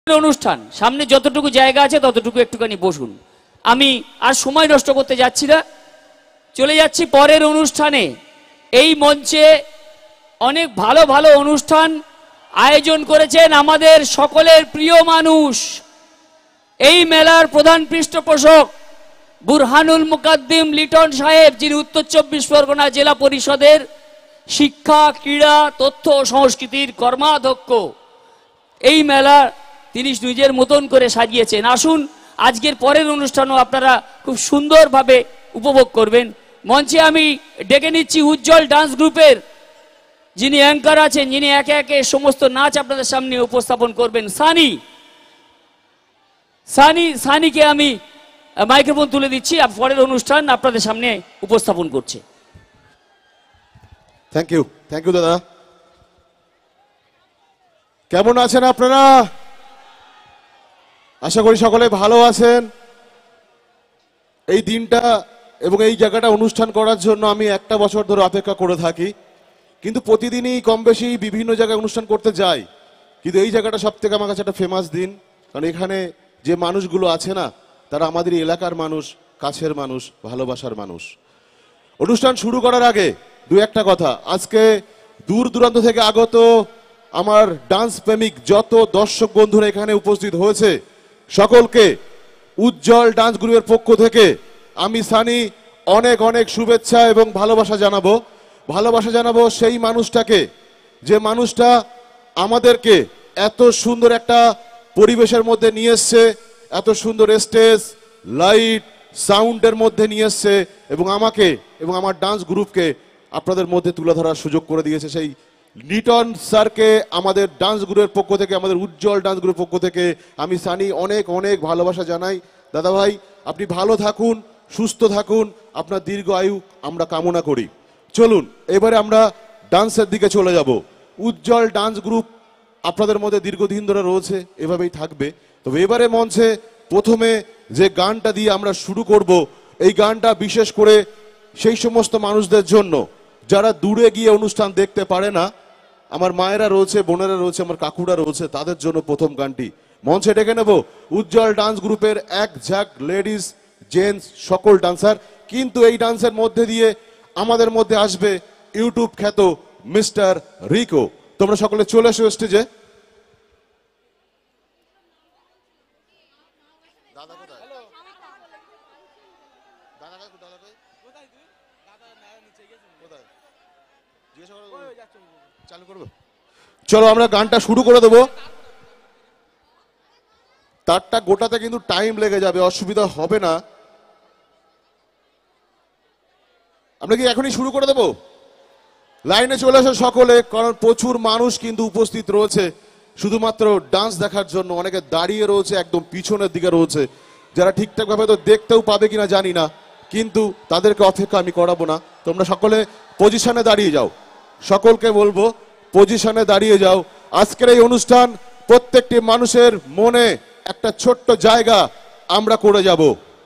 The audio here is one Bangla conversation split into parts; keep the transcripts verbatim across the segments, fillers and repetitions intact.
অনুষ্ঠান সামনে যতটুকু জায়গা আছে ততটুকু একটুখানি বসুন। আমি আর সময় নষ্ট করতে যাচ্ছি না, চলে যাচ্ছি পরের অনুষ্ঠানে। এই মঞ্চে অনেক ভালো ভালো অনুষ্ঠান আয়োজন করেছেন আমাদের সকলের প্রিয় মানুষ, এই মেলার প্রধান পৃষ্ঠপোষক বুরহানুল মুকাদ্দিম লিটন সাহেব, যিনি উত্তর চব্বিশ পরগনা জেলা পরিষদের শিক্ষা, ক্রীড়া, তথ্য ও সংস্কৃতির কর্মাধ্যক্ষ। এই মেলা তিনি নিজের মতন করে সাজিয়েছেন। আসুন আজকের পরের অনুষ্ঠানও আপনারা খুব সুন্দরভাবে উপভোগ করবেন। মঞ্চে আমি ডেকে নিচ্ছি উজ্জ্বল ডান্স গ্রুপের যিনি অ্যাঙ্কার আছেন, যিনি একে একে সমস্ত নাচ আপনাদের সামনে উপস্থাপন করবেন, সানি। সানি সানিকে আমি মাইক্রোফোন তুলে দিচ্ছি, পরের অনুষ্ঠান আপনাদের সামনে উপস্থাপন করছে। থ্যাংক ইউ, থ্যাংক ইউ দাদা। কেমন আছেন আপনারা? আশা করি সকলে ভালো আছেন। এই দিনটা এবং এই জায়গাটা অনুষ্ঠান করার জন্য আমি একটা বছর ধরে অপেক্ষা করে থাকি, কিন্তু প্রতিদিনই কম বেশি বিভিন্ন জায়গায় অনুষ্ঠান করতে যাই, কিন্তু এই জায়গাটা সব থেকে আমার কাছে একটা ফেমাস দিন। কারণ এখানে যে মানুষগুলো আছে না, তারা আমাদের এলাকার মানুষ, কাছের মানুষ, ভালোবাসার মানুষ। অনুষ্ঠান শুরু করার আগে দু একটা কথা। আজকে দূর দূরান্ত থেকে আগত আমার ডান্স প্রেমিক যত দর্শক বন্ধুরা এখানে উপস্থিত হয়েছে, সকলকে উজ্জ্বল ডান্স গ্রুপের পক্ষ থেকে আমি সানি অনেক অনেক শুভেচ্ছা এবং ভালোবাসা জানাবো। ভালোবাসা জানাবো সেই মানুষটাকে, যে মানুষটা আমাদেরকে এত সুন্দর একটা পরিবেশের মধ্যে নিয়ে এসছে, এত সুন্দর স্টেজ, লাইট, সাউন্ডের মধ্যে নিয়ে এসছে এবং আমাকে এবং আমার ডান্স গ্রুপকে আপনাদের মধ্যে তুলে ধরার সুযোগ করে দিয়েছে। সেই লিটন স্যারকে আমাদের ডান্স গ্রুপের পক্ষ থেকে, আমাদের উজ্জ্বল ডান্স গ্রুপের পক্ষ থেকে আমি সানি অনেক অনেক ভালোবাসা জানাই। দাদা ভাই, আপনি ভালো থাকুন, সুস্থ থাকুন, আপনার দীর্ঘ আয়ু আমরা কামনা করি। চলুন এবারে আমরা ডান্সের দিকে চলে যাব। উজ্জ্বল ডান্স গ্রুপ আপনাদের মধ্যে দীর্ঘদিন ধরে রয়েছে, এভাবেই থাকবে। তবে এবারে মঞ্চে প্রথমে যে গানটা দিয়ে আমরা শুরু করব, এই গানটা বিশেষ করে সেই সমস্ত মানুষদের জন্য যারা দূরে গিয়ে অনুষ্ঠান দেখতে পারে না। আমার মায়েরা রয়েছে, বোনেরা রয়েছে, আমার কাকুরা রয়েছে, তাদের জন্য প্রথম গানটি মঞ্চে ডেকে নেব উজ্জ্বল ডান্স গ্রুপের এক ঝাঁক লেডিস, জেন্টস, সকল ডান্সার। কিন্তু এই ডান্সের মধ্যে দিয়ে আমাদের মধ্যে আসবে ইউটিউব খ্যাত মিস্টার রিকো। তোমরা সকলে চলে এসো স্টেজে। চলো আমরা গানটা শুরু করে দেবো। তারটা গোটাতে কিন্তু টাইম লেগে যাবে, অসুবিধা হবে না। আমরা কি এখনই শুরু করে দেবো? লাইনে চলে আসে সকলে, কারণ প্রচুর মানুষ কিন্তু উপস্থিত রয়েছে শুধুমাত্র ডান্স দেখার জন্য। অনেকে দাঁড়িয়ে রয়েছে, একদম পিছনের দিকে রয়েছে, যারা ঠিকঠাক ভাবে তো দেখতেও পাবে কিনা জানি না, কিন্তু তাদেরকে অপেক্ষা আমি করাবো না। তোমরা সকলে পজিশনে দাঁড়িয়ে যাও, সকলকে বলবো পজিশনে দাঁড়িয়ে যাও। আজকের এই অনুষ্ঠান প্রত্যেকটি মানুষের মনে একটা ছোট্ট জায়গা আমরা করে যাব।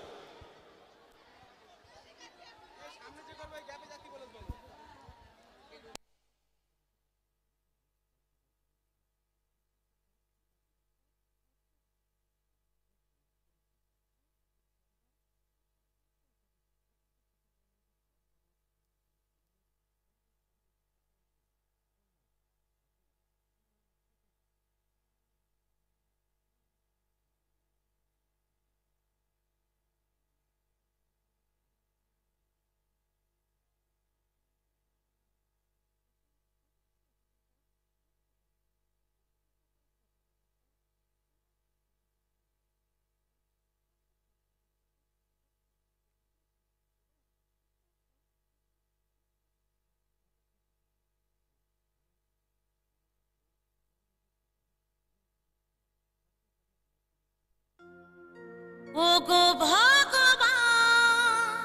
ওগো ভগবান,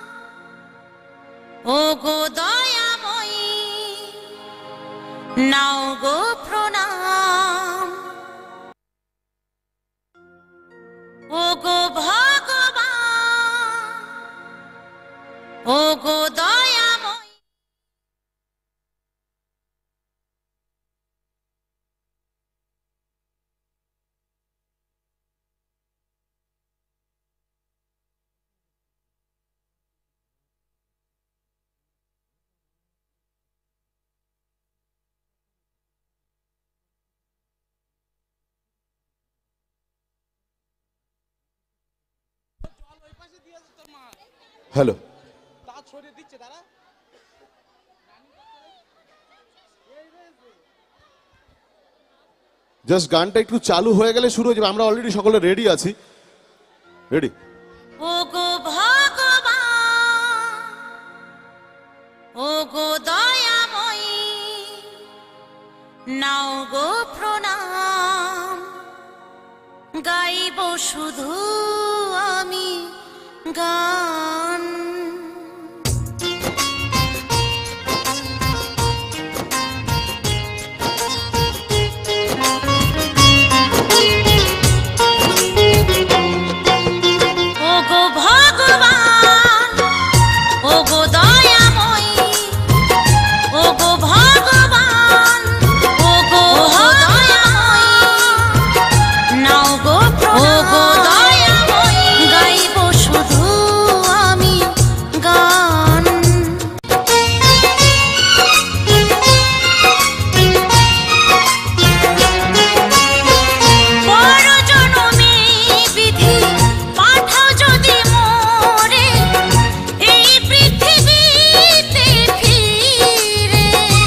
ওগো দয়াময়ী, নাও গো প্রণাম। ওগো ভগবান, ওগো দয়াময়ী, হ্যালো, জাস্ট গানটা একটু চালু হয়ে গেলে শুরু হয়ে যাবে। আমরা অলরেডি সকলে রেডি আছি। রেডি? ওগো ভগবান, ওগো দয়াময়ী, নাও গো প্রণাম, গাইব শুধু আমি গান। ওগো ভগবান, ওগো দয়াময়ী, ওগো ভগবান, ওগো দয়াময়ী, নাও গো প্রণাম, ওগো দয়াময়ী, গাইব শুধু আমি গান। বড় জনমে বিধি পাঠাও যদি মোরে এই পৃথিবীতে ফিরে,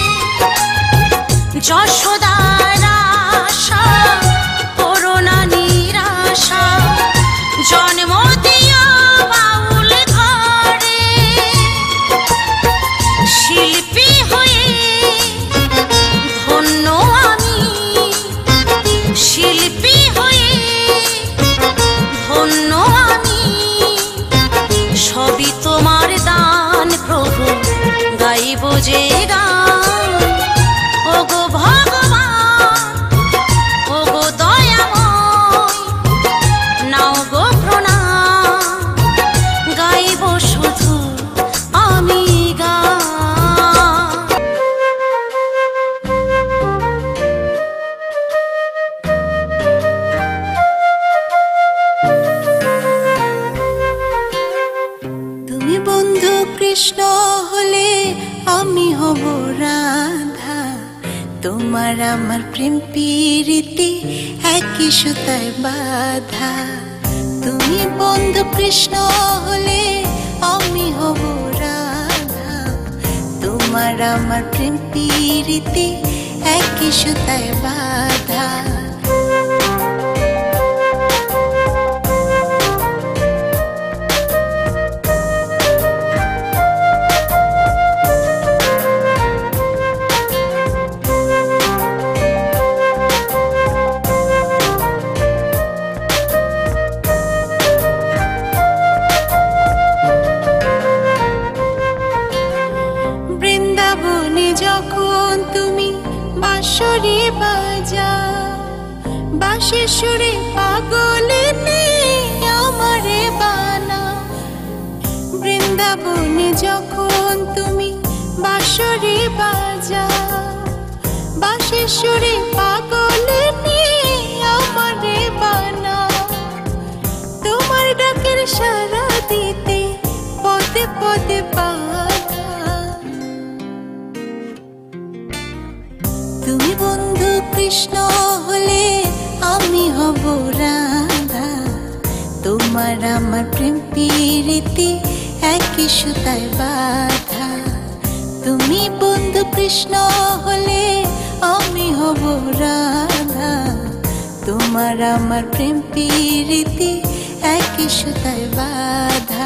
যশোদার আশা করোনা নিরাশা, জন্ম দিও বাউল ঘরে, শিল্পী হয়ে ধন্য আমি, শিল্পী হয়ে ধন্য আমি, সবই তোমার দান প্রভু, গাইব যে গান। ওগো ভগবান, ওগো দয়াময়, নাও গো প্রণাম, গাইব শুধু আমি গান। তুমি বন্ধু কৃষ্ণ হলে আমি হব রাধা, তোমার আমার প্রেম প্রীতি একই সুতায় বাঁধা। তুমি বন্ধু কৃষ্ণ হলে আমি হব রাধা, তোমার আমার প্রেম প্রীতি একই সুতায় বাঁধা। বৃন্দাবনে যখন তুমি বাঁশরি বাজাও, বাঁশির সুরে পাগলে আমারে বানাও। বৃন্দাবনে যখন তুমি বাঁশরি বাজাও, বাঁশির সুরে পাগলে আমারে বানাও। তোমার ডাকের সাড়া দিতে পদে পদে বাধা। তুমি বন্ধু কৃষ্ণ হলে আমি হব রাধা, তোমার আমার প্রেম প্রীতি একই সুতায় বাঁধা। তুমি বন্ধু কৃষ্ণ হলে আমি হব রাধা, তোমার আমার প্রেম প্রীতি একই সুতায় বাঁধা।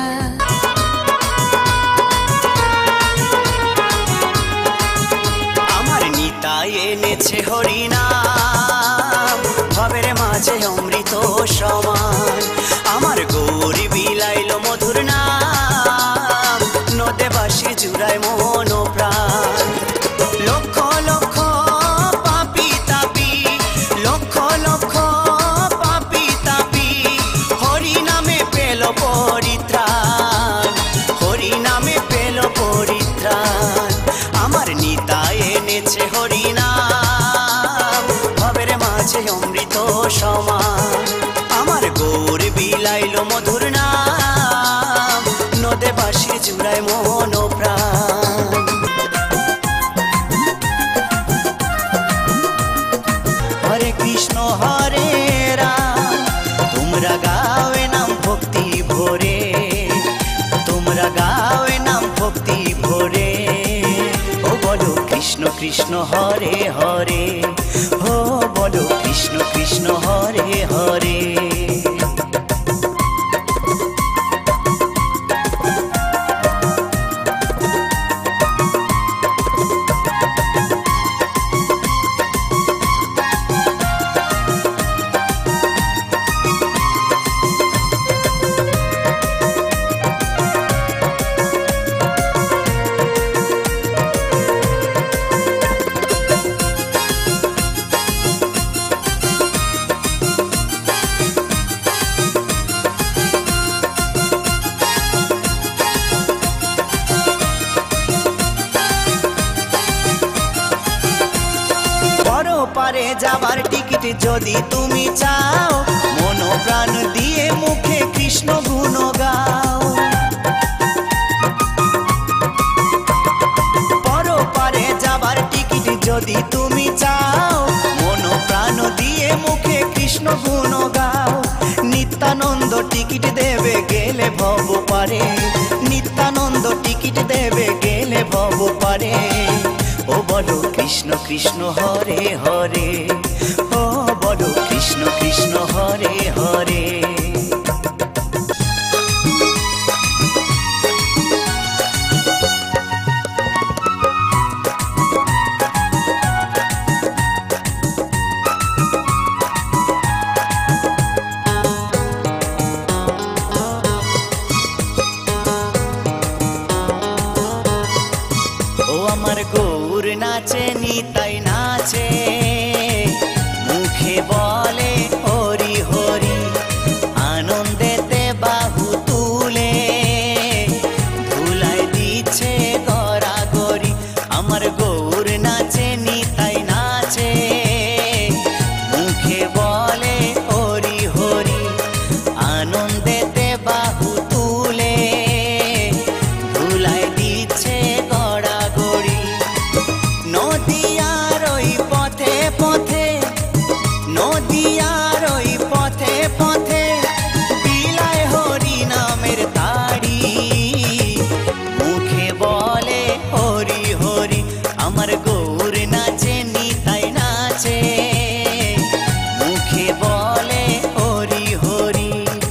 আমার নিতাই এনেছে হরিনাম, ভবের মাঝে অমৃত সমান। আমার গৌরী বিলাইল মধুর নাম, নদে বাসি জুড়ায় মন প্রাণ। লক্ষ লক্ষ পাপি তাপি, লক্ষ লক্ষ পাপি তাপি, হরি নামে পেল পরিত্রাণ, হরি নামে পেল পরিত্রাণ। আমার নিতাই এনেছে হরিনাম, ভবের মাঝে অমৃত সমান। আমার গৌর বিলাইল মধুর নাম, নদে বাসি জুড়ায় মন প্রাণ। হরে কৃষ্ণ হরে রাম, তোমরা গাওয়ে নাম ভক্তি ভরে, তোমরা কৃষ্ণ হরে হরে, ও বলো কৃষ্ণ কৃষ্ণ হরে হরে। পারে যাবার টিকিট যদি তুমি চাও, মন প্রাণ দিয়ে মুখে কৃষ্ণ গুণ গাও। পরপারে যাবার টিকিট যদি তুমি চাও, মন প্রাণ দিয়ে মুখে কৃষ্ণ গুণ গাও। নিত্যানন্দ টিকিট দেবে গেলে ভব পারে, নিত্যানন্দ টিকিট দেবে গেলে ভব পারে। ও বলো কৃষ্ণ কৃষ্ণ হরে হরে, ও বলো কৃষ্ণ কৃষ্ণ হরে হরে। আমার গৌর নাচে নিতাই নাচে, মুখে বলে হরি হরি, আনন্দেতে বাহু তুলে ধুলাই দিচ্ছে গড়াগড়ি। আমার গৌর নাচে নিতাই নাচে, মুখে বলে হরি হরি, আনন্দেতে বাহু তুলে ধুলাই দিচ্ছে গড়াগড়ি। নদিয়ার ওই পথে পথে, নদিয়ার ওই পথে পথে বিলায় হরি নামের তাড়ি, মুখে বলে হরি হরি। আমার গৌর নাচে নিতাই নাচে, মুখে বলে হরি হরি।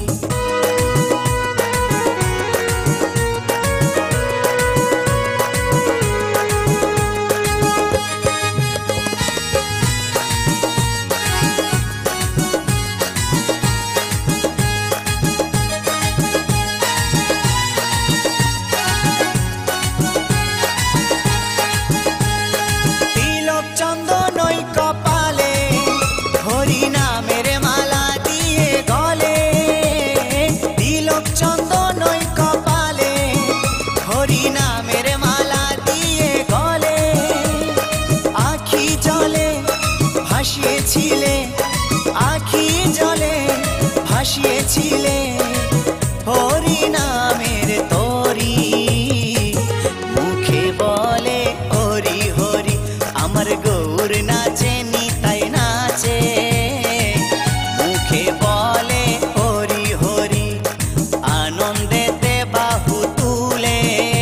তিলক চন্দন ওই কপালে, হরি নামের মালা দিয়ে গলে। তিলক চন্দন ওই কপালে, হরি নামের মালা দিয়ে গলে। আখি জলে ভাসিয়েছিলে, আখি জলে ভাসিয়েছিলে হরি নামের তরি, মুখে বলে হরি হরি। আমার গৌর নাচে নিতাই নাচে, মুখে বলে হরি হরি, আনন্দেতে বাহু তুলে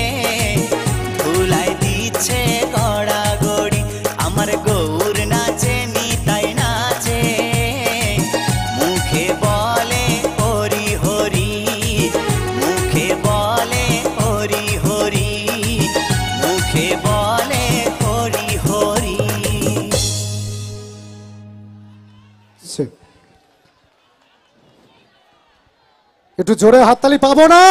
ধুলাই দিচ্ছে গড়াগড়ি। আমার গৌর নাচে নিতাই নাচে, মুখে বলে হরি হরি, মুখে বলে হরি হরি, মুখে বলে হরি হরি। একটু জোরে হাততালি পাবো না?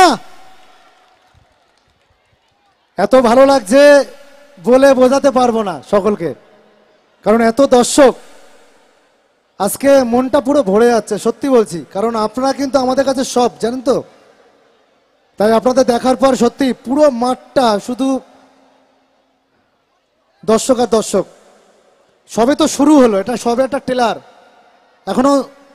এত ভালো লাগছে বলে বোঝাতে পারবো না সকলকে, কারণ এত দর্শক আজকে মনটা পুরো ভরে যাচ্ছে, সত্যি বলছি। কারণ আপনারা কিন্তু আমাদের কাছে সব জানেন তো, তাই আপনাদের দেখার পর সত্যি পুরো মাঠটা শুধু দর্শক আর দর্শক। সবে তো শুরু হলো, এটা সবে একটা ট্রেলার, এখনো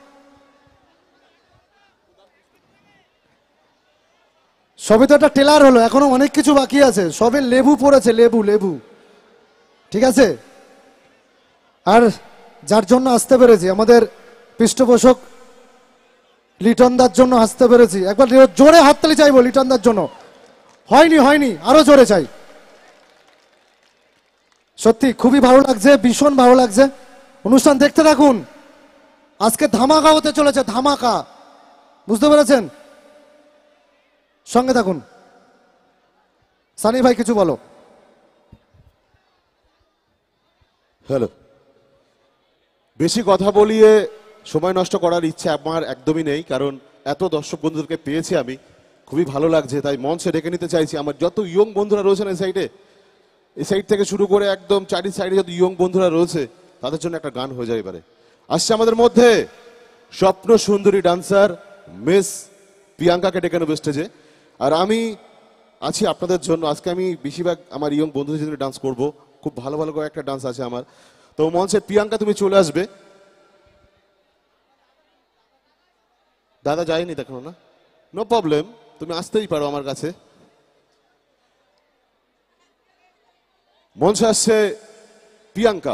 সবে তো একটা ট্রেলার হলো, এখনো অনেক কিছু বাকি আছে। সবে লেবু পড়েছে, লেবু লেবু, ঠিক আছে। আর যার জন্য আসতে পেরেছি, আমাদের পৃষ্ঠপোষক লিটনদার জন্য আসতে পেরেছি, একবার জোরে হাততালি চাইবো লিটনদার জন্য। হয়নি হয়নি, আরো জোরে চাই। সত্যি খুবই ভালো লাগছে, ভীষণ ভালো লাগছে। অনুষ্ঠান দেখতে থাকুন, আজকে ধামাকা হতে চলেছে, ধামাকা, বুঝতে পেরেছেন? সঙ্গে থাকুন। সানি ভাই কিছু বলো। হ্যালো, বেশি কথা বলিয়ে সময় নষ্ট করার ইচ্ছা আমার একদমই নেই, কারণ এত দর্শক বন্ধুদেরকে পেয়েছি আমি, খুবই ভালো লাগছে, তাই মঞ্চে ডেকে নিতে চাইছি আমার যত ইয়ং বন্ধুরা রয়েছেন এই সাইডে, এই সাইড থেকে শুরু করে একদম চারি সাইডে যত ইয়ং বন্ধুরা রয়েছে তাদের জন্য একটা গান হয়ে যায় এবারে। আসছে আমাদের মধ্যে স্বপ্ন সুন্দরী ডান্সার মিস প্রিয়াঙ্কাকে ডেকে নেবো স্টেজে। আর আমি আছি আপনাদের জন্য, আজকে আমি বেশিরভাগ আমার ইয়ং বন্ধুদের জন্য ডান্স করব, খুব ভালো ভালো করে একটা ডান্স আছে আমার। তো মঞ্চে প্রিয়াঙ্কা তুমি চলে আসবে। দাদা যায়নি দেখো না, নো প্রবলেম, তুমি আসতেই পারো আমার কাছে। মঞ্চে আসছে প্রিয়াঙ্কা।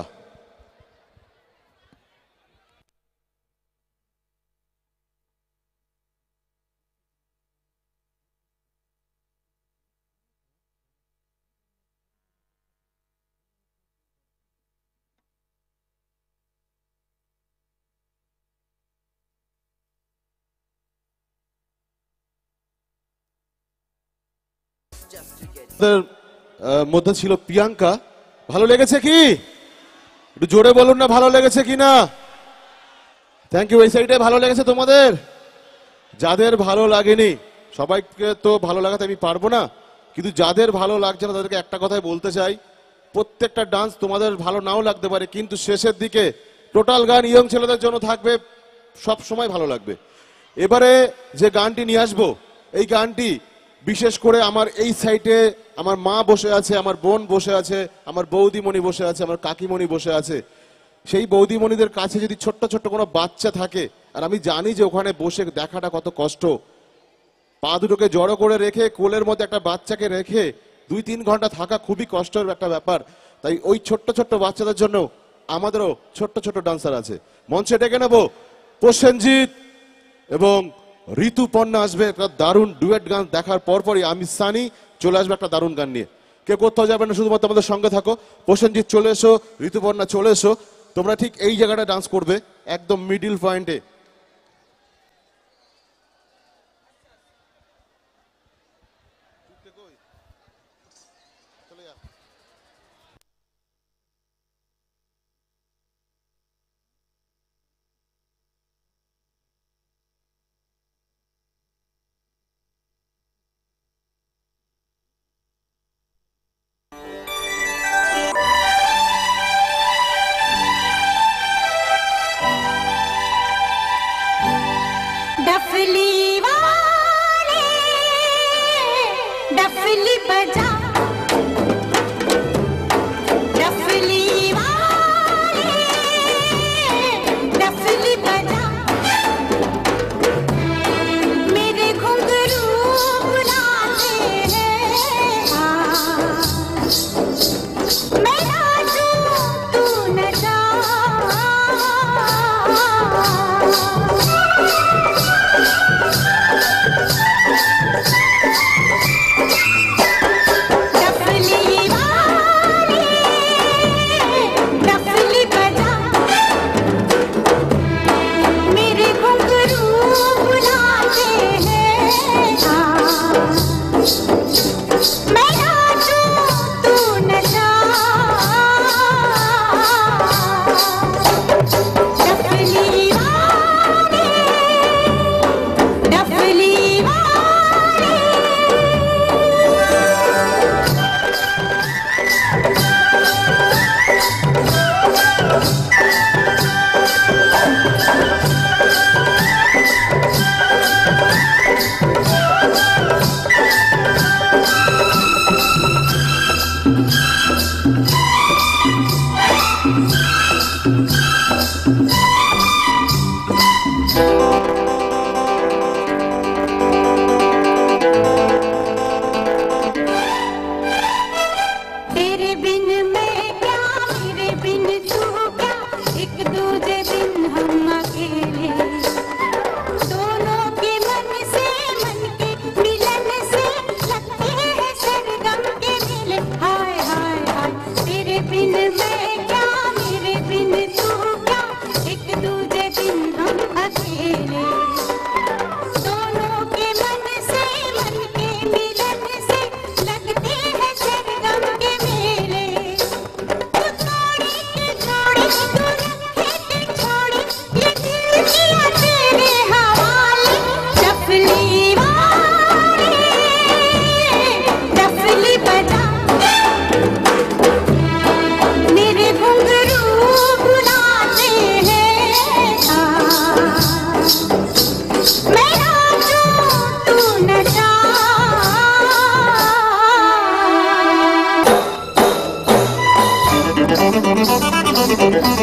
মধ্যে ছিল প্রিয়াঙ্কা, ভালো লেগেছে কি? একটু জোরে বলুন না ভালো লেগেছে কি না। Thank you. এই সাইডে ভালো লেগেছে তোমাদের? যাদের ভালো লাগেনি, সবাইকে তো ভালো লাগাতে আমি পারবো না, কিন্তু যাদের ভালো লাগছে না তাদেরকে একটা কথাই বলতে চাই, প্রত্যেকটা ডান্স তোমাদের ভালো নাও লাগতে পারে, কিন্তু শেষের দিকে টোটাল গান ইয়ং ছেলেদের জন্য থাকবে, সব সময় ভালো লাগবে। এবারে যে গানটি নিয়ে আসবো, এই গানটি বিশেষ করে আমার এই সাইডে আমার মা বসে আছে, আমার বোন বসে আছে, আমার বৌদিমণি বসে আছে, আমার কাকিমণি বসে আছে, সেই বৌদিমণিদের কাছে যদি ছোট্ট ছোট্ট কোনো বাচ্চা থাকে, আর আমি জানি যে ওখানে বসে দেখাটা কত কষ্ট, পা দুটোকে জড়ো করে রেখে কোলের মধ্যে একটা বাচ্চাকে রেখে দুই তিন ঘন্টা থাকা খুবই কষ্টের একটা ব্যাপার, তাই ওই ছোট্ট ছোট্ট বাচ্চাদের জন্য আমাদেরও ছোট্ট ছোট্ট ডান্সার আছে। মঞ্চে ডেকে নেবো প্রসেনজিৎ এবং ঋতুপর্ণা আসবে, একটা দারুণ ডুয়েট গান দেখার পরপরই আমি সানি চলে আসবে একটা দারুণ গান নিয়ে। কেউ কোথাও যাবে না, শুধুমাত্র আমাদের সঙ্গে থাকো। প্রসেনজিৎ চলে এসো, ঋতুপর্ণা চলে এসো, তোমরা ঠিক এই জায়গাটা ডান্স করবে, একদম মিডিল পয়েন্টে। डफली वाले डफली बजा, डफली वाले डफली बजा, मेरे घुंघरू बुलाते हैं आज, मैं नाचूं तू नचा।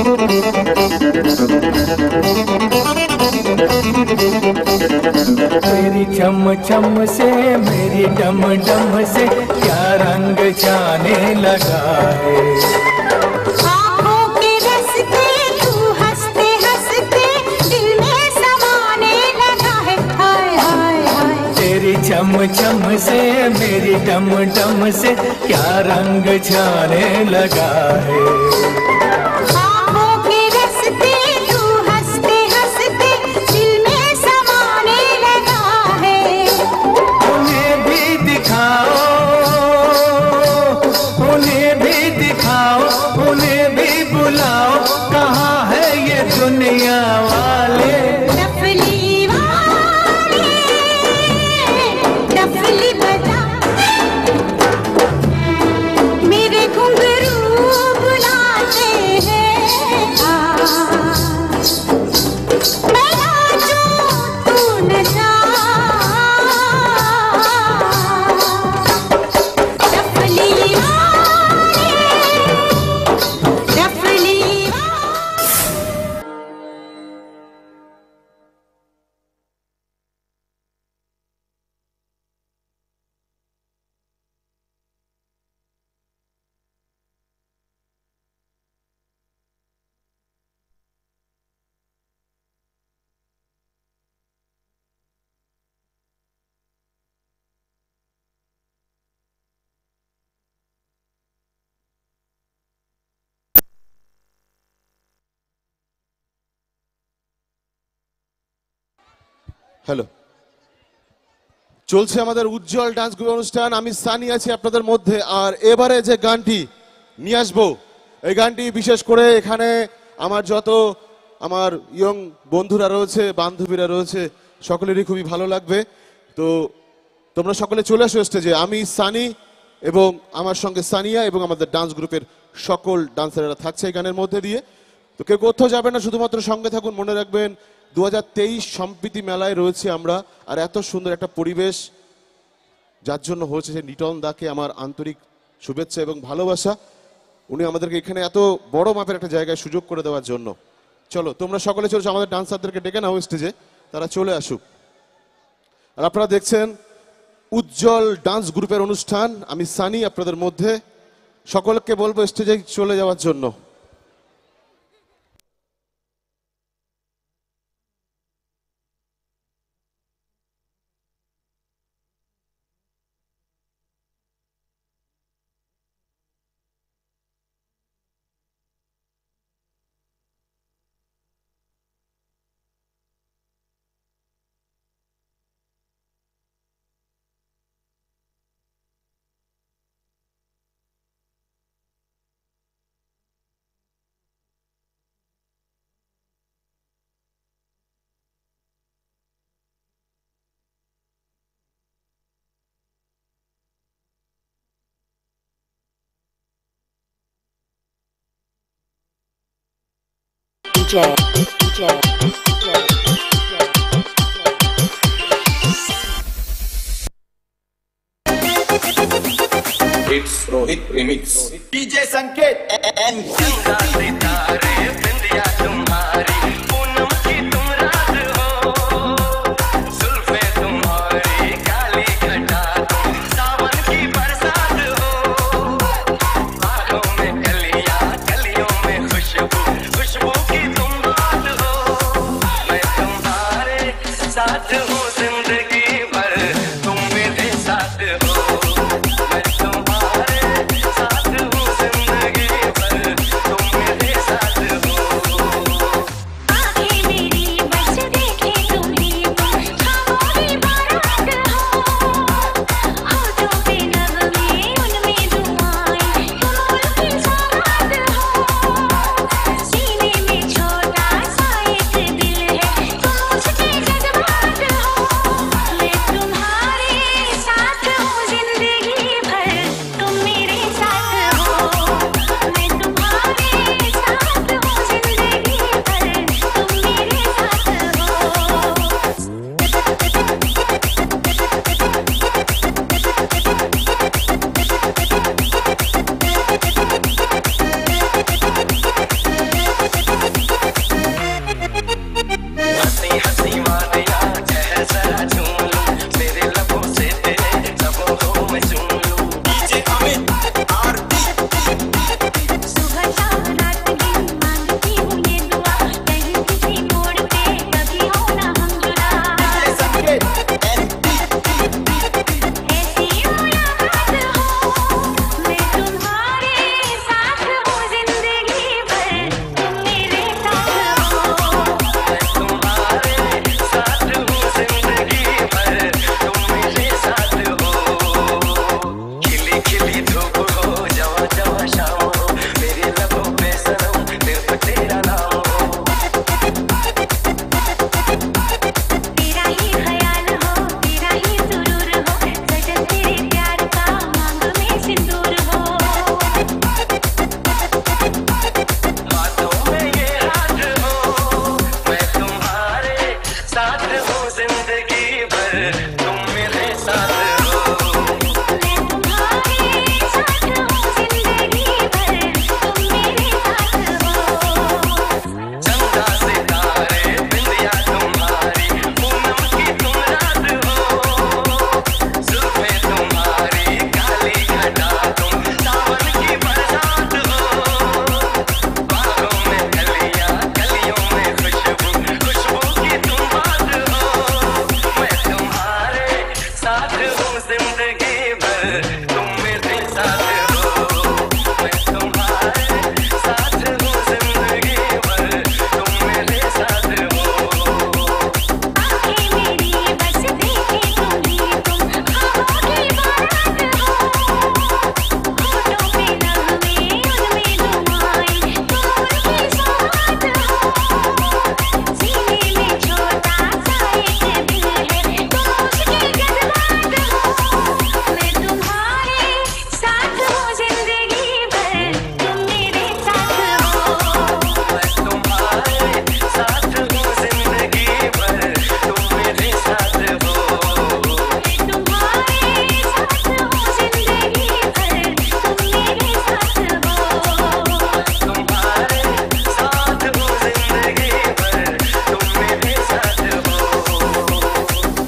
तेरी चम चम से मेरी डम डम से क्या रंग जाने लगा है। आँखों के रस्ते तू हंसते हंसते दिल में समाने लगा है। हाय हाय हाय तेरी चम चम से मेरी डम डम से क्या रंग जाने लगा है। आँखों के रस्ते तू हंसते हंसते दिल में समाने लगा है। उन्हें भी दिखाओ उन्हें भी दिखाओ उन्हें भी बुलाओ कहाँ है ये दुनिया वाले। डफली वाले डफली बजा मेरे घुंघरू बुलाते हैं। आज मैं नाचूं तू नचा। डफली वाले डफली হ্যালো, চলছে আমাদের উজ্জ্বল ডান্স গ্রুপ অনুষ্ঠান। আমি সানি আছি আপনাদের মধ্যে। আর এবারে যে গানটি নিয়ে আসবো, এই গানটি বিশেষ করে এখানে আমার যত আমার ইয়ং বন্ধুরা রয়েছে, বান্ধবীরা রয়েছে, সকলেরই খুবই ভালো লাগবে। তো তোমরা সকলে চলে আসো স্টেজে। আমি সানি এবং আমার সঙ্গে সানিয়া এবং আমাদের ডান্স গ্রুপের সকল ডান্সাররা থাকছে এই গানের মধ্যে দিয়ে। তো কেউ কোথাও যাবেন না, শুধুমাত্র সঙ্গে থাকুন। মনে রাখবেন দু হাজার তেইশ সম্প্রীতি মেলায় রয়েছে আমরা। আর এত সুন্দর একটা পরিবেশ যার জন্য হয়েছে, সেই নিটন দাকে আমার আন্তরিক শুভেচ্ছা এবং ভালোবাসা। উনি আমাদেরকে এখানে এত বড় মাপের একটা জায়গায় সুযোগ করে দেওয়ার জন্য। চলো তোমরা সকলে চলছো, আমাদের ডান্সারদেরকে ডেকে নাও স্টেজে, তারা চলে আসুক। আর আপনারা দেখছেন উজ্জ্বল ডান্স গ্রুপের অনুষ্ঠান। আমি সানি আপনাদের মধ্যে। সকলকে বলবো স্টেজে চলে যাওয়ার জন্য। D J, D J, D J, It's Rohit Remix. D J Sanket and सितारे बिंदिया तुम्हारी पूनम की तुम रात हो जुल्फे तुम्हारी काली घटा तुम सावन की बरसात हो बागों में कलियां कलियों में खुशबू खुशबू की तुम बात हो मैं तुम्हारे साथ हूँ जिंदगी भर तुम मेरे साथ हो मैं तुम्हारे साथ हूँ जिंदगी भर तुम मेरे साथ हो आँखें मेरी बस देखे तुम्हें हमारी बारात हो होठों पे नगमे उनमें दुआएं कमल की सौगात हो सीने में छोटा सा एक दिल है तुम उसके जज्बात हो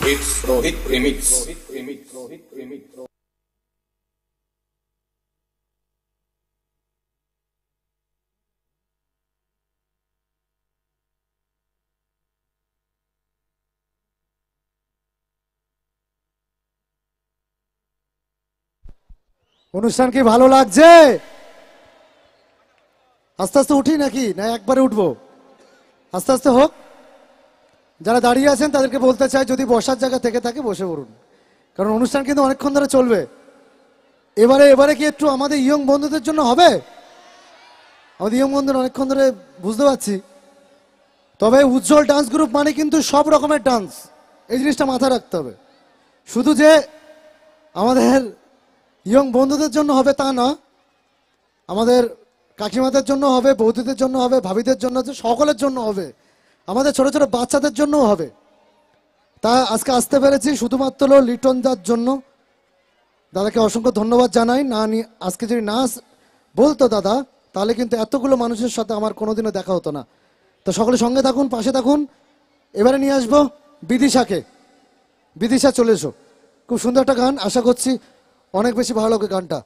It's Rohit Remix. Rohit Remix. Rohit Remix. অনুষ্ঠান কি ভালো লাগছে? আস্তে আস্তে উঠি নাকি না একবারে উঠবো? আস্তে আস্তে হোক। যারা দাঁড়িয়ে আছেন তাদেরকে বলতে চাই যদি বসার জায়গা থেকে থাকে বসে পড়ুন, কারণ অনুষ্ঠান কিন্তু অনেকক্ষণ ধরে চলবে। এবারে এবারে কি একটু আমাদের ইয়ং বন্ধুদের জন্য হবে? আমাদের ইয়ং বন্ধুরা অনেকক্ষণ ধরে বুঝতে পারছি। তবে উজ্জ্বল ডান্স গ্রুপ মানে কিন্তু সব রকমের ডান্স, এই জিনিসটা মাথায় রাখতে হবে। শুধু যে আমাদের ইয়ং বন্ধুদের জন্য হবে তা না, আমাদের কাকিমাদের জন্য হবে, বৌদিদের জন্য হবে, ভাবিদের জন্য, সকলের জন্য হবে, আমাদের ছোট ছোট বাচ্চাদের জন্যও হবে। তা আজকে আসতে পেরেছি শুধুমাত্র লিটন দার জন্য। দাদাকে অসংখ্য ধন্যবাদ জানাই। না আজকে যদি না বলতো দাদা তাহলে কিন্তু এতগুলো মানুষের সাথে আমার কোনোদিনও দেখা হতো না। তো সকলে সঙ্গে থাকুন, পাশে থাকুন। এবারে নিয়ে আসবো বিদিশাকে। বিদিশা চলে এসো। খুব সুন্দর একটা গান, আশা করছি অনেক বেশি ভালো লাগে গানটা।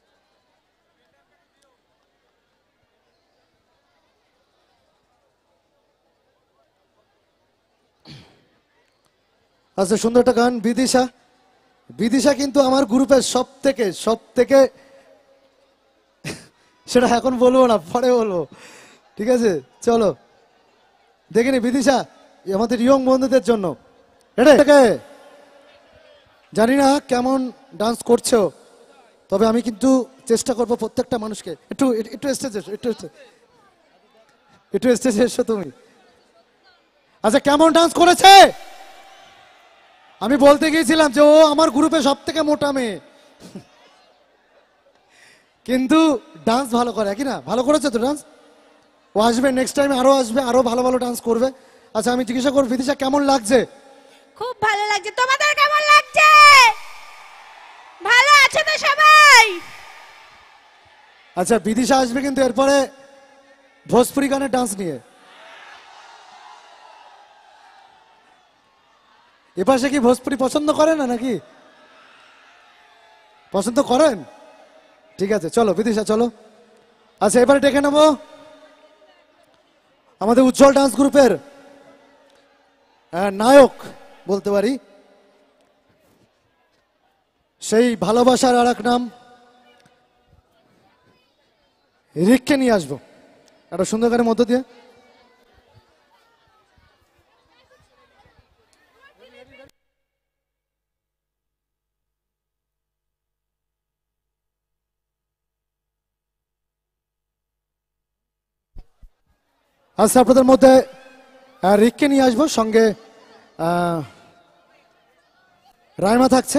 আচ্ছা, সুন্দর একটা গান বিদিশা। বিদিশা কিন্তু আমার গ্রুপের সব থেকে সব থেকে সেটা এখন বলবো না, পরে বলবো, ঠিক আছে? চলো দেখিনি বিদিশা আমাদের ইয়ং বন্ধুদের জন্য। এটাকে জানি না কেমন ডান্স করছো, তবে আমি কিন্তু চেষ্টা করবো প্রত্যেকটা মানুষকে একটু একটু স্টেজে এসো, একটু একটু স্টেজে এসো তুমি। আচ্ছা, কেমন ডান্স করেছে? আমি বলতে গিয়েছিলাম যে ও আমার গ্রুপে সব থেকে মোটা মেয়ে, কিন্তু ডান্স ভালো করে কি না? ভালো করেছে তো ডান্স। ও আসবে নেক্সট টাইম, আরো আসবে, আরো ভালো ভালো ডান্স করবে। আচ্ছা, আমি জিজ্ঞাসা করব বিদিশা কেমন লাগছে? খুব ভালো লাগছে। তোমাদের কেমন লাগছে? ভালো আছে তো সবাই? আচ্ছা, বিদিশা আসবে কিন্তু এরপরে ভোজপুরি গানের ডান্স নিয়ে। এপাশে কি ভোজপুরি পছন্দ করেন না নাকি? পছন্দ করেন? ঠিক আছে, চলো বিদিশা চলো। আচ্ছা, এবারে ডেকে নেব আমাদের উজ্জ্বল ডান্স গ্রুপের নায়ক বলতে পারি, সেই ভালোবাসার আর এক নাম রিককে নিয়ে আসবো একটা সুন্দর গানের মধ্য দিয়ে। আচ্ছা, আপনাদের মধ্যে রিককে নিয়ে আসবো, সঙ্গে রাইমা থাকছে।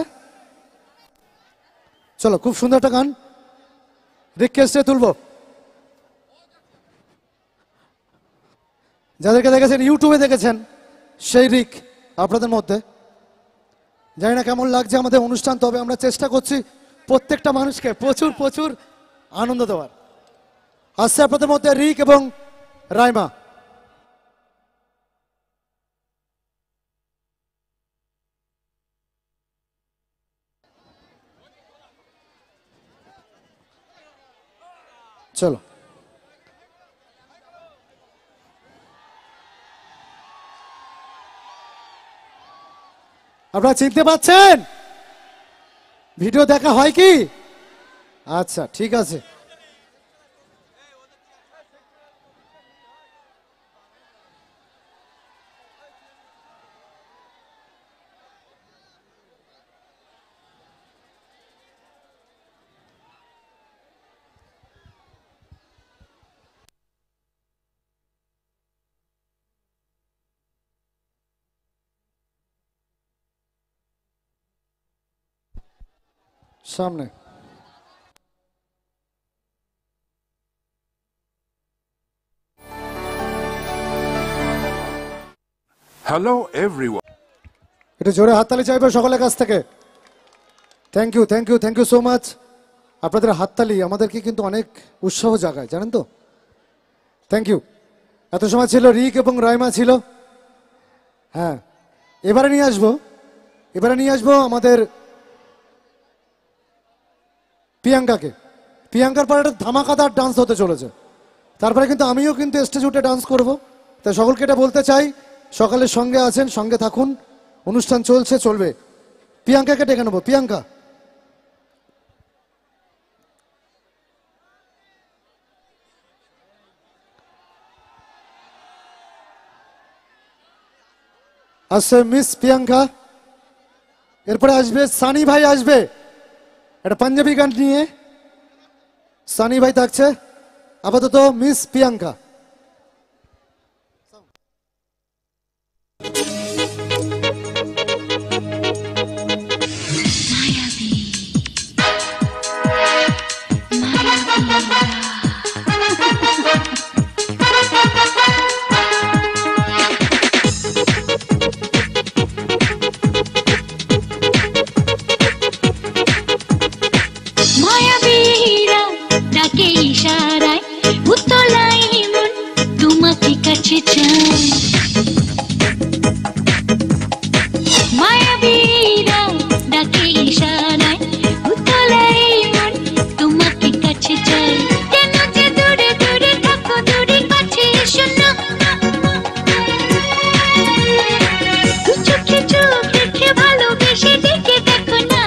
চলো, খুব সুন্দর একটা গান রিককে এসে তুলবো। যাদেরকে দেখেছেন ইউটিউবে দেখেছেন সেই রিক আপনাদের মধ্যে। জানি না কেমন লাগছে আমাদের অনুষ্ঠান, তবে আমরা চেষ্টা করছি প্রত্যেকটা মানুষকে প্রচুর প্রচুর আনন্দ দেওয়ার। আসছে আপনাদের মধ্যে রিক এবং রাইমা। চলো, আপনারা চিনতে পাচ্ছেন? ভিডিও দেখা হয় কি? আচ্ছা, ঠিক আছে। সামনে হ্যালো এভরিওয়ান। একটু জোরে হাততালি চাইবে সকলের কাছ থেকে। Thank you, thank you, thank you so much. আপনাদের হাততালি আমাদেরকে কিন্তু অনেক উৎসাহ জাগায়, জানেন তো। Thank you. এত সময় ছিল রিক এবং রাইমা ছিল। হ্যাঁ, এবারে নিয়ে আসবো এবারে নিয়ে আসবো আমাদের প্রিয়াঙ্কাকে। প্রিয়াঙ্কার পরে একটা ধামাকাদার ডান্স হতে চলেছে, তারপরে কিন্তু আমিও কিন্তু স্টেজ উঠে ডান্স করব। তাই সকলকে এটা বলতে চাই, সকালের সঙ্গে আছেন, সঙ্গে থাকুন, অনুষ্ঠান চলছে, চলবে। প্রিয়াঙ্কাকে ডেকে নেবো। প্রিয়াঙ্কা, আসছে মিস প্রিয়াঙ্কা। এরপরে আসবে সানি ভাই, আসবে একটা পাঞ্জাবি গান নিয়ে। সানি ভাই থাকছে। আপাতত মিস প্রিয়াঙ্কা। মায়াবীরা ডাকে ইশারায় উতলাই মন তোমাকে কাছে চায়। মায়াবীরা ডাকে ইশারায় উতলাই মন তোমাকে কাছে চায়। কেন যে দূরে দূরে থাকো, দূরে কাছে এসো না। দু চোখে চোখ রেখে ভালোবেসে ডেকে দেখো না।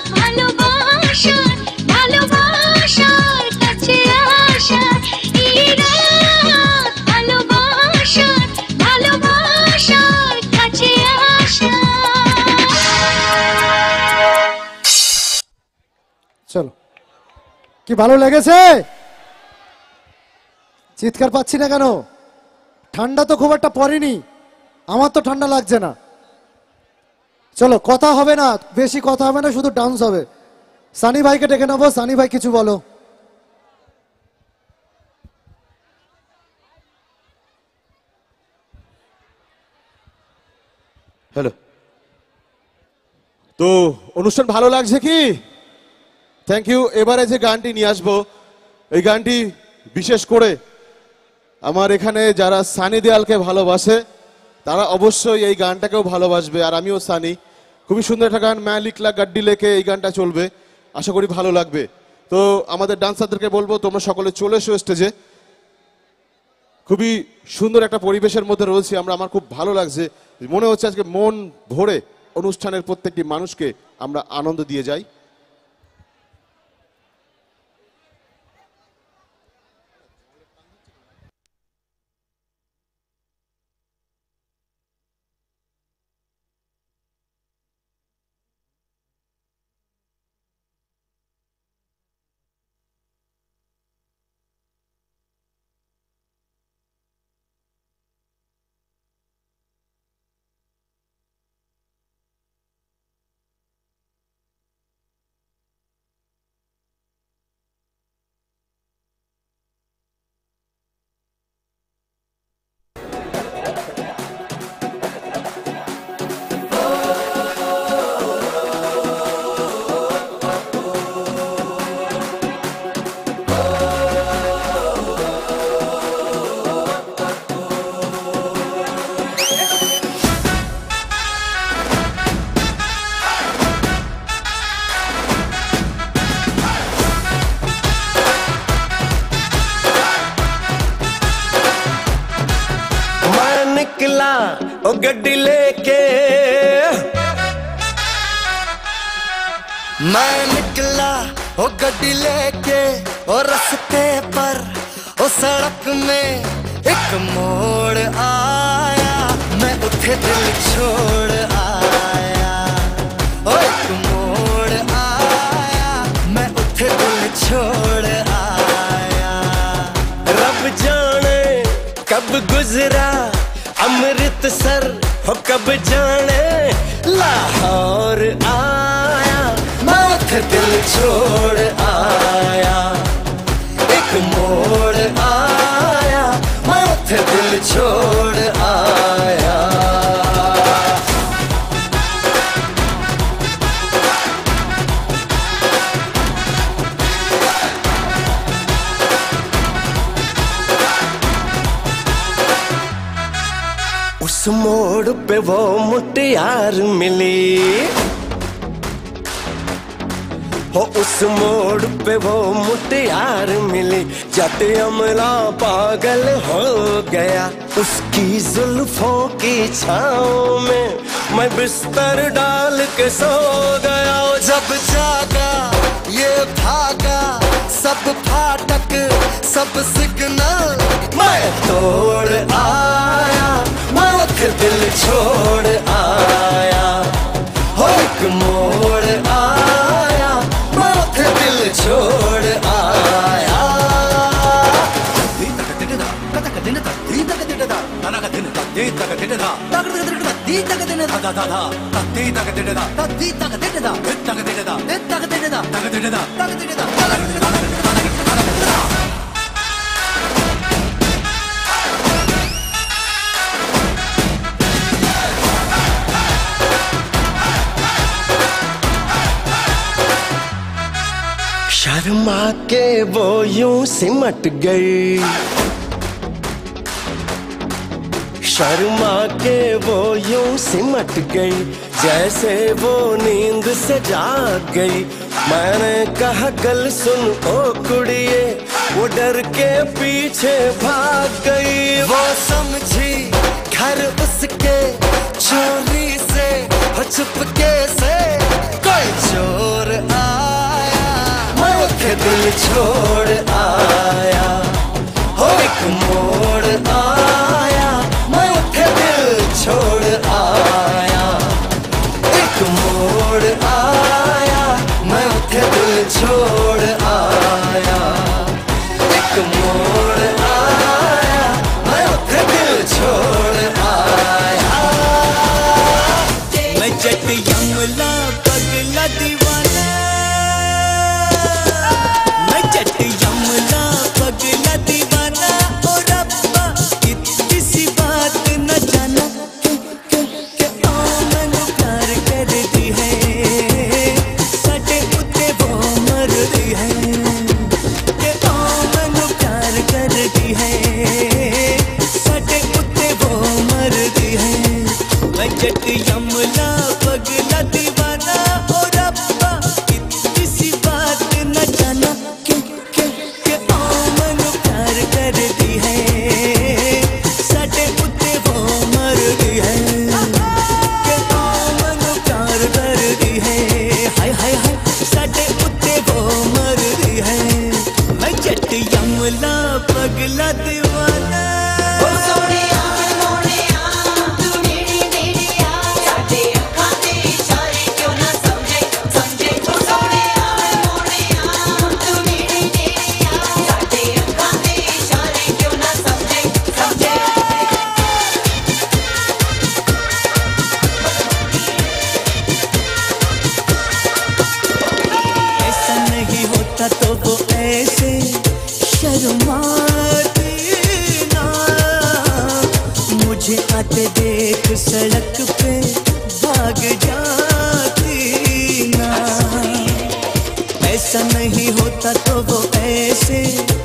ভালোবাসার কাছে আসা চলো, কি ভালো লেগেছে? চিৎকার পাচ্ছি না কেন? ঠান্ডা তো খুব একটা পড়েনি, আমার তো ঠান্ডা লাগছে না। চলো, কথা হবে না, বেশি কথা হবে না, শুধু ডান্স হবে। সানি ভাইকে ডেকে নেবো। সানি ভাই কিছু বলো। হ্যালো, তো অনুষ্ঠান ভালো লাগছে কি? Thank you. এবারে যে গানটি নিয়ে আসবো, এই গানটি বিশেষ করে আমার এখানে যারা সানি দেয়ালকে ভালোবাসে তারা অবশ্যই এই গানটাকেও ভালোবাসবে। আর আমিও সানি, খুবই সুন্দর একটা গান, ম্যা লিখলা গাড্ডি লেকে, এই গানটা চলবে, আশা করি ভালো লাগবে। তো আমাদের ডান্সারদেরকে বলবো তোমরা সকলে চলে এসো স্টেজে। খুবই সুন্দর একটা পরিবেশের মধ্যে রয়েছি আমরা, আমার খুব ভালো লাগছে, মনে হচ্ছে আজকে মন ভরে অনুষ্ঠানের প্রত্যেকটি মানুষকে আমরা আনন্দ দিয়ে যাই। ओ गड्डी लेके मैं निकला, ओ गड्डी लेके, ओ रास्ते पर ओ सड़क में एक मोड़ आया, मैं उठे दिल छोड़ आया, ओ एक मोड़ आया, मैं उठे दिल छोड़ आया। रब जाने कब गुजरा अमृतसर, हो कब जाने लाहौर आया, मैं उठे दिल छोड़ आया, एक मोड़ आया, मैं उठे दिल छोड़ आया। उस मोड़ पे वो मुटियार मिली, हो उस मोड़ पे वो मुटियार मिली, जट अमला पागल हो गया, उसकी जुल्फों की छाँव में मैं बिस्तर डाल के सो गया। जब जागा ये भागा, सब फाटक सब सिग्नल मैं तोड़ आया, मैं उठे दिल छोड़ आया, हो एक मोड़ आया, मैं उठे दिल छोड़ आया। शर्मा के वो यूं सिमट गई, शर्मा के वो यूं सिमट गई, जैसे वो नींद से जाग गई। मैंने कहा गल सुन ओ कुड़िए, वो डर के पीछे भाग गई। वो समझी घर उसके चोरी से, हो चुपके से कोई चोर आया, मैं उठे दिल छोड़ आया, हो एक मोड़ आया, मैं उठे दिल छोड़ आया, एक मोड़ आया, मैं उठे दिल छोड़ है साडे उत्ते वो मरदी है मैं जट यमला पगला दीवाना ओ रब्बा इतनी सी बात न जाना के के के ओ मनु प्यार कर दी है साडे उत्ते वो मरदी है के ओ मनु प्यार कर दी है हाय हाय हाय साडे उत्ते वो मरदी है मैं जट यमला पगला दीवाना ओ सोनिया मोनिया तू मेरी मेरी आ साडे अखां दे इशारे क्यों ना समझे समझे ओ सोनिया मोनिया तू मेरी मेरी आ साडे अखां दे इशारे क्यों ना समझे समझे ऐसा नहीं होता तो वो ऐसे शर्माती ना मुझे आते देख सड़क पे भाग जाती ना ऐसा नहीं होता तो वो ऐसे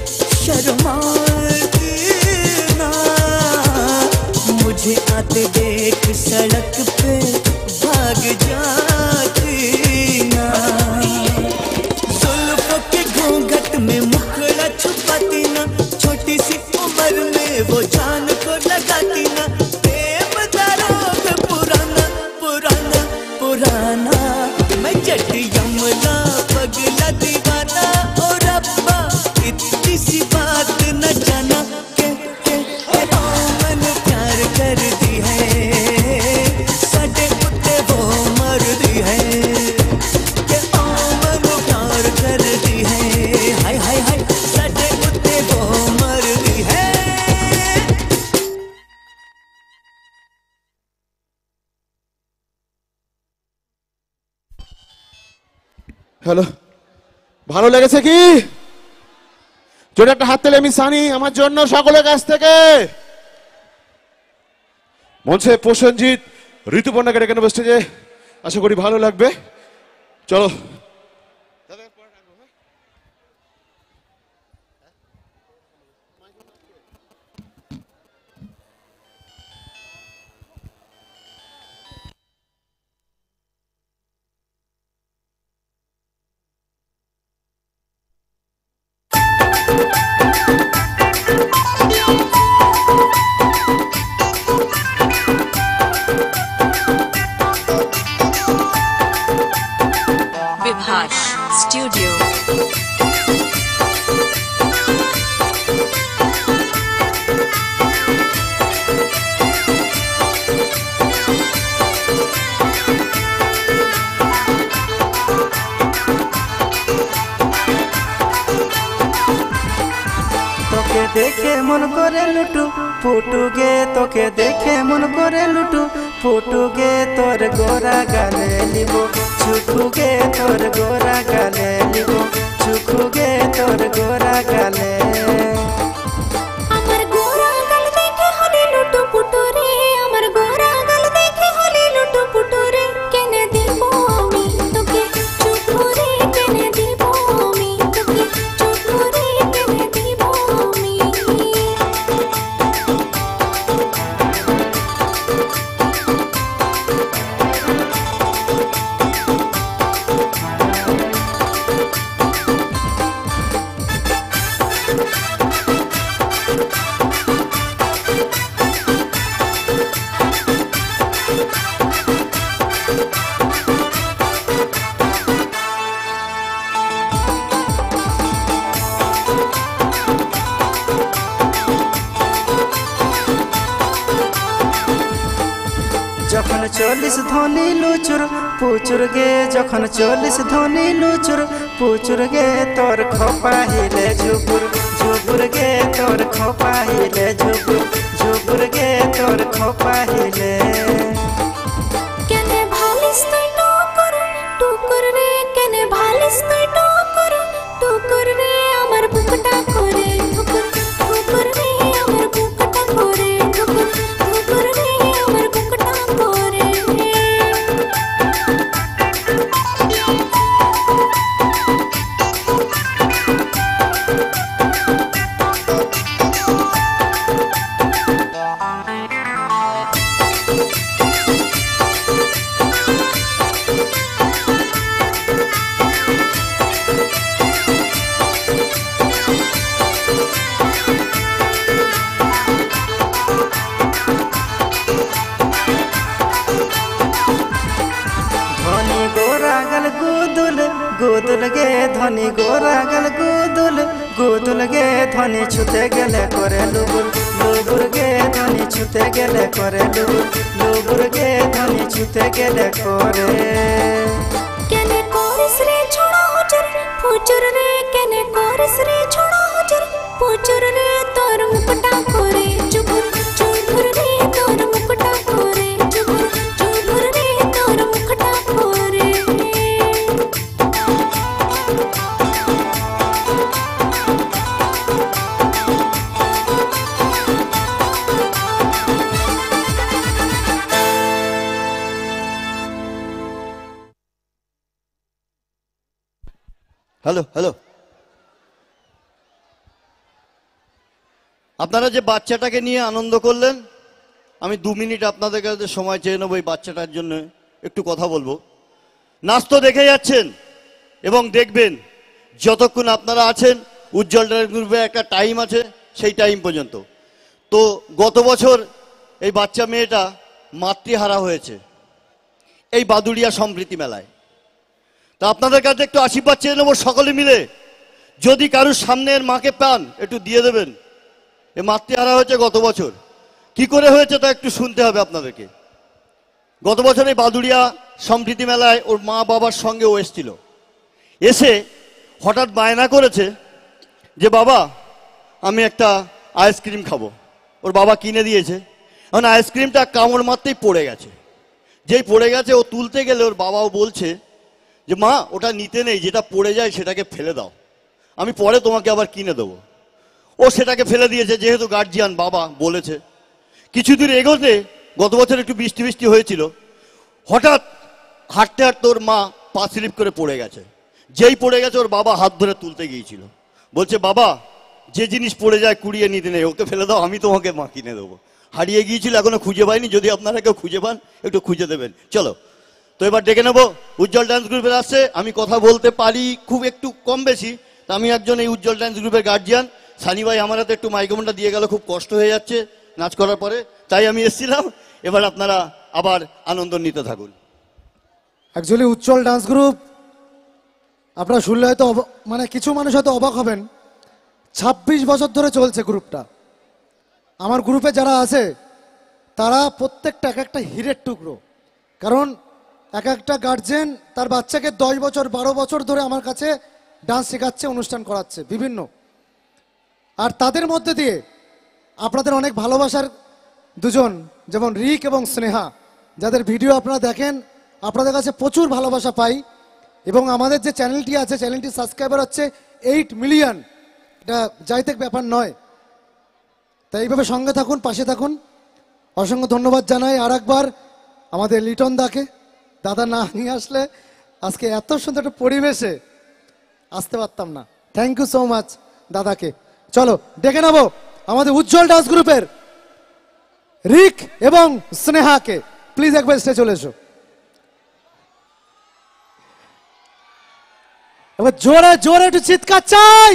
शर्माती ना मुझे आते देख सड़क पे भाग जाती ना जुल्फों के घूंघट में मुखड़ा छुपाती ना छोटी सी उम्र में वो जान को लगाती ना प्रेम का रोग पुराना पुराना पुराना मैं जट यमला पगला दीवाना ओ रब्बा इतनी सी बात न जाना के के के ओ मन प्यार कर दी है साडे उत्ते वो मरदी है के ओ मन प्यार कर दी है हाय हाय हाय साडे उत्ते वो मरदी है হ্যালো ভালো লেগেছে কি জোরে একটা হাত তালি আমি সানি আমার জন্য সকলের কাছ থেকে মঞ্চে প্রসেনজিৎ ঋতুপর্ণাকে ডেকে নেবো স্টেজে আশা করি ভালো লাগবে চলো विभाष स्टूडियो তোকে দেখে মন করে লুটু ফুটুগে তোকে দেখে মন করে লুটু ফুটুগে তোর গোরা গালে লিব ছুকুগে তোর গোরা গালে লিব ছুকুগে তোর গোরা গালে আমার গোরা গাল দেখে হলি লুটু পুটু রে আমার গোরা গাল দেখে হলি লুটু পুটু রে কেনে দিব আমি তোকে চুপু রে কেনে দিব আমি তোকে চুপু রে কেনে দিব আমি যখন চল্লিশ ধনী লুচুর পুচুর গে যখন চল্লিশ ধনী লুচুর পুচুর গে তোর খোপা হিলে ঝুপুর ঝুপুর গে তোর খোপা হিলে ঝুপুর ঝুপুর গে তোর খোপা হিলে কেনে ভালিস তুই টুকুর টুকুর রে কেনে ভালিস তুই টুকুর টুকুর রে আমার বুকটা করে ঠুকুর ঠুকুর রে আমার বুকটা করে ঠুকুর ঠুকুর রে আমার বুকটা করে ধ্বনি গোরা গেল গুদুল গুদুল গে ধ্বনি ছুতে গেলে করে লুবুল লুবুল গে ধ্বনি ছুতে গেলে করে লুবুল লুবুল গে ধ্বনি ছুতে গেলে করে কেনে করিস রে ছোড়া হুজুর ফুচুর রে কেনে করিস রে ছোড়া হুজুর ফুচুর রে তোর মুকুটা করে চুপুর চুপুর রে তোর মুকুটা করে চুপুর চুপুর রে তোর মুকুটা করে হ্যালো হ্যালো আপনারা যে বাচ্চাটাকে নিয়ে আনন্দ করলেন, আমি দু মিনিট আপনাদের কাছে সময় চেয়ে নেবো এই বাচ্চাটার জন্য একটু কথা বলবো। নাচ তো দেখে যাচ্ছেন এবং দেখবেন যতক্ষণ আপনারা আছেন। উজ্জ্বল ডান্স গ্রুপে একটা টাইম আছে, সেই টাইম পর্যন্ত। তো গত বছর এই বাচ্চা মেয়েটা মাতৃহারা হয়েছে এই বাদুড়িয়া সম্প্রীতি মেলায়। তা আপনাদের কাছে একটু আশীর্বাদ চেয়ে নেবো সকলে মিলে, যদি কারুর সামনের মাকে পান একটু দিয়ে দেবেন। এ মাতৃহারা হয়েছে গত বছর, কি করে হয়েছে তা একটু শুনতে হবে আপনাদেরকে। গত বছর এই বাদুড়িয়া সম্প্রীতি মেলায় ওর মা বাবার সঙ্গে ও এসেছিল, এসে হঠাৎ বায়না করেছে যে বাবা আমি একটা আইসক্রিম খাবো। ওর বাবা কিনে দিয়েছে, এখন আইসক্রিমটা কামড় মারতেই পড়ে গেছে। যেই পড়ে গেছে ও তুলতে গেলে ওর বাবাও বলছে যে মা ওটা নিতে নেই, যেটা পড়ে যায় সেটাকে ফেলে দাও, আমি পরে তোমাকে আবার কিনে দেবো। ও সেটাকে ফেলে দিয়েছে, যেহেতু গার্জিয়ান বাবা বলেছে। কিছু দূর এগোতে গত বছর একটু বৃষ্টি বৃষ্টি হয়েছিল, হঠাৎ হাঁটতে হাঁটতে ওর মা পা স্লিপ করে পড়ে গেছে। যেই পড়ে গেছে ওর বাবা হাত ধরে তুলতে গিয়েছিল, বলছে বাবা যে জিনিস পড়ে যায় কুড়িয়ে নিতে নেই, ওকে ফেলে দাও, আমি তোমাকে মা কিনে দেবো। হারিয়ে গিয়েছিল, এখনো খুঁজে পাইনি, যদি আপনারা কেউ খুঁজে পান একটু খুঁজে দেবেন। চলো তো এবার ডেকে নেবো উজ্জ্বল ডান্স গ্রুপের আসছে। আমি কথা বলতে পারি খুব একটু কম বেশি, তা আমি একজন এই উজ্জ্বল ডান্স গ্রুপের গার্জিয়ান। সানি ভাই আমার হাতে একটু মাইক্রোফোনটা দিয়ে গেল, খুব কষ্ট হয়ে যাচ্ছে নাচ করার পরে, তাই আমি এসেছিলাম। এবার আপনারা আবার আনন্দ নিতে থাকুন। অ্যাকচুয়ালি উজ্জ্বল ডান্স গ্রুপ আপনারা শুনলে হয়তো মানে কিছু মানুষ হয়তো অবাক হবেন, ছাব্বিশ বছর ধরে চলছে গ্রুপটা। আমার গ্রুপে যারা আছে তারা প্রত্যেকটা এক একটা হীরের টুকরো, কারণ এক একটা গার্জেন তার বাচ্চাকে দশ বছর বারো বছর ধরে আমার কাছে ডান্স শেখাচ্ছে, অনুষ্ঠান করাচ্ছে বিভিন্ন। আর তাদের মধ্যে দিয়ে আপনাদের অনেক ভালোবাসার দুজন, যেমন রিক এবং স্নেহা, যাদের ভিডিও আপনারা দেখেন, আপনাদের কাছে প্রচুর ভালোবাসা পাই। এবং আমাদের যে চ্যানেলটি আছে, চ্যানেলটি সাবস্ক্রাইবার হচ্ছে এইট মিলিয়ন, এটা যাইতে ব্যাপার নয়। তাই এইভাবে সঙ্গে থাকুন, পাশে থাকুন। অসংখ্য ধন্যবাদ জানাই আর একবার আমাদের লিটন দাকে। দাদা না নিয়ে আসলে আজকে এত সুন্দর একটা পরিবেশে আসতে পারতাম না। থ্যাংক ইউ সো মাচ দাদাকে। চলো ডেকে নেবো আমাদের উজ্জ্বল ডান্স গ্রুপের রিক এবং স্নেহাকে, প্লিজ একবার স্টেজে চলে এসো। এবার জোরে জোরে একটু চিৎকার চাই।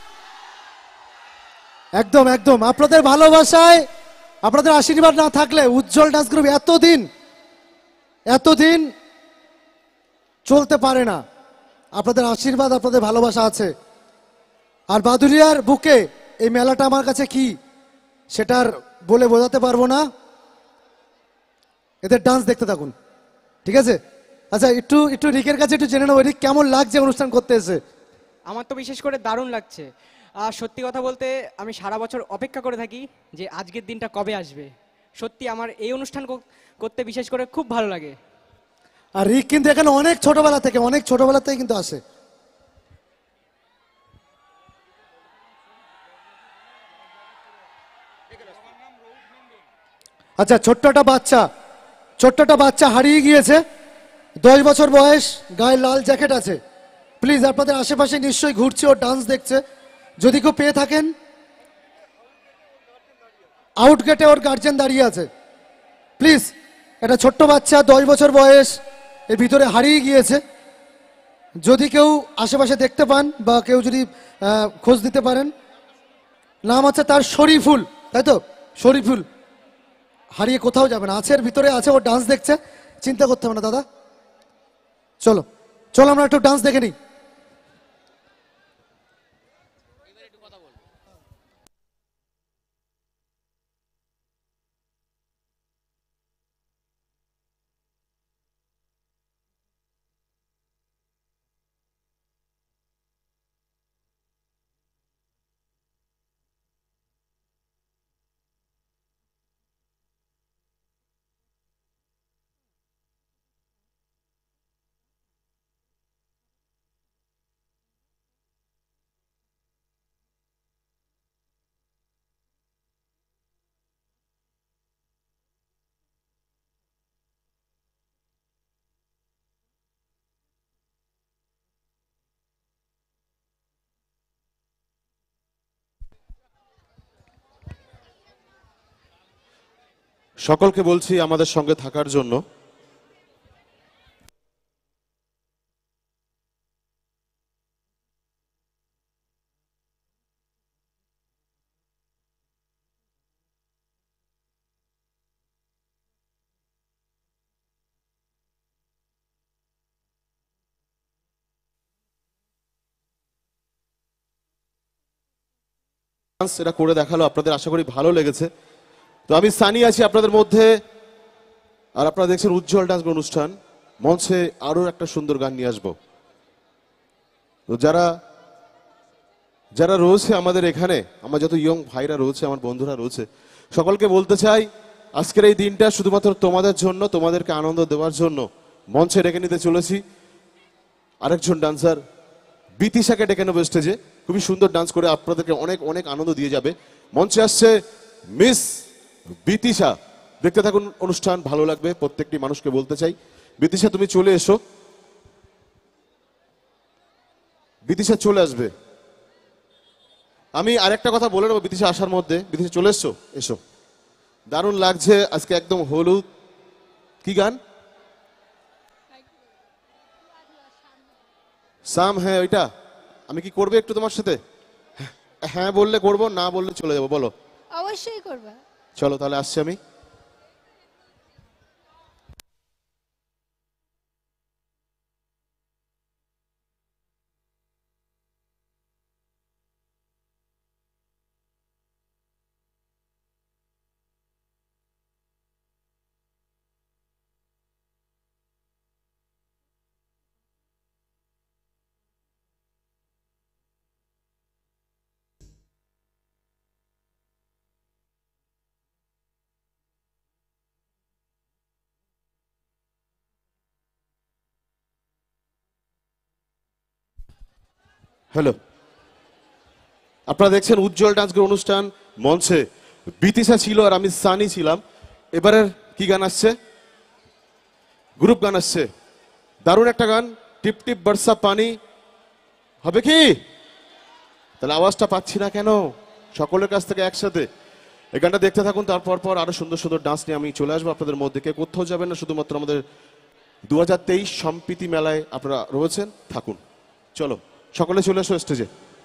একদম একদম আপনাদের ভালোবাসায়, আপনাদের আশীর্বাদ না থাকলে উজ্জ্বল ডান্স গ্রুপ এতদিন এতদিন চলতে পারে না। আপনাদের আশীর্বাদ, আপনাদের ভালোবাসা আছে। আর বাদুড়িয়ার বুকে এই মেলাটা আমার কাছে কি সেটার বলে বোঝাতে পারবো না। এদের ডান্স দেখতে থাকুন, ঠিক আছে? আচ্ছা একটু একটু রিকের কাছে একটু জেনে নেবো, রিক কেমন লাগছে অনুষ্ঠান করতে এসে? আমার তো বিশেষ করে দারুণ লাগছে। আর সত্যি কথা বলতে আমি সারা বছর অপেক্ষা করে থাকি যে আজকের দিনটা কবে আসবে। সত্যি আমার এই অনুষ্ঠান করতে বিশেষ করে খুব ভালো লাগে। আর রিক কিন্তু এখানে অনেক ছোটবেলা থেকে অনেক ছোটবেলা থেকে কিন্তু আসে। আচ্ছা ছোট্টটা বাচ্চা ছোট্টটা বাচ্চা হারিয়ে গিয়েছে, দশ বছর বয়স, গায়ে লাল জ্যাকেট আছে। প্লিজ আপনাদের আশেপাশে নিশ্চয়ই ঘুরছে, ও ডান্স দেখছে। যদি কেউ পেয়ে থাকেন, আউট গেটে ওর গার্জেন দাঁড়িয়ে আছে। প্লিজ, একটা ছোট্ট বাচ্চা দশ বছর বয়স, এর ভিতরে হারিয়ে গিয়েছে। যদি কেউ আশেপাশে দেখতে পান বা কেউ যদি খোঁজ দিতে পারেন। নাম হচ্ছে তার শরীফুল, তাই তো? শরীফুল হারিয়ে কোথাও যাবে না, আছে এর ভিতরে আছে, ও ডান্স দেখছে, চিন্তা করতে হবে না দাদা। চলো চলো আমরা একটু ডান্স দেখে নিই। সকলকে বলছি আমাদের সঙ্গে থাকার জন্য। এটা করে দেখালো, আপনাদের আশা করি ভালো লেগেছে। তো আমি সানি আছি আপনাদের মধ্যে, আর আপনারা দেখছেন উজ্জ্বল ডান্স অনুষ্ঠান। মঞ্চে আরো একটা সুন্দর গান নিয়ে আসবো। তো যারা যারা রয়েছে আমাদের এখানে, আমার যত ইয়ং ভাইরা রয়েছে, আমার বন্ধুরা রয়েছে, সকলকে বলতে চাই আজকের এই দিনটা শুধুমাত্র তোমাদের জন্য, তোমাদেরকে আনন্দ দেওয়ার জন্য মঞ্চে ডেকে নিতে চলেছি আরেকজন ডান্সার বিতিশাকে ডেকে নেবো স্টেজে। খুবই সুন্দর ডান্স করে আপনাদেরকে অনেক অনেক আনন্দ দিয়ে যাবে। মঞ্চে আসছে মিস বিতিশা। দেখতে থাকুন অনুষ্ঠান, ভালো লাগবে। প্রত্যেকটি মানুষকে বলতে চাই, বিতিশা তুমি চলে এসো। বিতিশা চলে আসবে। আমি আরেকটা কথা বলে নেবো বিতিশা আসার মধ্যে। বিতিশা চলে এসো, এসো। দারুণ লাগছে আজকে, একদম হলুদ। কি গান? সাম, হ্যাঁ ওইটা। আমি কি করবে একটু তোমার সাথে? হ্যাঁ বললে করবো, না বললে চলে যাবো। বলো। অবশ্যই করবা। চলো তাহলে আসছি আমি। হ্যালো, আপনারা দেখছেন উজ্জ্বল ডান্স অনুষ্ঠান। মঞ্চে বিতিশা ছিল আর আমি সানি ছিলাম। এবারের কি গান আসছে? গ্রুপ গান আসছে। দারুণ একটা গান, টিপ টিপ বর্ষা পানি। হবে কি? তাহলে আওয়াজটা পাচ্ছি না কেন? সকলের কাছ থেকে একসাথে এই গানটা দেখতে থাকুন। তারপর পর আরো সুন্দর সুন্দর ডান্স নিয়ে আমি চলে আসবো আপনাদের মধ্যে। কে কোথাও যাবেন না, শুধুমাত্র আমাদের দু হাজার তেইশ সম্প্রীতি মেলায় আপনারা রয়েছেন, থাকুন। চলো সকলে চলে এসো স্টেজে।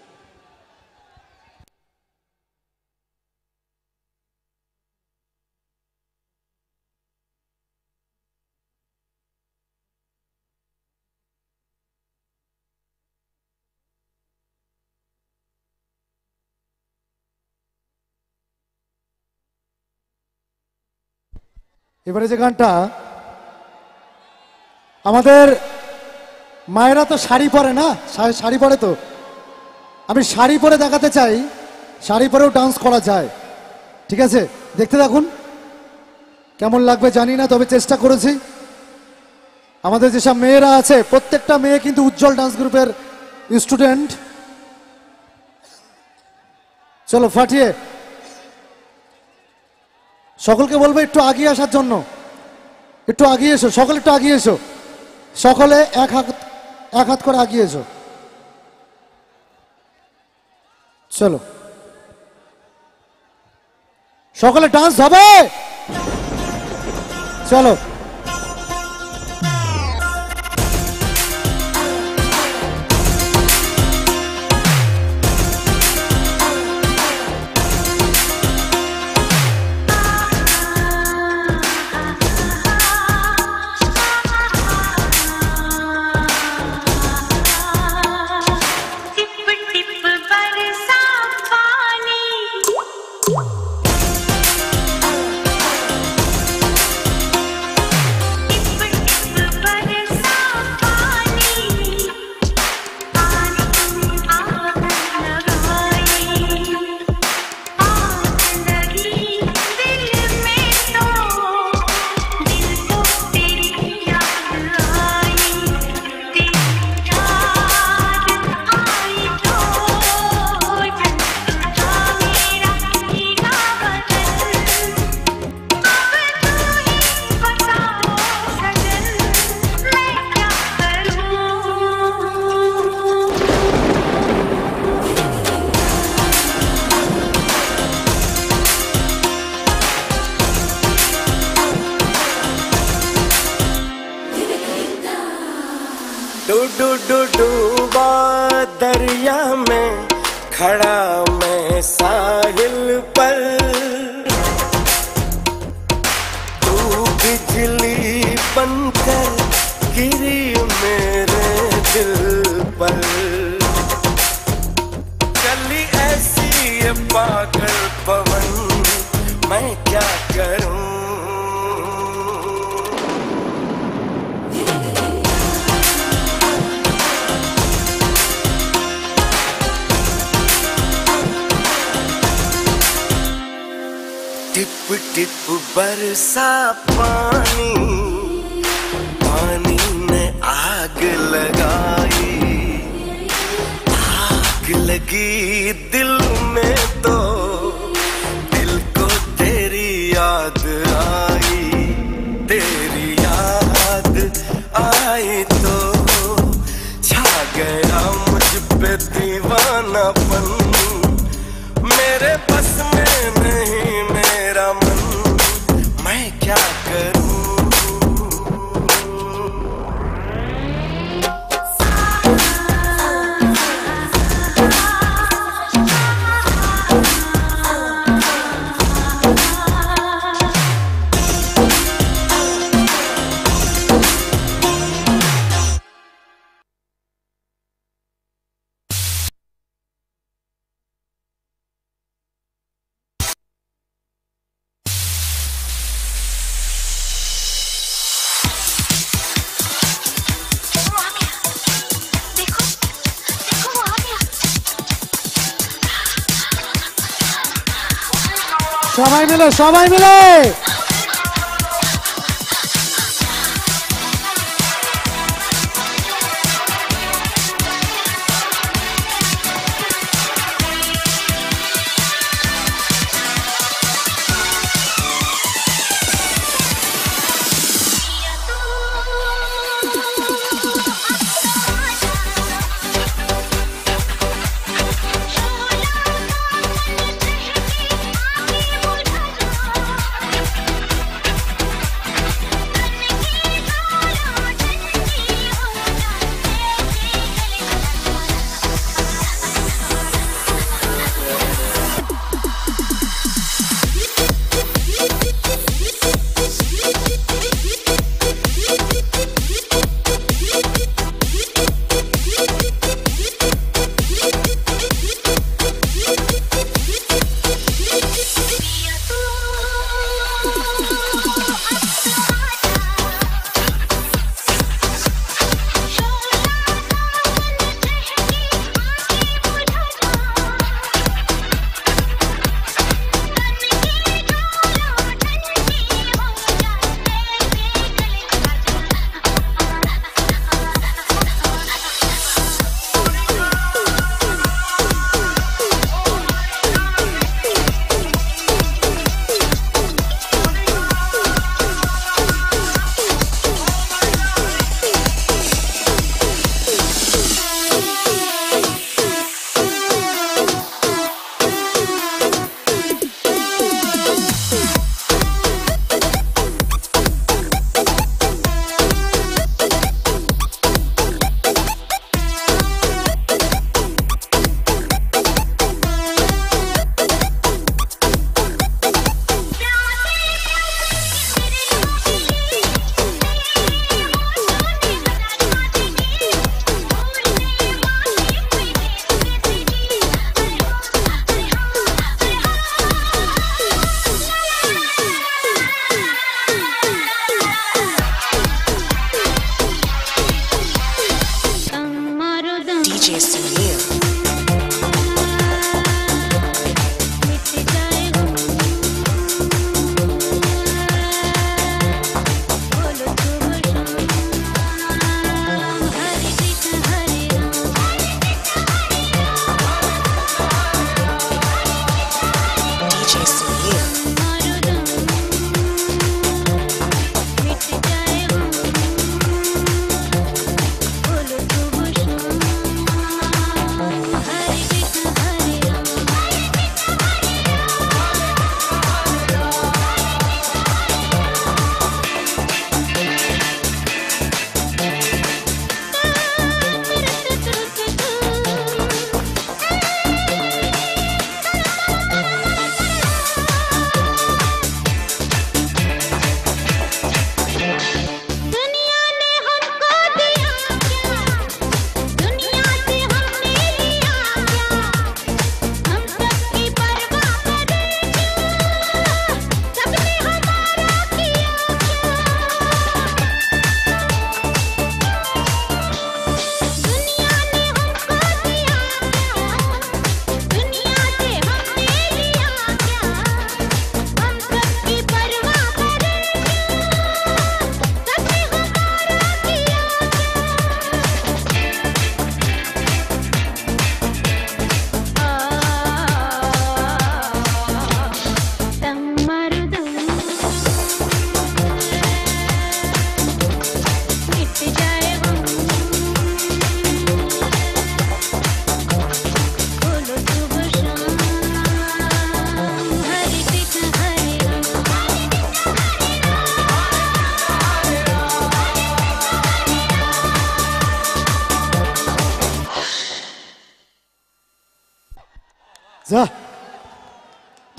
এবারে যে গানটা, আমাদের মায়েরা তো শাড়ি পরে না, শা- শাড়ি পরে তো, আমি শাড়ি পরে দেখাতে চাই শাড়ি পরেও ডান্স করা যায়। ঠিক আছে, দেখতে থাকুন। কেমন লাগবে জানি না, তবে চেষ্টা করেছি। আমাদের যেসব মেয়েরা আছে প্রত্যেকটা মেয়ে কিন্তু উজ্জ্বল ডান্স গ্রুপের স্টুডেন্ট। চলো ফাটিয়ে সকলকে বলবো একটু আগিয়ে আসার জন্য। একটু আগিয়ে এসো, সকলে একটু আগিয়ে এসো। সকলে এক হাত এক হাত করে আগিয়ে এসো। চলো সকলে ডান্স হবে। চলো टिप टिप बरसा पानी डू डू डूबा दरिया में खड़ा मैं साहिल पर, तू बिजली बनकर गिरी मेरे दिल पर। चली ऐसी ये पागल पवन मैं क्या करूं। टिप टिप बरसा पानी, पानी ने आग लगाई, आग लगी दिल में तो दिल को तेरी याद आई, तेरी याद आई तो छा गया मुझ पे दीवानापन। मेरे बस में नहीं मेरा मन, मैं क्या करूं। সবাই মিলে সবাই মিলে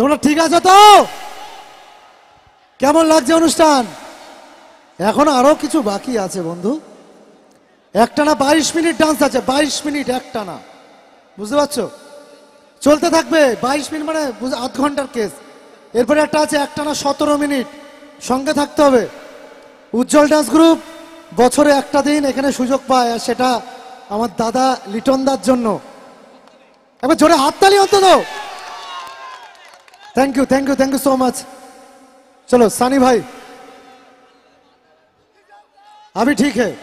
তোমরা ঠিক আছো তো? কেমন লাগছে অনুষ্ঠান? এখন আরো কিছু বাকি আছে বন্ধু। একটানা বাইশ মিনিট ডান্স আছে, বাইশ মিনিট একটানা, বুঝতে পারছো? চলতে থাকবে বাইশ মিনিট, মানে বুঝ- আধ ঘন্টার কেস। এরপরে একটা আছে একটানা সতেরো মিনিট, সঙ্গে থাকতে হবে। উজ্জ্বল ডান্স গ্রুপ বছরে একটা দিন এখানে সুযোগ পায়, আর সেটা আমার দাদা লিটন দার জন্য। একবার জোরে হাততালি অন্তত। Thank you thank you thank you so much. चलो सानी भाई अभी ठीक है।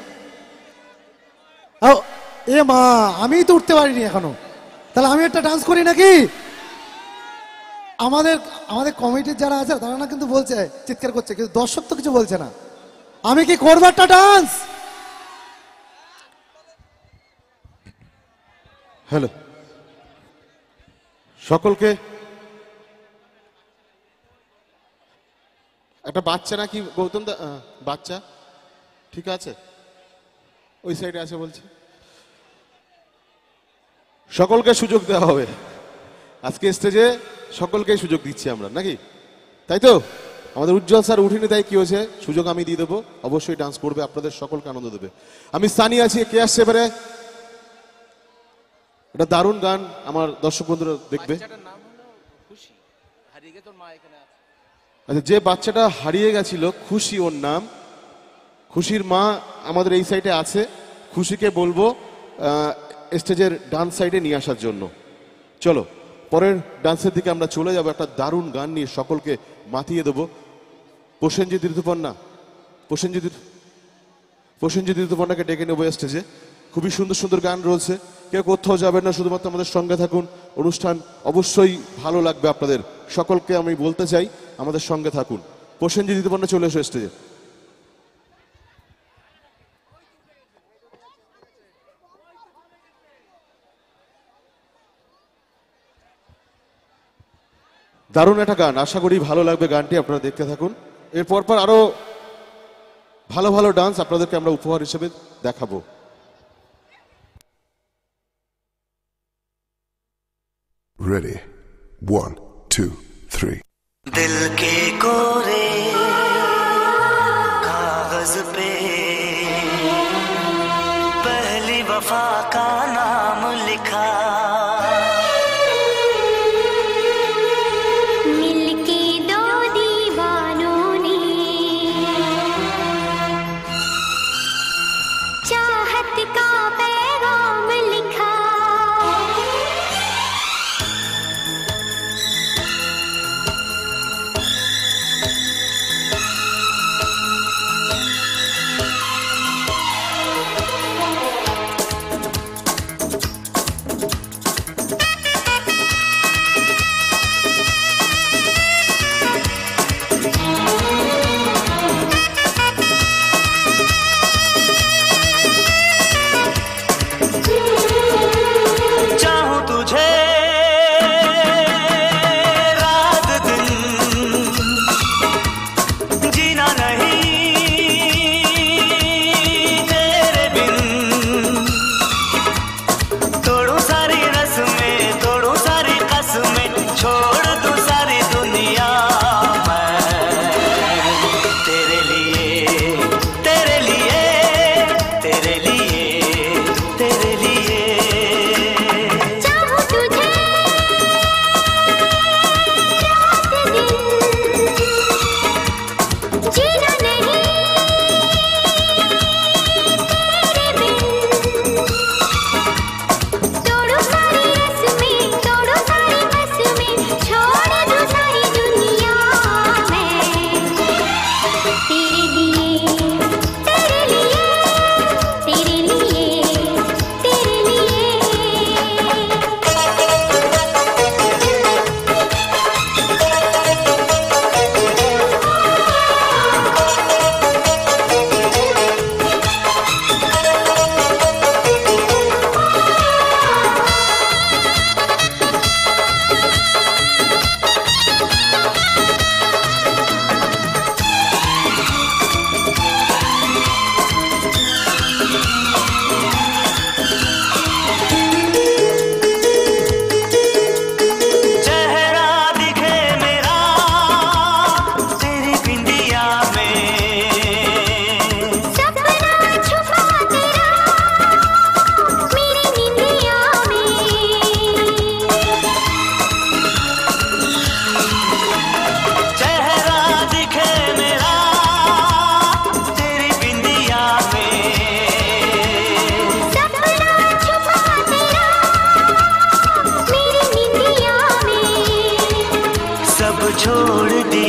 आओ এ মা, আমি তো উঠতে পারিনি এখনো, তাহলে আমি একটা ডান্স করি নাকি? আমাদের আমাদের কমিটির যারা আছে তারা না কিন্তু বলছে, চিৎকার করছে, কিন্তু দর্শক তো কিছু বলছে না। আমি কি করবো একটা ডান্স? হ্যালো সকলকে। একটা বাচ্চা নাকি গৌতম দা? আহ, বাচ্চা ঠিক আছে, ওই সাইডে আছে বলছে। সকলকে সুযোগ দেওয়া হবে আজকে স্টেজে, সকলকে সুযোগ দিচ্ছি আমরা, নাকি? তাই তো? আমাদের উজ্জ্বল স্যার উঠিনি, তাই কি হয়েছে, সুযোগ আমি দিয়ে দেবো, অবশ্যই ডান্স করবে, আপনাদের সকলকে আনন্দ দেবে। আমি সানি আছি, কে আসছে এবারে? এটা দারুণ গান, আমার দর্শক বন্ধুরা দেখবে। আচ্ছা, যে বাচ্চাটা হারিয়ে গেছিল খুশি, ওর নাম। খুশির মা আমাদের এই সাইডে আছে, খুশিকে বলবো আহ, স্টেজের ডান্স সাইডে নিয়ে আসার জন্য। চলো পরের ডান্সের দিকে আমরা চলে যাবো, একটা দারুণ গান নিয়ে সকলকে মাতিয়ে দেবো। প্রসেনজিৎ ঋতুপর্ণা, প্রসেনজিৎ প্রসেনজিৎ ঋতুপর্ণাকে ডেকে নেবো স্টেজে। খুবই সুন্দর সুন্দর গান রয়েছে, কেউ কোথাও যাবেন না, শুধুমাত্র আমাদের সঙ্গে থাকুন। অনুষ্ঠান অবশ্যই ভালো লাগবে আপনাদের সকলকে, আমি বলতে চাই আমাদের সঙ্গে থাকুন। প্রসেনজিৎ ঋতুপর্ণা চলে এসো স্টেজে। দারুণ একটা গান, আশা করি ভালো লাগবে গানটি, আপনারা দেখতে থাকুন। এরপর পর আরো ভালো ভালো ডান্স আপনাদেরকে আমরা উপহার হিসেবে দেখাবো। Ready? One, two, three. दिल के कोरे कागज पे पहली वफा का नाम लिखा, मिलके दो दीवानों ने चाहत का पैगाम लिखा।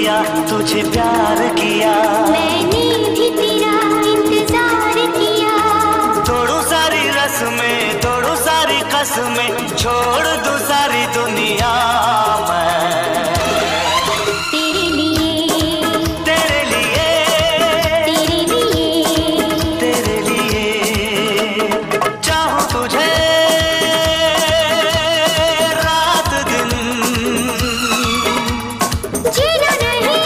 दिया तुझे प्यार किया मैंने भी तेरा इंतजार किया तोड़ू सारी रस्में तोड़ू सारी कसमें छोड़ दूं सारी दुनिया मैं तेरे लिए तेरे लिए तेरे लिए तेरे लिए चाहूं तुझे रात दिन जीना नहीं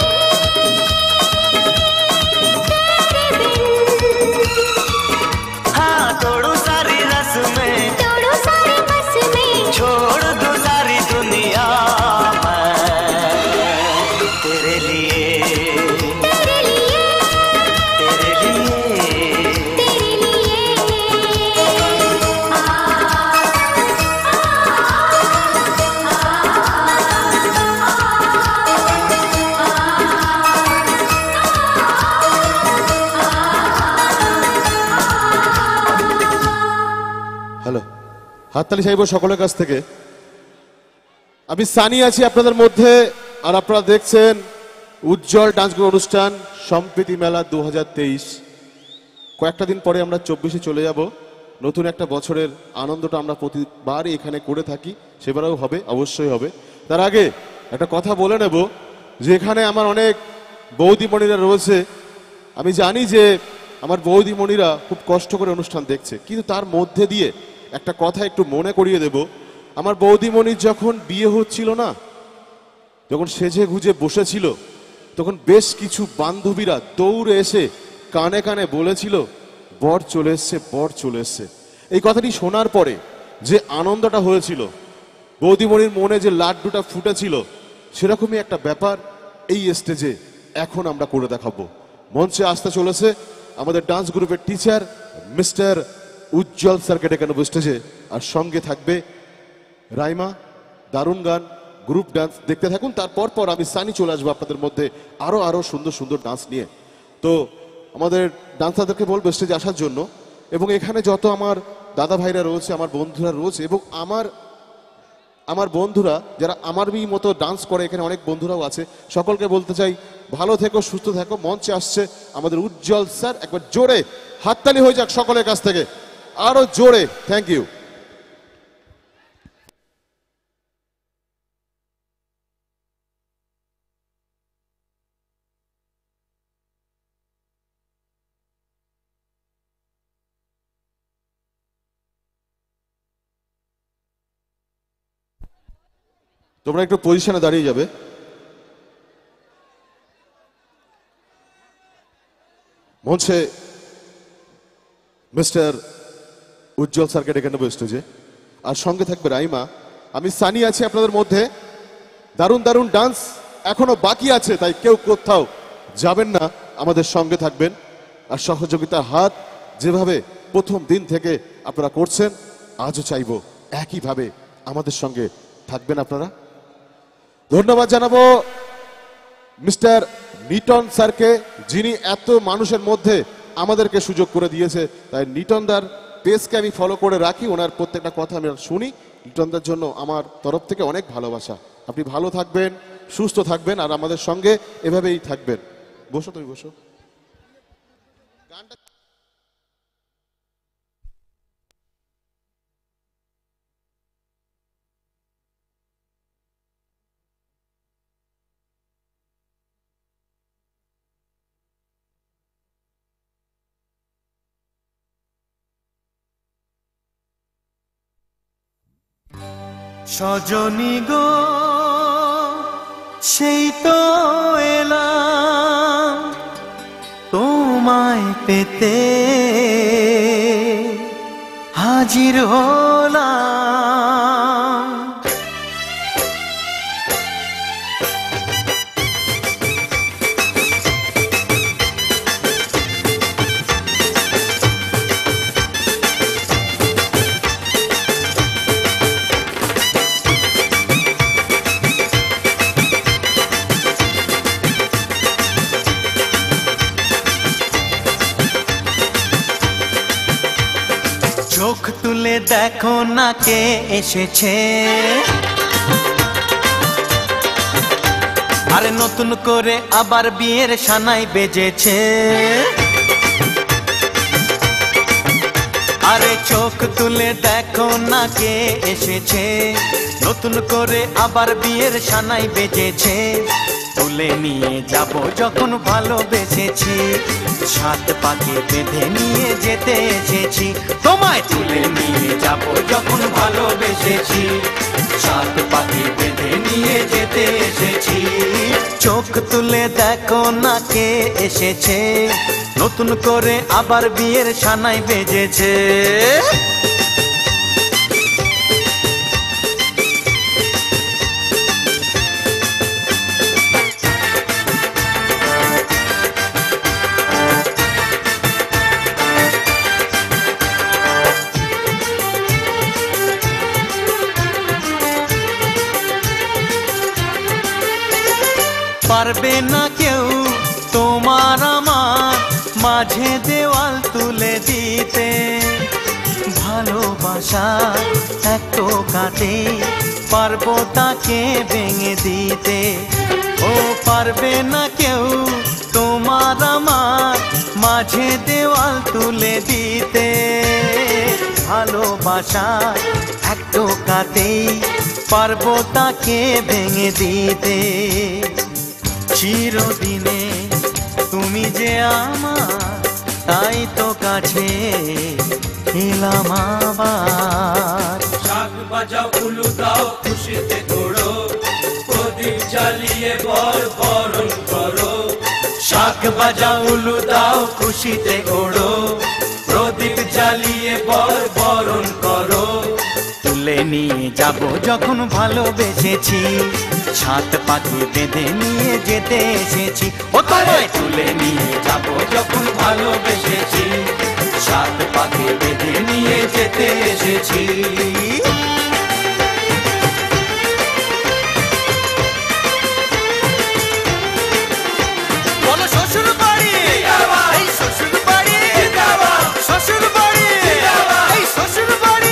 तेरे बिन हाँ तोड़ू सारी रस्में तोड़ो सारी कसमें छोड़ दूं सारी दुनिया मैं तेरे लिए तेरे लिए तेरे लिए तेरे लिए হ্যালো, হাততালি চাইব সকলের কাছ থেকে। আমি সানি আছি আপনাদের মধ্যে, আর আপনারা দেখছেন উজ্জ্বল ডান্স গ্রুপ অনুষ্ঠান সম্প্রীতি মেলা দু হাজার তেইশ। কয়েকটা দিন পরে আমরা চব্বিশে চলে যাব। নতুন একটা বছরের আনন্দটা আমরা প্রতিবারই এখানে করে থাকি, সেবারেও হবে, অবশ্যই হবে। তার আগে একটা কথা বলে নেব যে এখানে আমার অনেক বৌদিমণিরা রয়েছে। আমি জানি যে আমার বৌদিমণিরা খুব কষ্ট করে অনুষ্ঠান দেখছে, কিন্তু তার মধ্যে দিয়ে একটা কথা একটু মনে করিয়ে দেব। আমার বৌদিমণির যখন বিয়ে হচ্ছিল না, যখন সেজে গুজে বসেছিল, তখন বেশ কিছু বান্ধবীরা দৌড়ে এসে কানে কানে বলেছিল বর চলে এসছে, বর চলে এসছে। এই কথাটি শোনার পরে যে আনন্দটা হয়েছিল, বৌদিমণির মনে যে লাড্ডুটা ফুটেছিল, সেরকমই একটা ব্যাপার এই স্টেজে এখন আমরা করে দেখাবো। মঞ্চে আসতে চলেছে আমাদের ডান্স গ্রুপের টিচার মিস্টার উজ্জ্বল স্যারকে ডেকে নেবো স্টেজে, আর সঙ্গে থাকবে রাইমা। দারুণ গান, গ্রুপ ডান্স দেখতে থাকুন। তারপর পর আমি সানি চলে আসবো আপনাদের মধ্যে আরো আরো সুন্দর সুন্দর ডান্স নিয়ে। তো আমাদের ডান্সারদেরকে বলবো স্টেজে আসার জন্য, এবং এখানে যত আমার দাদা ভাইরা রয়েছে, আমার বন্ধুরা রয়েছে, এবং আমার আমার বন্ধুরা যারা আমার মতো ডান্স করে, এখানে অনেক বন্ধুরাও আছে, সকলকে বলতে চাই ভালো থেকো, সুস্থ থেকো। মঞ্চে আসছে আমাদের উজ্জ্বল স্যার, একবার জোরে হাততালি হয়ে যাক সকলের কাছ থেকে, আরো জোরে। Thank you. তোমরা একটু পজিশনে দাঁড়িয়ে যাবে। মঞ্চে মিস্টার উজ্জ্বল স্যারকে ডেকে নেবো স্টেজে, আর সঙ্গে থাকবে রাইমা। আমি সানি আছি আপনাদের মধ্যে। দারুণ দারুণ ডান্স এখনো বাকি আছে, তাই কেউ কোথাও যাবেন না, আমাদের সঙ্গে থাকবেন। আর সহযোগিতার হাত যেভাবে প্রথম দিন থেকে আপনারা করছেন, আজও চাইবো একইভাবে আমাদের সঙ্গে থাকবেন আপনারা। ধন্যবাদ জানাবো মিস্টার নিটন স্যারকে, যিনি এত মানুষের মধ্যে আমাদেরকে সুযোগ করে দিয়েছে। তাই নিটনদার পেজকে আমি ফলো করে রাখি, ওনার প্রত্যেকটা কথা আমি শুনি। নিটনদার জন্য আমার তরফ থেকে অনেক ভালোবাসা। আপনি ভালো থাকবেন, সুস্থ থাকবেন, আর আমাদের সঙ্গে এভাবেই থাকবেন। বসো, তুমি বসো। সজনী গো সেই তো এলাম তোমায় পেতে, হাজির হলাম। চোখ তুলে দেখো না কে এসেছে, আরে নতুন করে আবার বিয়ের সানাই বেজেছে, আরে চোখ তুলে দেখো না কে এসেছে, নতুন করে আবার বিয়ের সানাই বেজেছে। তুলে নিয়ে যাব যখন ভালোবেসেছি, সাত পাকে বেঁধে নিয়ে যেতে এসেছি। তোমায় তুলে নিয়ে যাব যখন ভালোবেসেছি, সাত পাকে বেঁধে নিয়ে যেতে এসেছি। চোখ তুলে দেখো না কে এসেছে, নতুন করে আবার বিয়ের সানাই বেজেছে। পারবে না কেউ তোমার আমার মাঝে দেওয়াল তুলে দিতে, ভালোবাসা এত কাটে পারবো তাকে ভেঙে দিতে। ও পারবে না কেউ তোমার আমার মাঝে দেওয়াল তুলে দিতে, ভালোবাসা এত কাটে পারবো তাকে ভেঙে দিতে। চিরদিনে তুমি যে আমার, তাই তো কাছে এলাম আবার। শাক বাজাও উলু দাও খুশিতে ঘোড়ো, প্রদীপ জ্বালিয়ে বর বরণ করো। শাক বাজাও উলু দাও খুশিতে ওড়ো, প্রদীপ জ্বালিয়ে বর বরণ করো। তুলে নিয়ে যাব যখন ভালোবেসেছি, সাত পাখি বেঁধে নিয়ে যেতে এসেছি। ও তোমায় তুলে নিয়ে যাব যখন ভালোবেসেছি, সাত পাখি বেঁধে নিয়ে যেতে এসেছি। বলো শ্বশুর বাড়ি, এই শ্বশুর বাড়ি, শ্বশুর বাড়ি, এই শ্বশুর বাড়ি।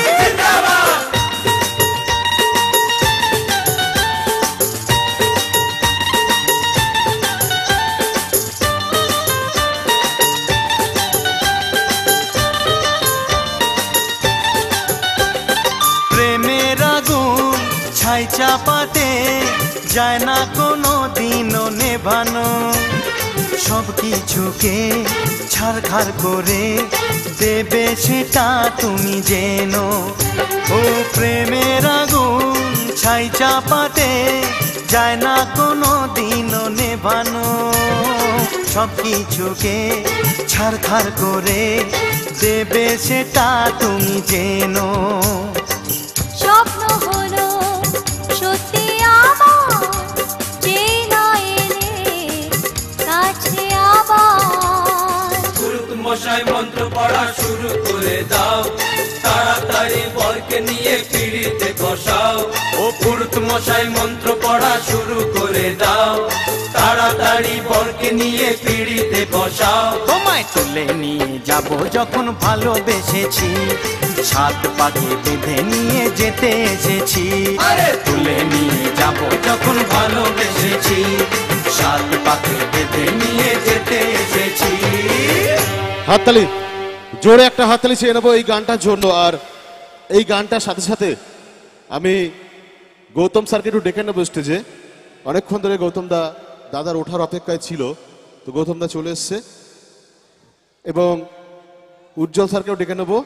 প্রেমের আগুন ছাই চাপাতে যায় না কোনো দিনও নেভানো, সব কিছুকে ছাড়খাড় করে দেবে সেটা তুমি জেনো। ও প্রেমের আগুন ছাই চাপাতে যায় না কোনো দিনও নেভানো, সব কিছুকে ছাড়খাড় করে দেবে সেটা তুমি জেনো। স্বপ্ন হলো সত্যি আমার, যে না এলে কাছে আবার। পুরুত মশাই মন্ত্র পড়া শুরু করে দাও, তাড়াতাড়ি বরকে নিয়ে পিড়িতে বসাও। ও পুরুত মশাই মন্ত্র পড়া শুরু করে দাও, তাড়াতাড়ি বরকে নিয়ে পিড়িতে বসাও। তোমায় তুলে নিয়ে যাব যখন ভালোবেসেছি, সাত পাখি বেঁধে নিয়ে যেতে এসেছি। আরে তুলে নিয়ে যাব যখন ভালোবেসেছি, সাত পাখি বেঁধে নিয়ে যেতে এসেছি। হাততালি, জোরে একটা হাততালি চেয়ে নেবো এই গানটার জন্য। আর এই গানটার সাথে সাথে আমি গৌতম স্যারকে একটু ডেকে নেবো স্টেজে। অনেকক্ষণ ধরে গৌতম দা দাদার ওঠার অপেক্ষায় ছিল, তো গৌতম দা চলে এসছে। এবং উজ্জ্বল স্যারকেও ডেকে নেবো।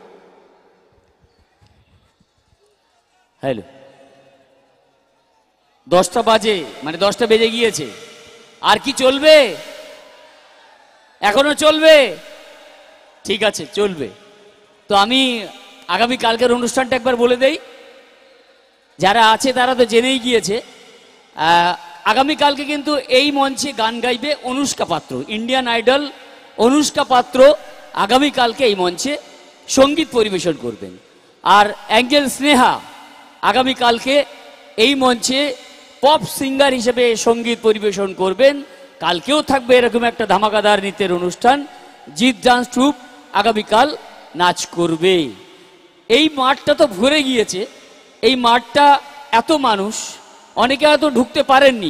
হ্যালো, দশটা বাজে, মানে দশটা বেজে গিয়েছে। আর কি চলবে? এখনো চলবে? ঠিক আছে, চলবে। তো আমি আগামী কালকের অনুষ্ঠানটা একবার বলে দেই। যারা আছে তারা তো জেনেই গিয়েছে। আগামীকালকে কিন্তু এই মঞ্চে গান গাইবে অনুষ্কা পাত্র, ইন্ডিয়ান আইডল অনুষ্কা পাত্র আগামীকালকে এই মঞ্চে সঙ্গীত পরিবেশন করবেন। আর অ্যাঞ্জেল স্নেহা আগামীকালকে এই মঞ্চে পপ সিঙ্গার হিসেবে সঙ্গীত পরিবেশন করবেন। কালকেও থাকবে এরকম একটা ধামাকাদার নৃত্যের অনুষ্ঠান। জিৎ ডান্স ট্রুপ আগামীকাল নাচ করবে। এই মাঠটা তো ভরে গিয়েছে। এই মাঠটা এত মানুষ, অনেকে হয়তো ঢুকতে পারেননি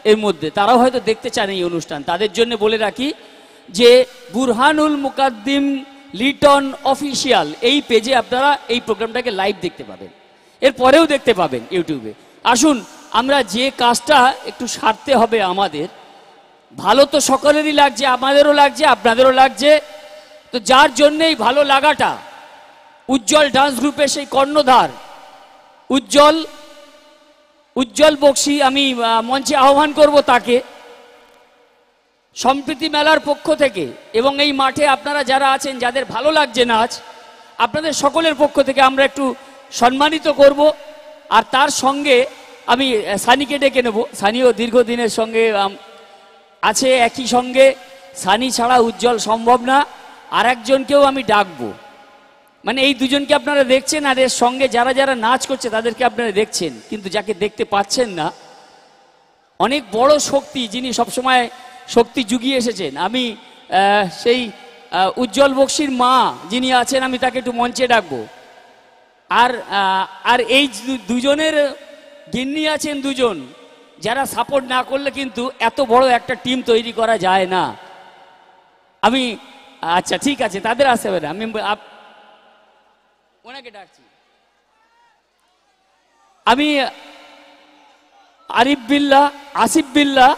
এর মধ্যে, তারাও হয়তো দেখতে চান এই অনুষ্ঠান। তাদের জন্য বলে রাখি যে বুরহানুল মুকাদ্দিম লিটন অফিসিয়াল এই পেজে আপনারা এই প্রোগ্রামটাকে লাইভ দেখতে পাবেন, এর পরেও দেখতে পাবেন ইউটিউবে। আসুন আমরা যে কাজটা একটু সারতে হবে আমাদের, ভালো তো সকলেরই লাগছে, আমাদেরও লাগছে, আপনাদেরও লাগছে, তো যার জন্যেই ভালো লাগাটা উজ্জ্বল ডান্স গ্রুপের সেই কর্ণধার উজ্জ্বল উজ্জ্বল বক্সি আমি মঞ্চে আহ্বান করব তাকে সম্প্রীতি মেলার পক্ষ থেকে, এবং এই মাঠে আপনারা যারা আছেন যাদের ভালো লাগছে নাচ, আপনাদের সকলের পক্ষ থেকে আমরা একটু সম্মানিত করব। আর তার সঙ্গে আমি সানিকে ডেকে নেব, সানিও দীর্ঘদিনের সঙ্গে আছে একই সঙ্গে, সানি ছাড়া উজ্জ্বল সম্ভব না। আর একজনকেও আমি ডাকবো, মানে এই দুজনকে আপনারা দেখছেন আর এর সঙ্গে যারা যারা নাচ করছে তাদেরকে আপনারা দেখছেন, কিন্তু যাকে দেখতে পাচ্ছেন না, অনেক বড় শক্তি যিনি সবসময় শক্তি জুগিয়ে এসেছেন। আমি সেই উজ্জ্বল বক্সির মা যিনি আছেন আমি তাকে একটু মঞ্চে ডাকবো। আর আর এই দুজনের গিন্নি আছেন দুজন, যারা সাপোর্ট না করলে কিন্তু এত বড় একটা টিম তৈরি করা যায় না। আমি আচ্ছা ঠিক আছে, তাদের আসতে হবে না, আমি ওনাকে ডাকছি। আমি আরিফ বিল্লাহ, আসিফ বিল্লাহ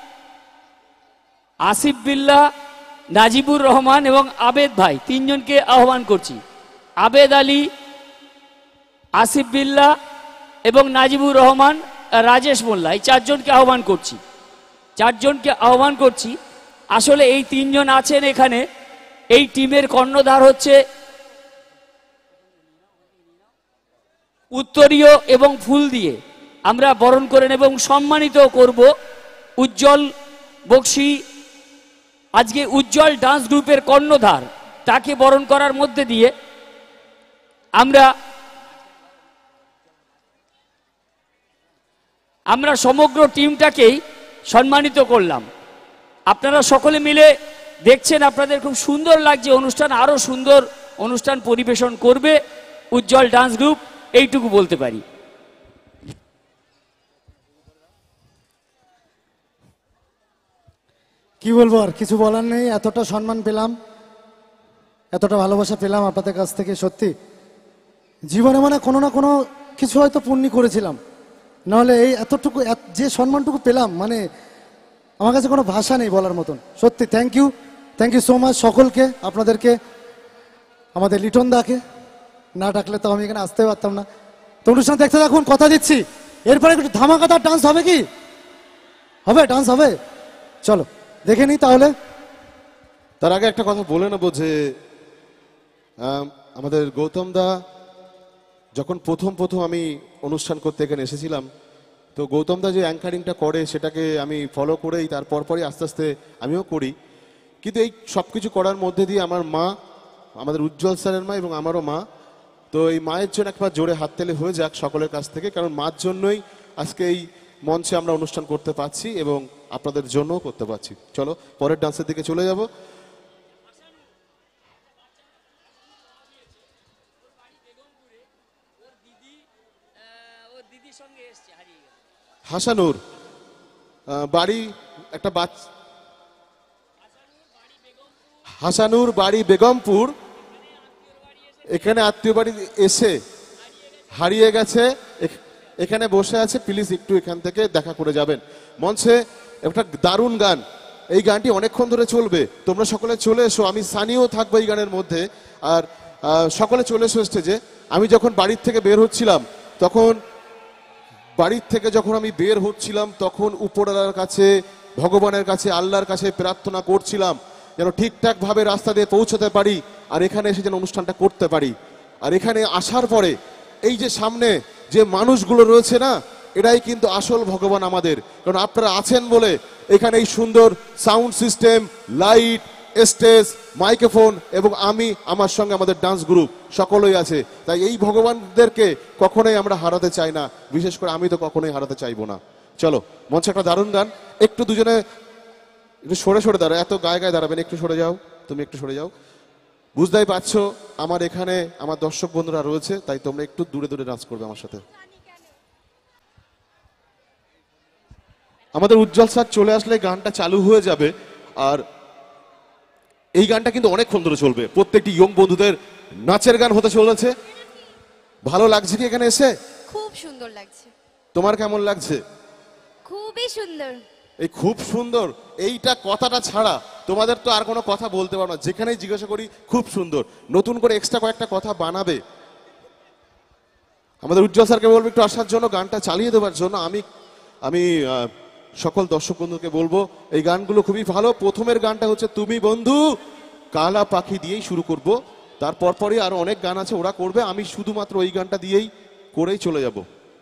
আসিফ বিল্লাহ নাজিবুর রহমান এবং আবেদ ভাই তিনজনকে আহ্বান করছি। আবেদ আলী, আসিফ বিল্লাহ এবং নাজিবুর রহমান, রাজেশ মোল্লা, এই চারজনকে আহ্বান করছি চারজনকে আহ্বান করছি আসলে এই তিনজন আছেন এখানে, এই টিমের কর্ণধার হচ্ছে উত্তরীয় এবং ফুল দিয়ে আমরা বরণ করে নেব এবং সম্মানিত করব উজ্জ্বল বক্সি। আজকে উজ্জ্বল ডান্স গ্রুপের কর্ণধার, তাকে বরণ করার মধ্যে দিয়ে আমরা আমরা সমগ্র টিমটাকেই সম্মানিত করলাম। আপনারা সকলে মিলে দেখছেন, আপনাদের খুব সুন্দর লাগছে অনুষ্ঠান, আরো সুন্দর অনুষ্ঠান পরিবেশন করবে উজ্জ্বল ডান্স গ্রুপ, এইটুকু বলতে পারি। কি বলবো, আর কিছু বলার নেই। এতটা সম্মান পেলাম, এতটা ভালোবাসা পেলাম আপনাদের কাছ থেকে, সত্যি জীবনে মানে কোনো না কোনো কিছু হয়তো পুণ্য করেছিলাম, নাহলে এই এতটুকু যে সম্মানটুকু পেলাম, মানে আমার কাছে কোনো ভাষা নেই বলার মতন। সত্যি thank you, thank you so much সকলকে, আপনাদেরকে, আমাদের লিটন দাকে না ডাকলে তো আমি এখানে আসতে পারতাম না। তো অনুষ্ঠান দেখতে থাকুন, কথা দিচ্ছি এরপরে একটু ধামাকাদার ডান্স হবে। কি হবে? ডান্স হবে, চলো দেখে নিই তাহলে। তার আগে একটা কথা বলে নেবো যে আমাদের গৌতম দা যখন প্রথম প্রথম আমি অনুষ্ঠান করতে এখানে এসেছিলাম, তো গৌতম দা যে অ্যাঙ্কারিংটা করে সেটাকে আমি ফলো করেই তারপর পরই আস্তে আস্তে আমিও করি। কিন্তু এই সব কিছু করার মধ্যে দিয়ে আমার মা, আমাদের উজ্জ্বল স্যারের মা এবং আমারও মা, তো এই মায়ের জন্য একবার জোরে হাততালি হয়ে যাক সকলের কাছ থেকে, কারণ মার জন্যই আজকে এই মঞ্চে আমরা অনুষ্ঠান করতে পারছি এবং আপনাদের জন্যও করতে পারছি। চলো পরের ডান্সের দিকে চলে যাব। হাসানুর বাড়ি একটা বাচ্চা, হাসানুর বাড়ি বেগমপুর, এখানে আত্মীয় বাড়ি এসে হারিয়ে গেছে, এখানে বসে আছে, প্লিজ একটু এখান থেকে দেখা করে যাবেন। মঞ্চে একটা দারুণ গান, এই গানটি অনেকক্ষণ ধরে চলবে, তোমরা সকলে চলে এসো, আমি সানিও থাকবো এই গানের মধ্যে, আর সকলে চলে এসো স্টেজে। আমি যখন বাড়ির থেকে বের হচ্ছিলাম তখন বাড়ির থেকে যখন আমি বের হচ্ছিলাম তখন উপরওয়ালার কাছে, ভগবানের কাছে, আল্লাহর কাছে প্রার্থনা করছিলাম যেন ঠিকঠাক ভাবে রাস্তা দিয়ে পৌঁছতে পারি আর এখানে এসে যেন অনুষ্ঠানটা করতে পারি। আর এখানে আসার পরে এই যে সামনে যে মানুষগুলো রয়েছে না, এটাই কিন্তু আসল ভগবান আমাদের, কারণ আপনারা আছেন বলে এখানে এই সুন্দর sound system, light, stage, microphone এবং আমি, আমার সঙ্গে আমাদের ডান্স গ্রুপ সকলেই আছে। তাই এই ভগবানদেরকে কখনোই আমরা হারাতে চাই না, বিশেষ করে আমি তো কখনোই হারাতে চাইবো না। চলো মঞ্চে একটা দারুণ গান, একটু দুজনে একটু সরে সরে দাঁড়াও, এত গায়ে গায়ে দাঁড়াবেন, একটু সরে যাও, তুমি একটু সরে যাও। বুঝতেই পারছো আমার এখানে আমার দর্শক বন্ধুরা রয়েছে, তাই তোমরা একটু দূরে দূরে ডান্স করবে আমার সাথে। আমাদের উজ্জ্বল স্যার চলে আসলে গানটা চালু হয়ে যাবে। আর এই গানটা কিন্তু অনেকক্ষণ ধরে চলবে, প্রত্যেকটি ইয়ং বন্ধুদের নাচের গান হতে চলেছে। ভালো লাগছে কি এখানে এসে? খুব সুন্দর লাগছে। তোমার কেমন লাগছে? খুবই সুন্দর। এই খুব সুন্দর এইটা কথাটা ছাড়া তোমাদের তো আর কোনো কথা বলতে পারো না। যেখানেই জিজ্ঞাসা করি খুব সুন্দর, নতুন করে এক্সট্রা কয়েকটা কথা বানাবে। আমাদের উজ্জ্বল স্যারকে বলবো একটু আসার জন্য, গানটা চালিয়ে দেওয়ার জন্য। আমি আমি সকল দর্শক বন্ধুকে বলবো এই গানগুলো খুবই ভালো। প্রথমের গানটা হচ্ছে তুমি বন্ধু, কালা পাখি দিয়েই শুরু করব, তারপর পরে আরো অনেক গান আছে ওরা করবে, আমি শুধুমাত্র ওই গানটা দিয়েই করেই চলে যাব।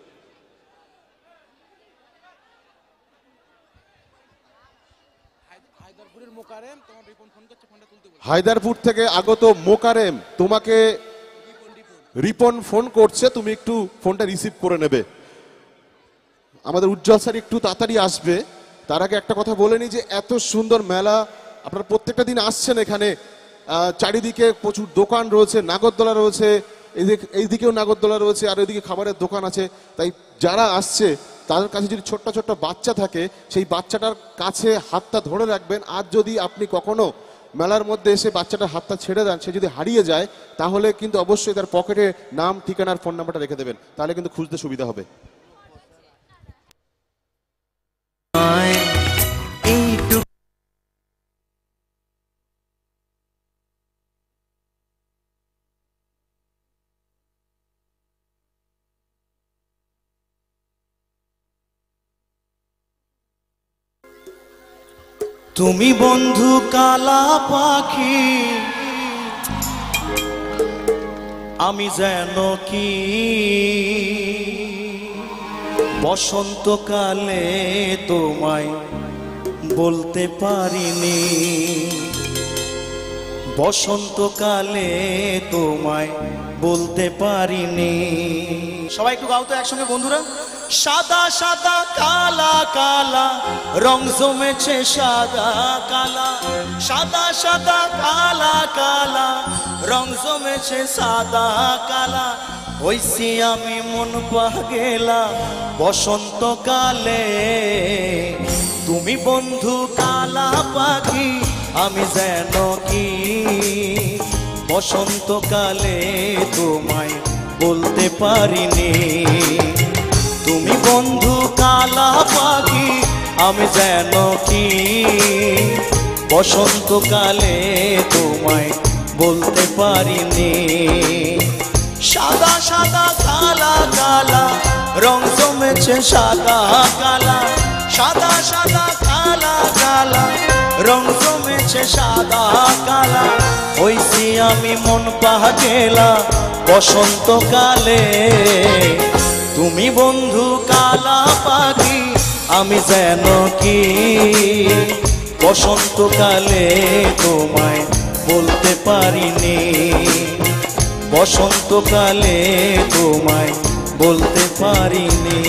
হায়দারপুর থেকে আগত মোকারেম, তোমাকে রিপন ফোন করছে, তুমি একটু ফোনটা রিসিভ করে নেবে। আমাদের উজ্জ্বল স্যার একটু তাড়াতাড়ি আসবে, তার আগে একটা কথা বলে নি যে এত সুন্দর মেলা, আপনারা প্রত্যেকটা দিন আসছেন এখানে, চারিদিকে প্রচুর দোকান রয়েছে, নাগরদোলা রয়েছে, এইদিকে এইদিকেও নাগরদোলা রয়েছে, আর ওইদিকে খাবারের দোকান আছে। তাই যারা আসছে তাদের কাছে যদি ছোট্ট ছোট্ট বাচ্চা থাকে, সেই বাচ্চাটার কাছে হাতটা ধরে রাখবেন। আর যদি আপনি কখনো মেলার মধ্যে এসে বাচ্চাটার হাতটা ছেড়ে দেন, সে যদি হারিয়ে যায় তাহলে কিন্তু অবশ্যই তার পকেটে নাম, ঠিকানার ফোন নাম্বারটা রেখে দেবেন, তাহলে কিন্তু খুঁজতে সুবিধা হবে। তুমি বন্ধু কালা পাখি, আমি যেন কি বসন্তকালে তোমায় বলতে পারিনি, বসন্তকালে তোমায় বলতে পারিনি। সবাই একটু গাও তো একসঙ্গে বন্ধুরা। সাদা সাদা কালা কালা রং জমেছে সাদা কালা, সাদা সাদা কালা কালা রং জমেছে সাদা কালা, হইছি আমি মন পাগেলা বসন্তকালে। তুমি বন্ধু কালা পাখি, আমি যেন কি বসন্তকালে তোমায় বলতে পারিনি। তুমি বন্ধু কালা পাখি, আমি যেন কি বসন্তকালে তোমায় বলতে পারিনি। সাদা সাদা কালা কালা রং জমেছে সাদা কালা, সাদা সাদা কালা কালা রং জমেছে সাদা কালা, হইছি আমি মন পাগেলা বসন্তকালে। তুমি বন্ধু কালা পাখি, আমি যেন কি বসন্তকালে তোমায় বলতে পারিনি, বসন্তকালে তোমায় বলতে পারিনি।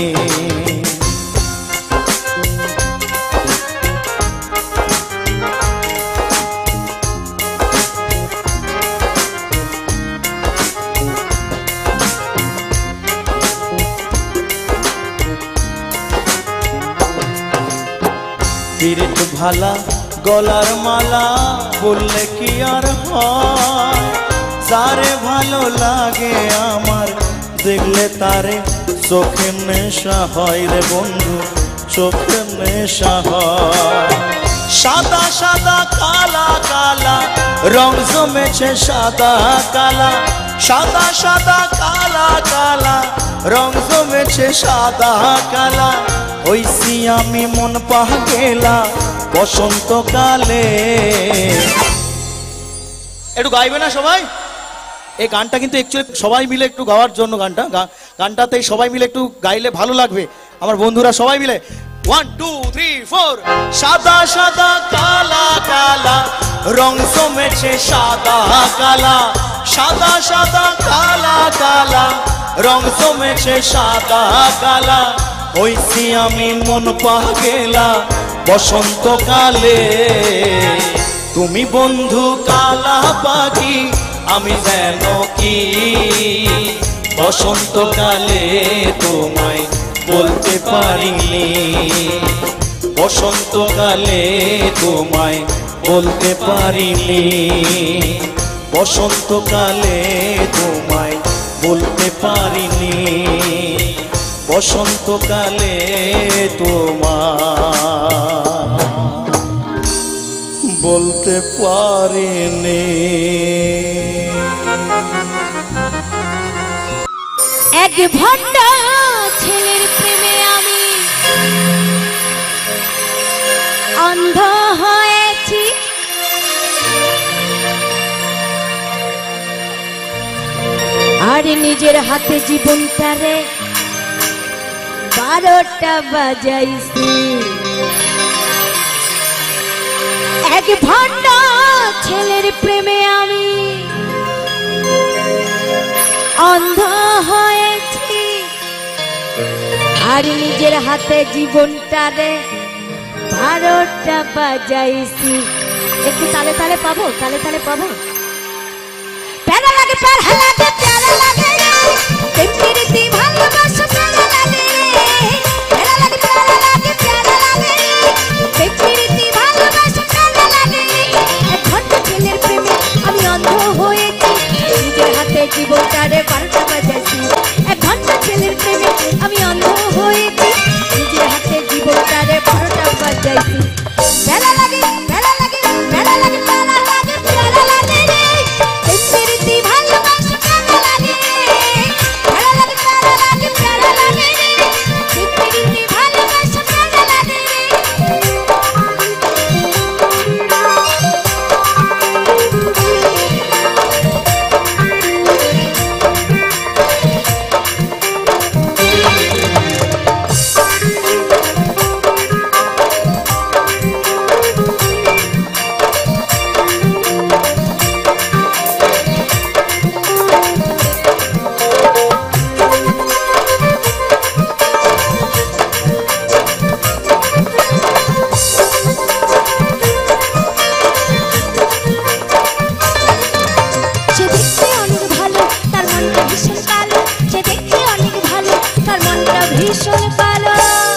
পিরিত ভালা গলার মালা বললে কি আর হয়, যারে ভালো লাগে আমার দেখলে তারে চোখের নেশা হয় রে বন্ধু, চোখের নেশা হয়। সাদা সাদা কালা কালা রং জমেছে সাদা কালা, সাদা সাদা কালা কালা রং জমেছে সাদা কালা, হইছি আমি মন পাগেলা বসন্তকালে। একটু গাইবে না সবাই? এই গানটা কিন্তু অ্যাকচুয়ালি সবাই মিলে একটু গাওয়ার জন্য, গানটা গানটাতে সবাই মিলে একটু গাইলে ভালো লাগবে আমার বন্ধুরা সবাই মিলে। One two three four. সাদা সাদা কালা কালা রং জমেছে সাদা কালা, সাদা সাদা কালা কালা রং জমেছে সাদা কালা, হইছি আমি মন পাগেলা বসন্তকালে। তুমি বন্ধু কালা পাখি, আমি যেন কি বসন্তকালে তোমায় বলতে পারিনি, বসন্তকালে তোমায় বলতে পারিনি, বসন্তকালে তোমায় বলতে পারিনি, বসন্তকালে তোমায় বলতে পারিনি। এক ভণ্ড ছেলের প্রেমে আমি অন্ধ হয়েছি, আর নিজের হাতে জীবনটারে বারোটা বাজাইছি। এক ভণ্ড ছেলের প্রেমে আমি অন্ধ হয়েছি, আর নিজের হাতে জীবনটারে বারোটা বাজাইছি। একটু তালে তালে পাবো, তালে তালে পাবো। প্যারা লাগে, প্যারা লাগে, প্যারা লাগে, প্রীতি ভালোবাসা প্যারা লাগে, প্যারা লাগে, প্যারা লাগে, প্যারা লাগে, প্রীতি ভালোবাসা প্যারা লাগে। এক ঘন্টা ছেলের প্রেমে আমি অন্ধ হয়েছি, নিজের হাতে জীবনটারে বারোটা বাজাইছি। এক ঘন্টা ছেলের প্রেমে আমি অন্ধ হয়েছি, নিজের হাতে জীবনটারে বারোটা বাজাইছি। প্যারা লাগে, প্যারা লাগে, প্যারা লাগে, প্যারা লাগে, প্যারা লাগে রে, প্রীতি ভালোবাসা প্যারা লাগে, প্যারা লাগে, প্যারা লাগে, প্যারা লাগে রে, প্রীতি ভালোবাসা প্যারা লাগে রে। সে দেখতে অনেক ভালো, তার মনটা ভীষণ কালো, সে দেখতে অনেক ভালো, তার মনটা ভীষণ কালো।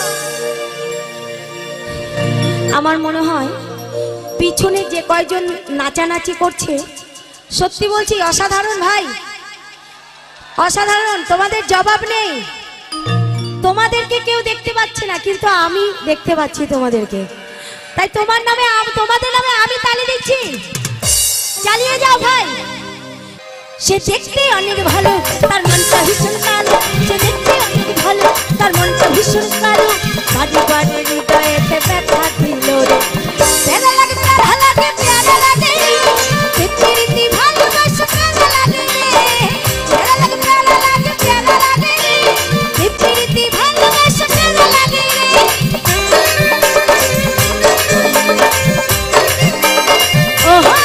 আমার মনে হয় পিছনে যে কয়জন নাচানাচি করছে, সত্যি বলছি অসাধারণ ভাই, অসাধারণ, তোমাদের জবাব নেই। তোমাদেরকে কেউ দেখতে পাচ্ছে না, কিন্তু আমি দেখতে পাচ্ছি তোমাদেরকে, তাই তোমার নামে আম- তোমাদের নামে আমি তালি দিচ্ছি। চালিয়ে যাও ভাই। সে দেখতে অনেক ভালো, তার মনটা ভীষণ কালো, সে দেখতে অনেক ভালো, তার মনটা ভীষণ কালো, বাড়ি বাড়ি হৃদয়েতে ব্যথা দিল রে। প্যারা লাগে, প্যারা লাগে, প্যারা লাগে, প্রীতি ভালোবাসা প্যারা লাগে রে, প্যারা লাগে, প্যারা লাগে, প্যারা লাগে, প্রীতি ভালোবাসা প্যারা লাগে রে। ওহো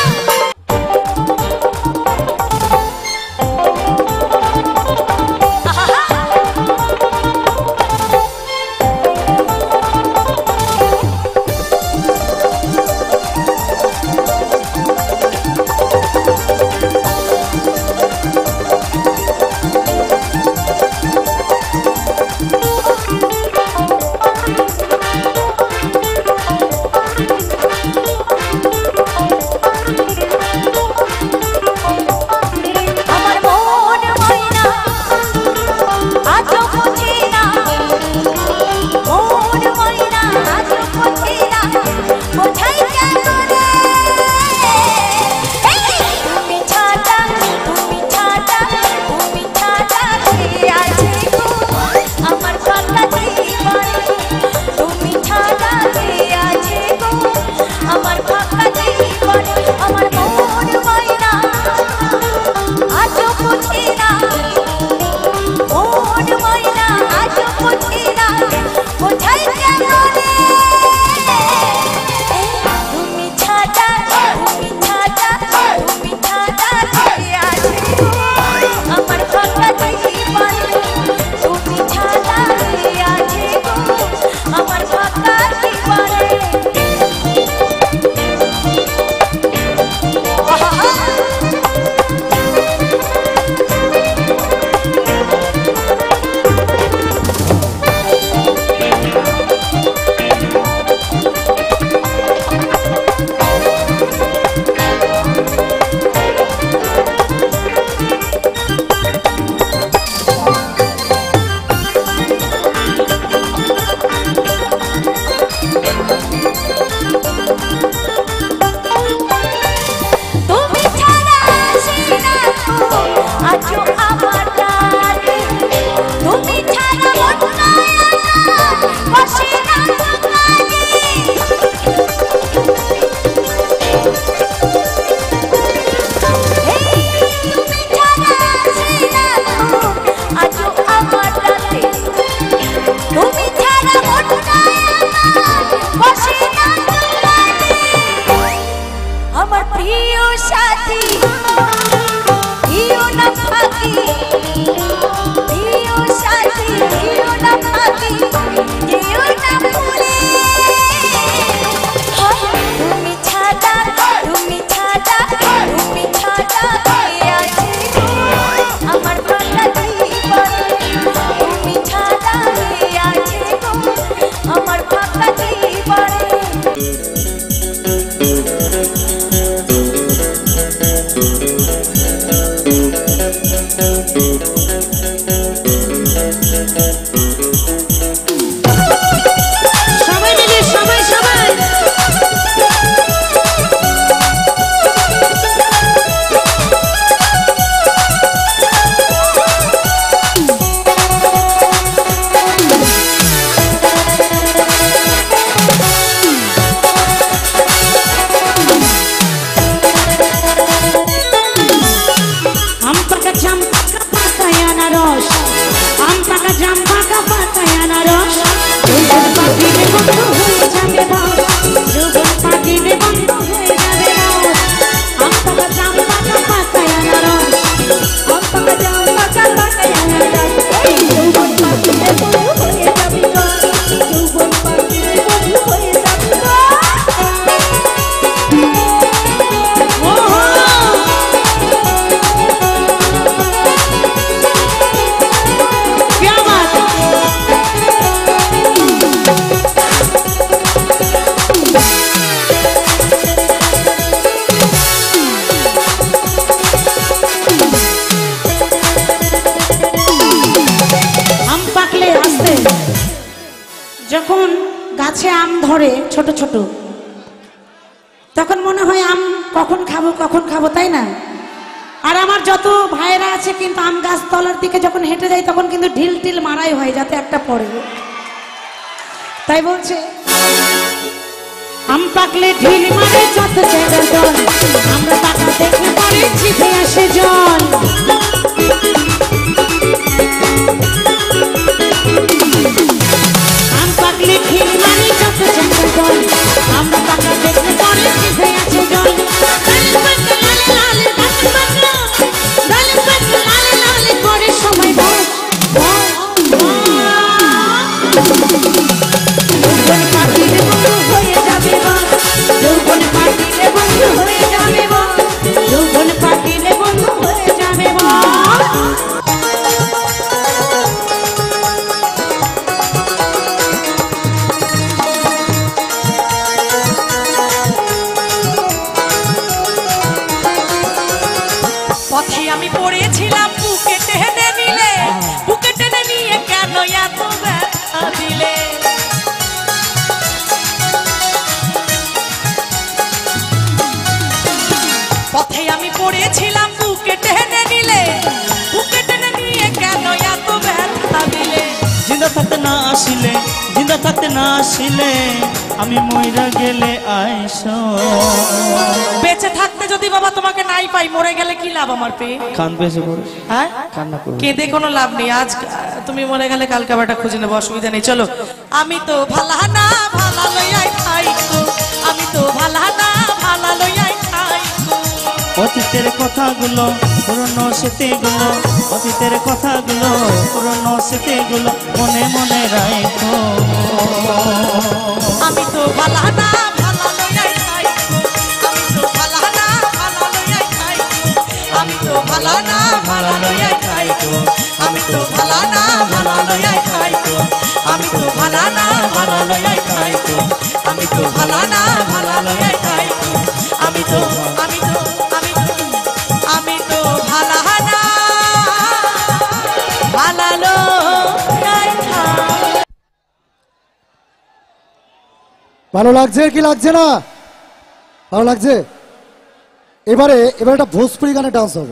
সাথী দিও না ফাঁকি দিও সাথী দিও না ফাঁকি দিও না ভুলে তুমি ছাড়া তুমি ছাড়া তুমি ছাড়া কে আছে আমার ফাঁকা জীবনে তুমি ছাড়া কে আছে আমার ফাঁকা জীবনে সবাই মিলে সবাই সবাই আম পাকা জাম পাকা পাতায় আনারস আম পাকা জাম পাকা পাতায় আনারস যৌবন পাখিরে বন্ধু হয়ে যাবে বস যৌবন পাখিরে বন্ধু হয়ে যাবে বস আম পাকা জাম পাকা পাতায় আনারস আম পাকা জাম পাকা পাতায় আনারস এই যৌবন পাখিরে বন্ধু হয়ে যাবে বস যৌবন পাখিরে বন্ধু হয়ে যাবে আম পাকলে আসতে যখন গাছে আম ধরে ছোট ছোট তখন মনে হয় আম কখন খাবো কখন খাবো তাই না আর আমার যত ভাইয়েরা আছে কিন্তু আম গাছ তলার দিকে যখন হেঁটে যায় তখন কিন্তু ঢিল টিল মারাই হয় যাতে একটা পড়ে তাই বলছে আম পাকলে ঢিল মারে যত জায়গা জল আমরা পাকা দেখলে পরে জিভে আসে জল আম পাকলে ঢিল মারে যত জায়গা জল আমরা পাকা দেখলে পরে জিভে আসে জল করে সময় বল যৌবন পাখিরে বন্ধু হয়ে যাবে যৌবন পাখিরে বন্ধু হয়ে যাবে যৌবন পাখিরে বন্ধু হয়ে যাবে পথে আমি পড়েছিলাম বুকে টেনে নিলে বুকে টেনে নিয়ে কেন এত ব্যথা দিলে পথে আমি পড়েছিলাম বুকে টেনে নিলে বুকে টেনে নিয়ে কেন এত ব্যথা দিলে জিন্দা থাকতে না আসিলে জিন্দা থাকতে না আসিলে আমি মইরা গেলে আইসো বেঁচে থাকতে যদি বাবা তোমাকে নাই পাই মরে গেলে কি লাভ আমার পেয়ে কান বেশি করে হ্যাঁ কান্না করো কেঁদে কোনো লাভ নেই আজ তুমি মরে গেলে কালকে আবার খুঁজে নেবো অসুবিধা নেই চলো আমি তো ভালা না ভালা লইয়াই খাই তো আমি তো ভালা না ভালা লইয়াই খাই অতীতের কথাগুলো পুরনো স্মৃতিগুলো অতীতের কথাগুলো পুরনো স্মৃতিগুলো মনে মনে রাখো আমি তো ভালা না ভালা লইয়াই খাই আমি তো ভালা না ভালা লইয়াই খাই আমি তো ভালা না ভালা লইয়াই খাই আমি তো ভালা না ভালা লইয়াই খাই আমি তো ভালা না ভালা লইয়াই খাই আমি তো ভালা না ভালা লইয়াই খাই আমি তো আমি তো আমি তো আমি তো ভালা না ভালা লইয়াই খাই ভালো লাগছে কি লাগছে না ভালো লাগছে এবারে এবারে একটা ভোজপুরি গানে ডান্স হবে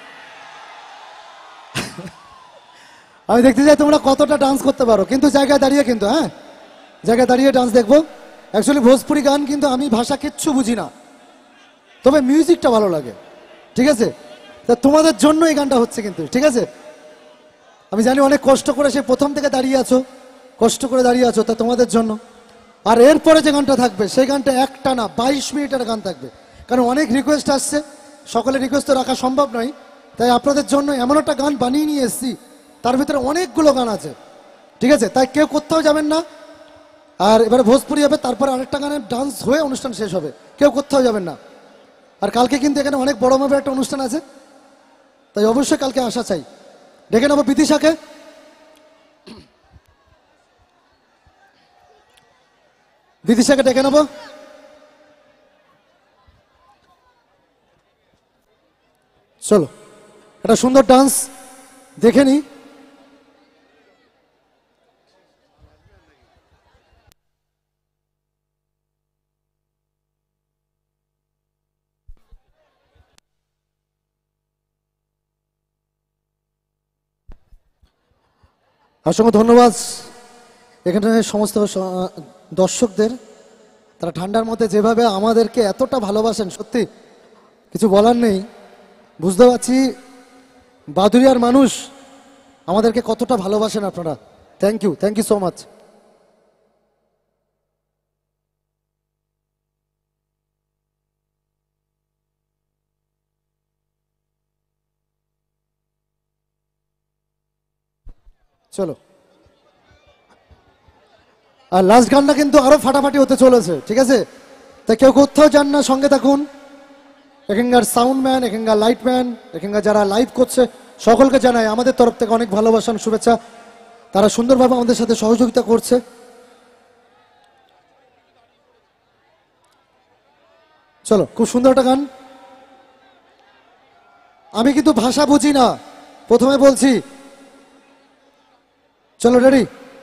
আমি দেখতে চাই তোমরা কতটা ডান্স করতে পারো কিন্তু জায়গায় দাঁড়িয়ে কিন্তু হ্যাঁ জায়গায় দাঁড়িয়ে ডান্স দেখবো অ্যাকচুয়ালি ভোজপুরি গান কিন্তু আমি ভাষা কিচ্ছু বুঝি না তবে মিউজিকটা ভালো লাগে ঠিক আছে তা তোমাদের জন্য এই গানটা হচ্ছে কিন্তু ঠিক আছে আমি জানি অনেক কষ্ট করে সে প্রথম থেকে দাঁড়িয়ে আছো কষ্ট করে দাঁড়িয়ে আছো তা তোমাদের জন্য আর এরপরে যে গানটা থাকবে সেই গানটা একটা না বাইশ মিনিটের গান থাকবে কারণ অনেক রিকোয়েস্ট আসছে সকলের রিকোয়েস্ট তো রাখা সম্ভব নয়, তাই আপনাদের জন্য এমন একটা গান বানিয়ে নিয়ে এসেছি, তার ভিতরে অনেকগুলো গান আছে, ঠিক আছে? তাই কেউ কোথাও যাবেন না। আর এবারে ভোজপুরি হবে, তারপরে আরেকটা গানের ডান্স হয়ে অনুষ্ঠান শেষ হবে, কেউ কোথাও যাবেন না। আর কালকে কিন্তু এখানে অনেক বড় মাপের একটা অনুষ্ঠান আছে, তাই অবশ্যই কালকে আসা চাই। ডেকে নেবো বিদিশাকে। বিদিশাকে ডেকে নেবো। চলো একটা সুন্দর ডান্স দেখে নি। অসংখ্য ধন্যবাদ এখানে সমস্ত স- দর্শকদের, তারা ঠান্ডার মধ্যে যেভাবে আমাদেরকে এতটা ভালোবাসেন, সত্যি কিছু বলার নেই। বুঝতে পারছি বাদুরিয়ার মানুষ আমাদেরকে কতটা ভালোবাসেন আপনারা। Thank you, thank you so much. চলো, আর লাস্ট গানটা কিন্তু আরো ফাটাফাটি হতে চলেছে, ঠিক আছে? তাই কেউ কোথাও যান না, সঙ্গে থাকুন। এখানকার সাউন্ড ম্যান, এখানকার লাইট ম্যান, এখানকার যারা লাইভ করছে সকলকে জানাই আমাদের তরফ থেকে অনেক ভালোবাসা, শুভেচ্ছা। তারা সুন্দরভাবে আমাদের সাথে সহযোগিতা করছে। চলো, খুব সুন্দর একটা গান। আমি কিন্তু ভাষা বুঝি না, প্রথমে বলছি। চলো, রেডি?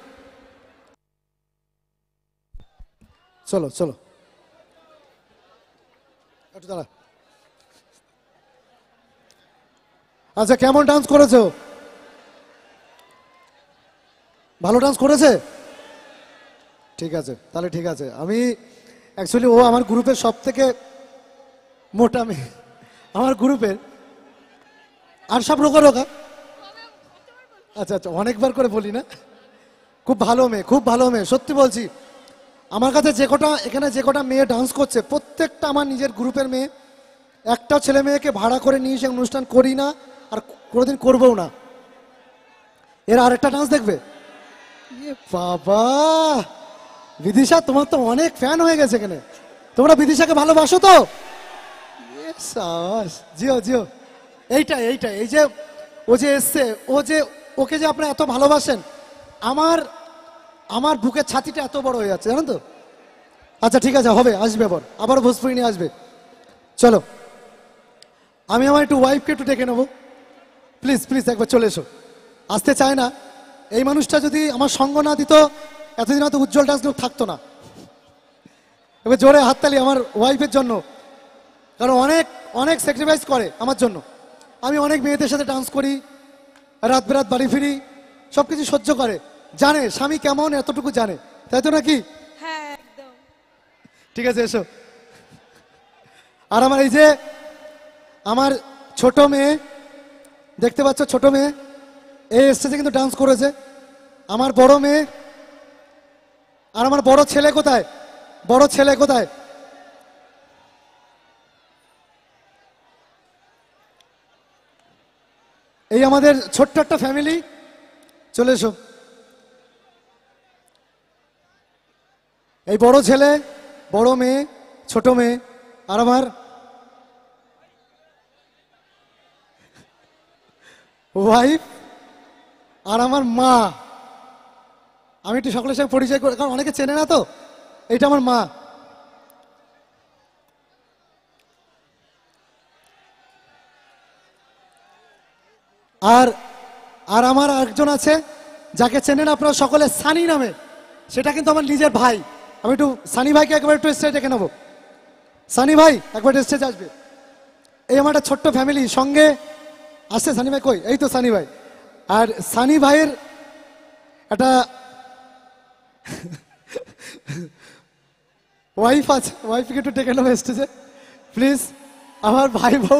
চলো চলো, একটু দাঁড়া। আচ্ছা, কেমন ডান্স করেছো? ভালো ডান্স করেছে? ঠিক আছে, তাহলে ঠিক আছে। আমি অ্যাকচুয়ালি ও আমার গ্রুপের সব থেকে মোটা মেয়ে, আমার গ্রুপের। আর সব রোগা রোগা। আচ্ছা আচ্ছা, অনেকবার করে বলি না। খুব ভালো মেয়ে, খুব ভালো মেয়ে, সত্যি বলছি। আমার কাছে যে কটা এখানে যে কটা মেয়ে ডান্স করছে, প্রত্যেকটা আমার নিজের গ্রুপের মেয়ে। একটা ছেলে মেয়েকে ভাড়া করে নিয়ে এসে অনুষ্ঠান করি না, আর কোনোদিন করবও না। এর আরেকটা ডান্স দেখবে? এ বাবা, বিদিশা তোমার তো অনেক ফ্যান হয়ে গেছে এখানে। তোমরা বিদিশাকে ভালোবাসো তো? এ সাবাস, জিও জিও। এইটা এইটা এই যে ও যে এসছে, ও যে ওকে যে আপনারা এত ভালোবাসেন, আমার আমার বুকের ছাতিটা এত বড় হয়ে যাচ্ছে, জানেন তো? আচ্ছা ঠিক আছে, হবে, আসবে আবার, আবার ভোজপুরি নিয়ে আসবে। চলো, আমি আমার একটু ওয়াইফকে একটু ডেকে নেবো। প্লিজ প্লিজ একবার চলে এসো। আসতে চায় না। এই মানুষটা যদি আমার সঙ্গ না দিত, এতদিন হয়তো উজ্জ্বল ডান্স গ্রুপ থাকতো না। এবার জোরে হাততালি আমার ওয়াইফের জন্য, কারণ অনেক অনেক স্যাক্রিফাইস করে আমার জন্য। আমি অনেক মেয়েদের সাথে ডান্স করি, রাত বেরাত বাড়ি ফিরি, সব কিছু সহ্য করে, জানে স্বামী কেমন, এতটুকু জানে, তাই তো নাকি? হ্যাঁ একদম। ঠিক আছে, এসো। আর আমার এই যে আমার ছোট মেয়ে, দেখতে পাচ্ছ ছোট মেয়ে, এই স্টেজে কিন্তু ডান্স করেছে। আমার বড় মেয়ে, আর আমার বড় ছেলে কোথায়? বড় ছেলে কোথায়? এই আমাদের ছোট্ট একটা ফ্যামিলি। চলে এসো। এই বড় ছেলে, বড় মেয়ে, ছোট মেয়ে, আর আমার ওয়াইফ, আর আমার মা। আমি একটু সকলের সঙ্গে পরিচয় করি, কারণ অনেকে চেনে না তো। এটা আমার মা। আর আর আমার একজন আছে যাকে চেনেন আপনারা সকলে, সানি নামে। সেটা কিন্তু আমার নিজের ভাই। আমি একটু সানি ভাইকে একবার একটু স্টেজে ডেকে নেবো। সানি ভাই একবার স্টেজে আসবে। এই আমার একটা ছোট্ট ফ্যামিলি, সঙ্গে আসছে সানি ভাই। কই? এই তো সানি ভাই। আর সানি ভাইয়ের একটা ওয়াইফ আছে, ওয়াইফকে একটু ডেকে নেবো স্টেজে প্লিজ। আমার ভাই বউ,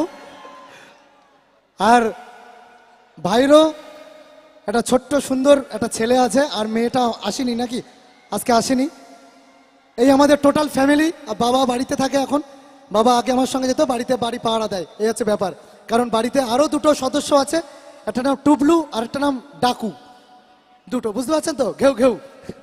আর ভাইরও একটা ছোট্ট সুন্দর একটা ছেলে আছে, আর মেয়েটা আসেনি নাকি, আজকে আসেনি। এই আমাদের টোটাল ফ্যামিলি। আর বাবা বাড়িতে থাকে এখন, বাবা আগে আমার সঙ্গে যেত, বাড়িতে বাড়ি পাহারা দেয়, এই হচ্ছে ব্যাপার। কারণ বাড়িতে আরো দুটো সদস্য আছে, একটা নাম টুবলু আর একটা নাম ডাকু, দুটো, বুঝতে পারছেন তো, ঘেউ ঘেউ।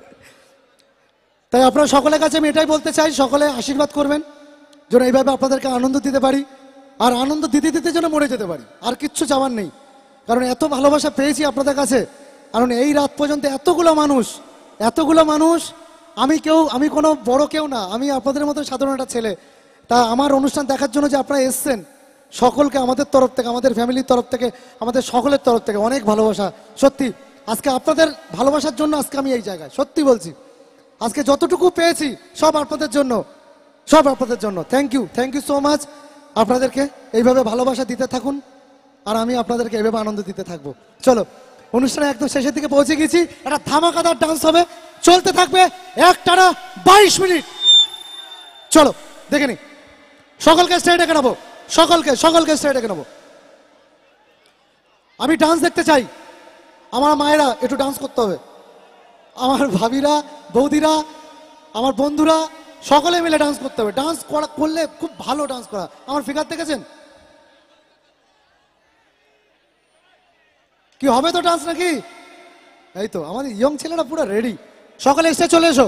তাই আপনারা সকলের কাছে আমি এটাই বলতে চাই, সকলে আশীর্বাদ করবেন যেন এইভাবে আপনাদেরকে আনন্দ দিতে পারি, আর আনন্দ দিতে দিতে যেন মরে যেতে পারি, আর কিচ্ছু চাওয়ার নেই। কারণ এত ভালোবাসা পেয়েছি আপনাদের কাছে, কারণ এই রাত পর্যন্ত এতগুলো মানুষ, এতগুলো মানুষ, আমি কেউ, আমি কোনো বড় কেউ না, আমি আপনাদের মতো সাধারণ একটা ছেলে। তা আমার অনুষ্ঠান দেখার জন্য যে আপনারা এসছেন, সকলকে আমাদের তরফ থেকে, আমাদের ফ্যামিলির তরফ থেকে, আমাদের সকলের তরফ থেকে অনেক ভালোবাসা। সত্যি আজকে আপনাদের ভালোবাসার জন্য আজকে আমি এই জায়গায়, সত্যি বলছি, আজকে যতটুকু পেয়েছি সব আপনাদের জন্য, সব আপনাদের জন্য। Thank you, thank you so much. আপনাদেরকে এইভাবে ভালোবাসা দিতে থাকুন, আর আমি আপনাদেরকে এইভাবে আনন্দ দিতে থাকবো। চলো, অনুষ্ঠানে একদম শেষের দিকে পৌঁছে গেছি, একটা ধামাকাদার ডান্স হবে, চলতে থাকবে একটানা বাইশ মিনিট। চলো দেখে নি, সকলকে স্টেজে ডেকে নেবো, সকলকে সকলকে স্টেজে ডেকে নেবো। আমি ডান্স দেখতে চাই, আমার মায়েরা একটু ডান্স করতে হবে, আমার ভাবিরা, বৌদিরা, আমার বন্ধুরা, সকলে মিলে ডান্স করতে হবে। ডান্স করা করলে খুব ভালো ডান্স করা। আমার ফিগার দেখেছেন কি হবে তো ডান্স নাকি? এই তো আমাদের ইয়ং ছেলেরা পুরো রেডি। সকলে স্টেজে চলে এসো,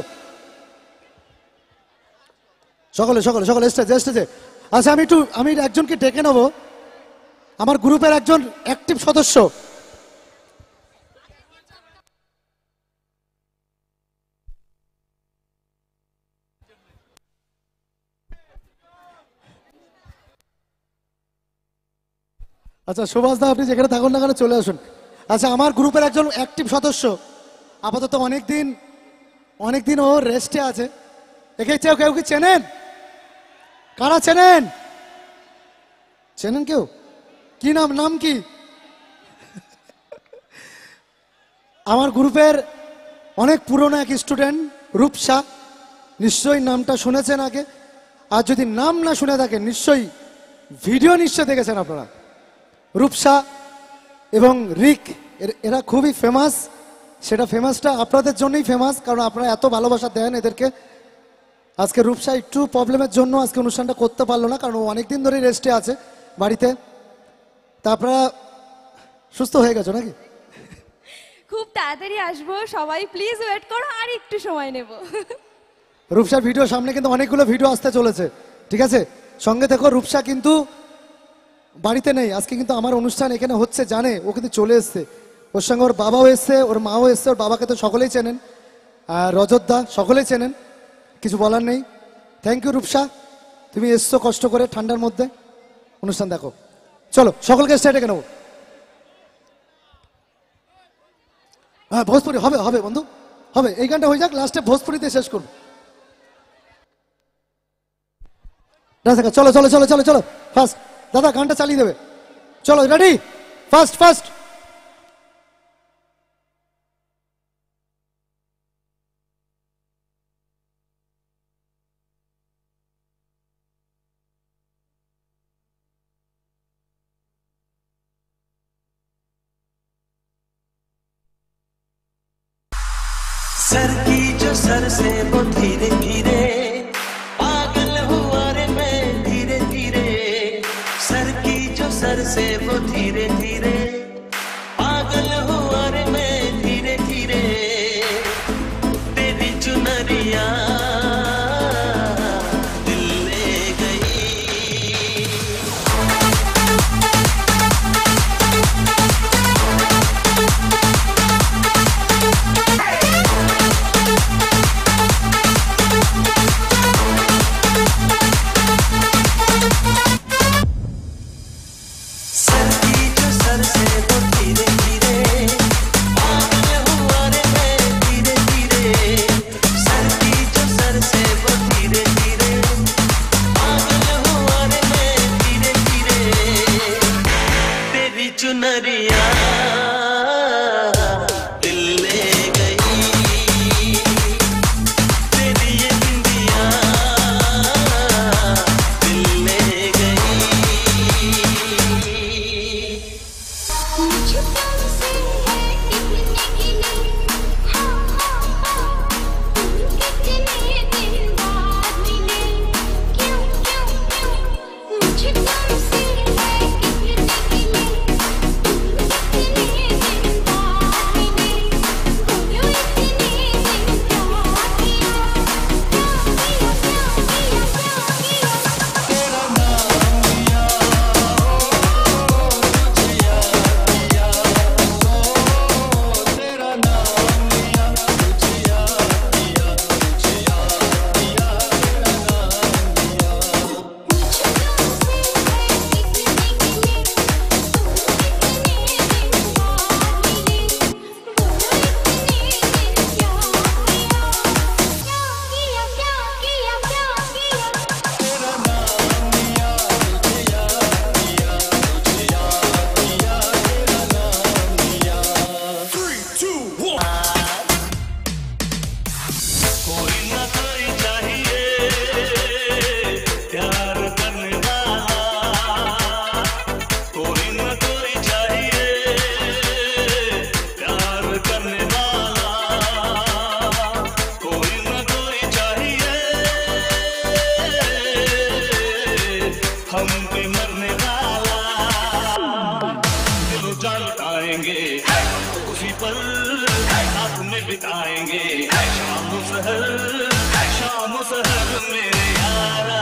সকলে সকলে সকলে স্টেজে স্টেজে। আচ্ছা আমি একটু আমি একজনকে ডেকে নেব, আমার গ্রুপের একজন অ্যাক্টিভ সদস্য। আচ্ছা সুভাষ দা, আপনি যেখানে থাকুন না কেন চলে আসুন। আচ্ছা আমার গ্রুপের একজন অ্যাক্টিভ সদস্য, আপাতত অনেক দিন অনেক দিন ও রেস্টে আছে। একে কেউ কেউ কি চেনেন? কারা চেনেন? চেনেন কেউ? কি নাম, নাম কি? আমার গ্রুপের অনেক পুরনো এক স্টুডেন্ট রূপসা, নিশ্চয়ই নামটা শুনেছেন আগে, আর যদি নাম না শুনে থাকেন নিশ্চয়ই ভিডিও নিশ্চয় দেখেছেন আপনারা। রূপসা এবং রিক এরা খুবই ফেমাস, সেটা ফেমাসটা আপনাদের জন্যই ফেমাস, কারণ আপনারা এত ভালোবাসা দেন এদেরকে। আজকে রূপসা একটু প্রবলেমের জন্য আজকে অনুষ্ঠানটা করতে পারলো না, কারণ ও অনেকদিন ধরে রেস্টে আছে বাড়িতে। তা আপনারা সুস্থ হয়ে গেছো নাকি? খুব তাড়াতাড়ি আসবো, সবাই প্লিজ ওয়েট করো, আর একটু সময় নেব। রূপসার ভিডিও সামনে কিন্তু অনেকগুলো ভিডিও আসতে চলেছে, ঠিক আছে? সঙ্গে দেখো, রূপসা কিন্তু বাড়িতে নেই আজকে, কিন্তু আমার অনুষ্ঠান এখানে হচ্ছে জানে, ও কিন্তু চলে এসছে, ওর সঙ্গে ওর বাবাও এসছে, ওর মাও এসছে। ওর বাবাকে তো সকলেই চেনেন, আর রজত দা সকলেই চেনেন, কিছু বলার নেই। থ্যাংক ইউ রূপসা, তুমি এসছো কষ্ট করে ঠান্ডার মধ্যে অনুষ্ঠান দেখো। চলো সকলকে স্টেজে ডেকে নেবো। হ্যাঁ ভোজপুরি হবে, হবে বন্ধু হবে, এই গানটা হয়ে যাক, লাস্টে ভোজপুরিতে শেষ করবো। চলো চলো চলো চলো চলো ফার্স্ট দাদা গানটা চালিয়ে দেবে, চলো রেডি, ফার্স্ট ফার্স্ট। सर की जो सर से वो धीरे धीरे पागल हुआ रे मैं धीरे धीरे, सर की जो सर से वो धीरे धीरे पागल हुआ रे मैं धीरे धीरे, तेरी चुनरिया दिल ले गई। सर की जो सर हम पे मरने वाला दिल जान लुटाएंगे उसी पर साथ में बिताएंगे शाम सहर शाम सहर मेरे यारा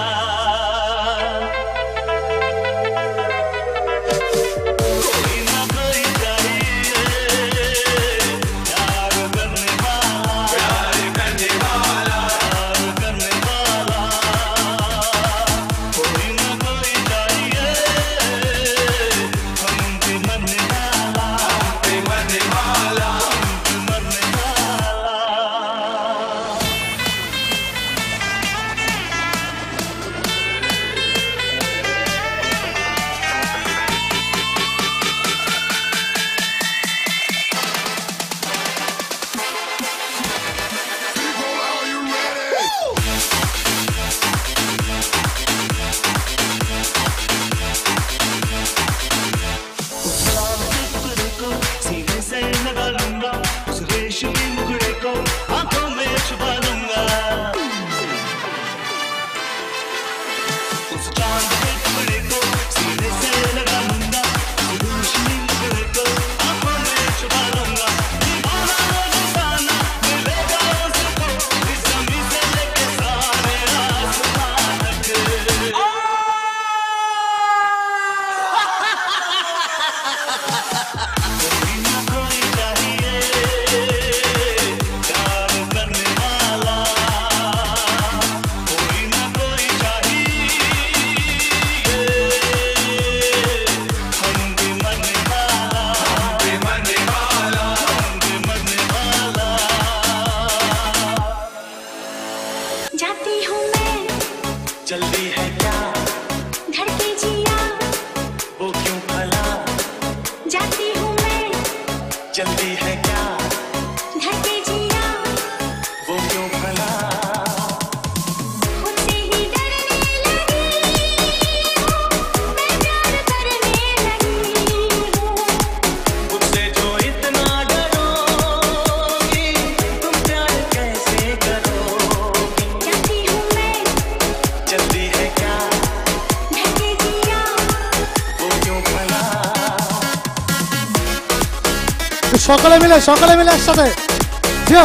সকলে মিলে সকলে মিলে একসাথে জিও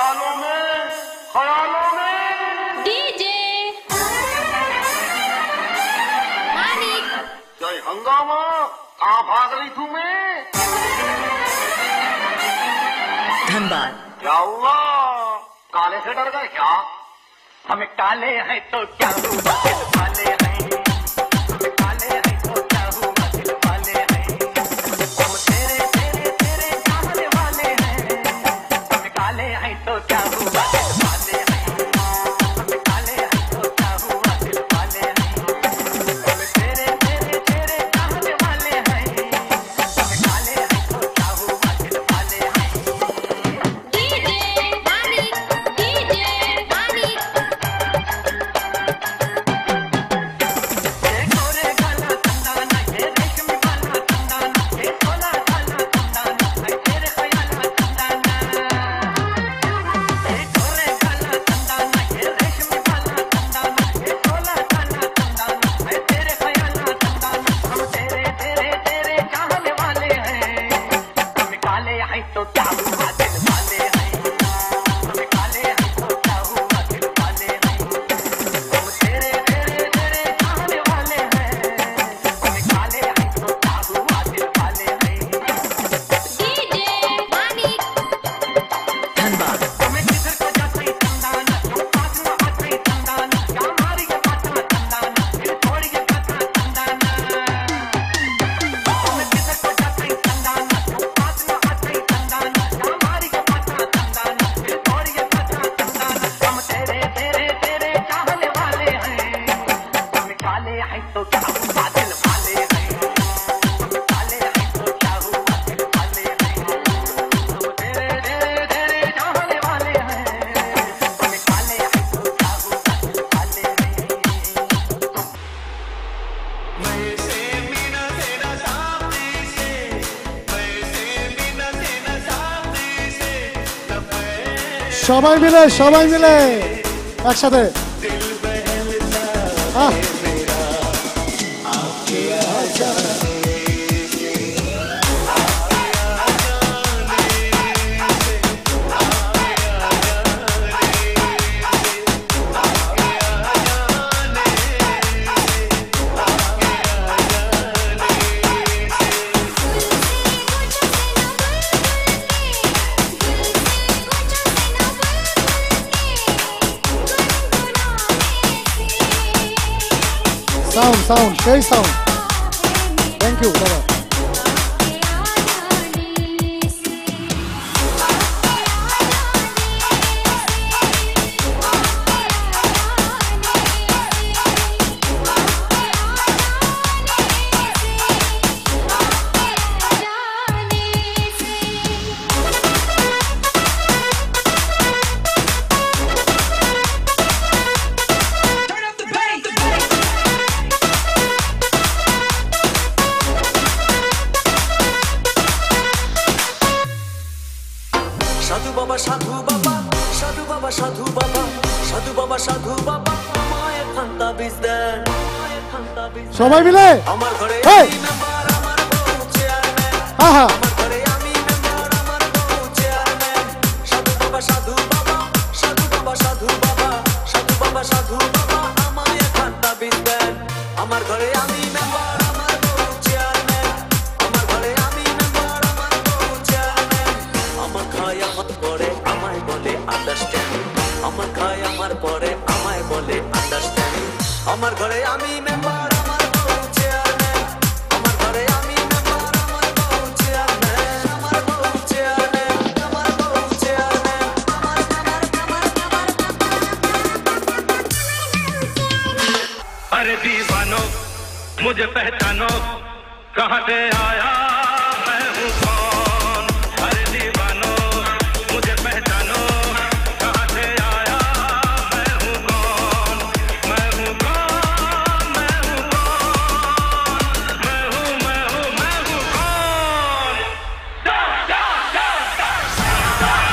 ख्यालों में ख्यालों में डीजे मानिक जय हंगामा कहाँ भाग रही तू मैं धनबाद क्या हुआ काले से डर गए क्या हमें काले हैं तो क्या हुआ दिल वाले हैं हमें काले हैं तो क्या हुआ दिल वाले हैं हम तेरे तेरे तेरे चाहने वाले हैं हमें काले हैं तो क्या हुआ दिल वाले हैं हमें काले हैं तो क्या हुआ दिल वाले हैं हम तेरे तेरे तेरे चाहने वाले हैं हमें काले हैं तो क्या हुआ दिल वाले हैं डीजे मानिक डीजे मानिक तो क्या हुआ दिल वाले हैं हमें काले हैं तो क्या हुआ दिल वाले हैं हम तेरे तेरे तेरे चाहने वाले हैं हमें काले हैं तो क्या हुआ दिल वाले हैं डीजे मानिक धनबाद हमें किधर को जाते ही चंदाना तुम पास में आते ही चंदाना क्या हमारी ये बात में चंदाना फिर थोड़ी ये बात में चंदाना हमें किधर को जाते ही चंदाना तुम पास में आते ही चंदाना क्या हमारी ये बात में चंदाना फिर थोड़ी ये बात में चंदाना हम तेरे तेरे तेरे चाहने वाले हैं हमें काले हैं तो क्या हुआ दिल वाले हैं हमें काले हैं तो क्या हुआ दिल वाले हैं हम तेरे तेरे तेरे चाहने वाले हैं हमें काले हैं तो क्या हुआ दिल वाले हैं वैसे बिना तेरा साथी से वैसे बिना तेरा साथी से সবাই মিলে সবাই মিলে একসাথে दिल बहलता আহ, मेरा आपके आ जाने से आपके आ जाने से आपके आ जाने से आपके आ जाने से आपके সাউন্ড সাউন্ড সেই সাউন্ড থ্যাংক ইউ দাদা সাধু বাবা সাধু বাবা সাধু বাবা সাধু বাবা সাধু বাবা সাধু বাবা মায়ের খান্তা বীজ দেন মায়ের খান্তা বীজ সবাই মিলে আমার ঘরে হেই! আমি মেম্বার আমার বউ চেয়ারম্যান আহা আমার ঘরে আমি মেম্বার আমার বউ চেয়ারম্যান সাধু বাবা সাধু বাবা সাধু বাবা সাধু বাবা সাধু বাবা সাধু বাবা আমায় খান্তা বীজ দেন আমার ঘরে আমি মেম্বার আমার বউ চেয়ারম্যান আমার ঘরে আমি মেম্বার আমার বউ চেয়ারম্যান আমার খায় আমার পরে আমায় বলে আন্ডারস্ট্যান্ড আমার খায় আমার পরে আমায় বলে আন্ডারস্ট্যান্ড আমার ঘরে আমি মেম্বার আমার বউ চেয়ারম্যান আমার ঘরে আমি মেম্বার আমার বউ চেয়ারম্যান আমার বউ চেয়ারম্যান আমার বউ চেয়ারম্যান अरे दीवानो मुझे पहचानो कहाँ से आया मैं हूँ कौन अरे दीवानो मुझे पहचानो कहाँ से आया मैं हूँ कौन मैं हूँ कौन मैं हूँ कौन मैं हूँ मैं हूँ मैं हूँ कौन जा, जा, जा, जा।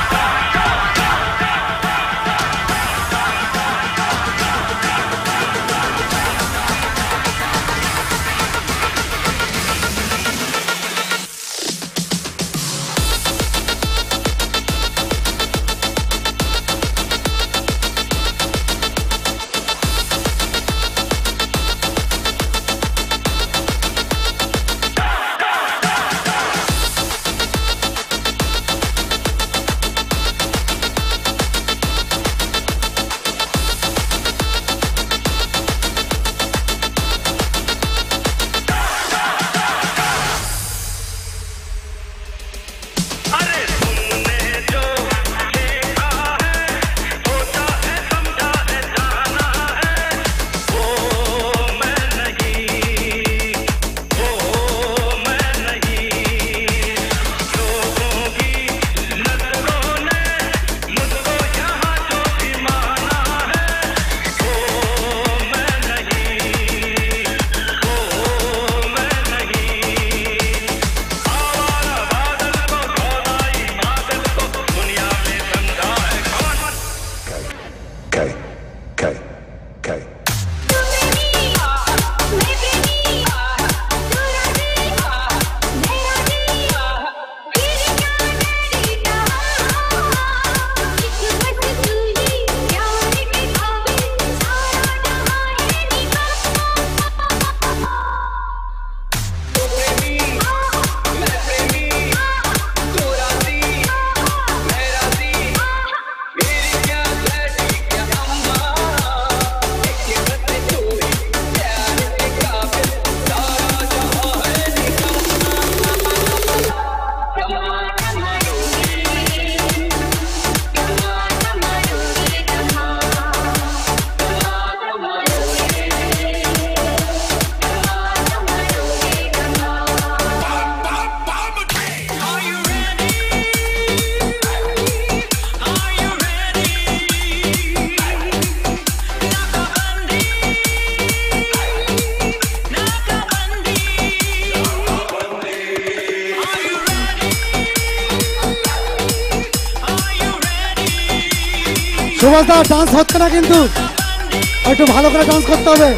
সুভাষ দা ডান্স হচ্ছে না কিন্তু একটু ভালো করে ডান্স করতে হবে।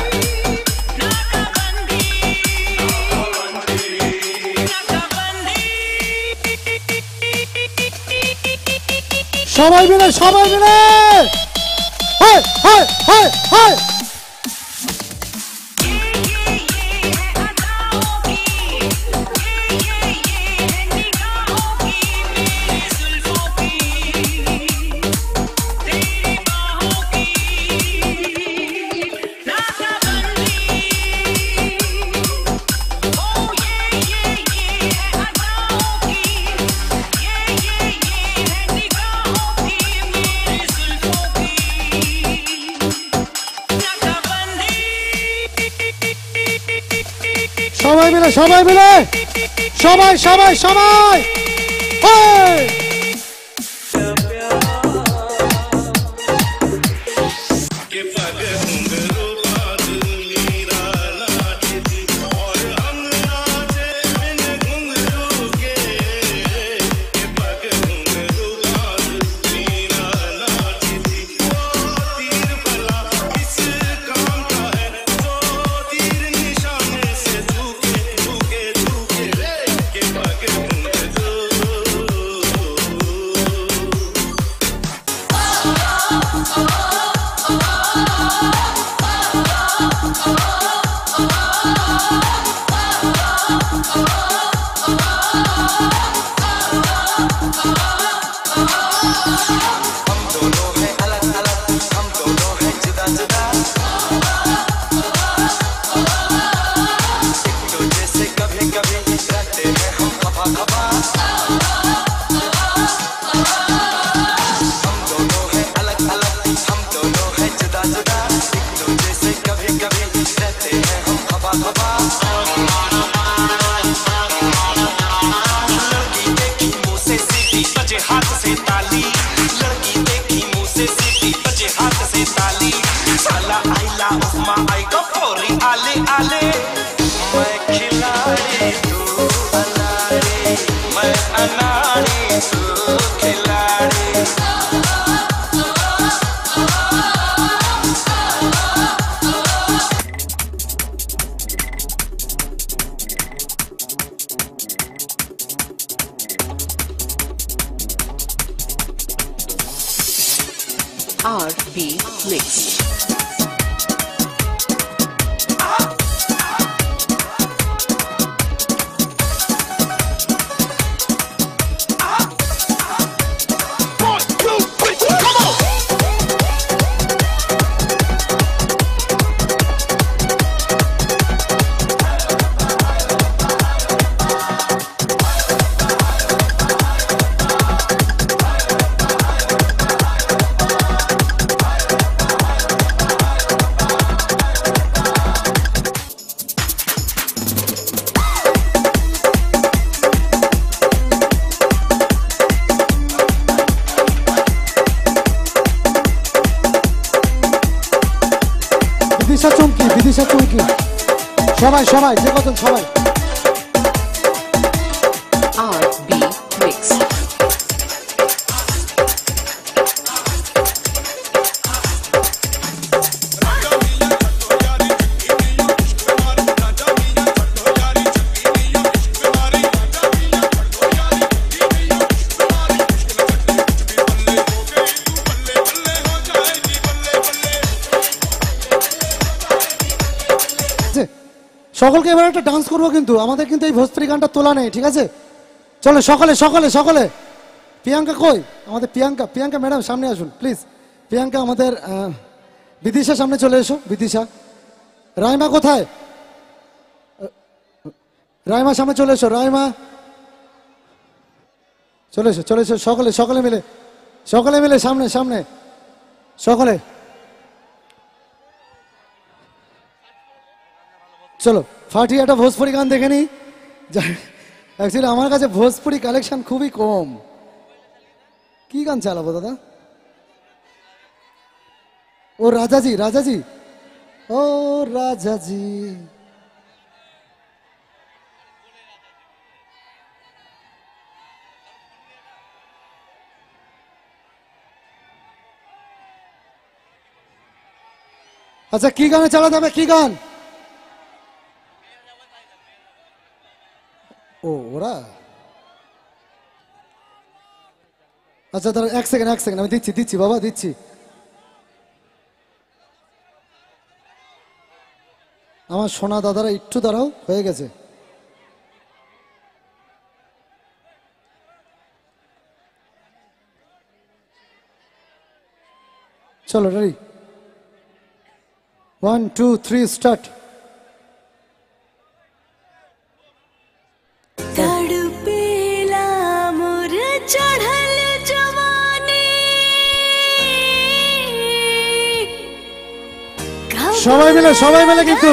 সবাই মিলে সবাই মিলে হায় হায় হায় হায় সবাই মিলে সবাই মিলে সবাই সবাই সবাই হায় R B Mix. বিদিশা চুমকি বিদিশা চুমকি সবাই সবাই যে কজন সবাই R B Mix. সকলকে এবার একটা ডান্স করবো কিন্তু আমাদের কিন্তু এই ভোজপুরি গানটা তোলা নেই ঠিক আছে চলো সকলে সকলে সকলে প্রিয়াঙ্কা কই আমাদের প্রিয়াঙ্কা প্রিয়াঙ্কা ম্যাডাম সামনে আসুন প্লিজ প্রিয়াঙ্কা আমাদের বিদিশা সামনে চলে এসো বিদিশা রাইমা কোথায় রাইমা সামনে চলে এসো রাইমা চলে এসো চলে এসো সকলে সকলে মিলে সকলে মিলে সামনে সামনে সকলে চলো ফাটি একটা ভোজপুরি গান দেখে নি অ্যাকচুয়ালি আমার কাছে ভোজপুরি কালেকশন খুবই কম কি গান চালাবো দাদা ও রাজাজি রাজাজি ও রাজাজি আচ্ছা কি গানে চালাতে হবে, কি গান? ও ওরা আচ্ছা দাঁড়া এক সেকেন্ড এক সেকেন্ড আমি দিচ্ছি দিচ্ছি বাবা দিচ্ছি। আমার সোনা দাদারা একটু দাঁড়াও, হয়ে গেছে। চলো ready, one two three start. तड़पेला मोर चढ़ल जवानी সবাই মিলে সবাই মিলে কিন্তু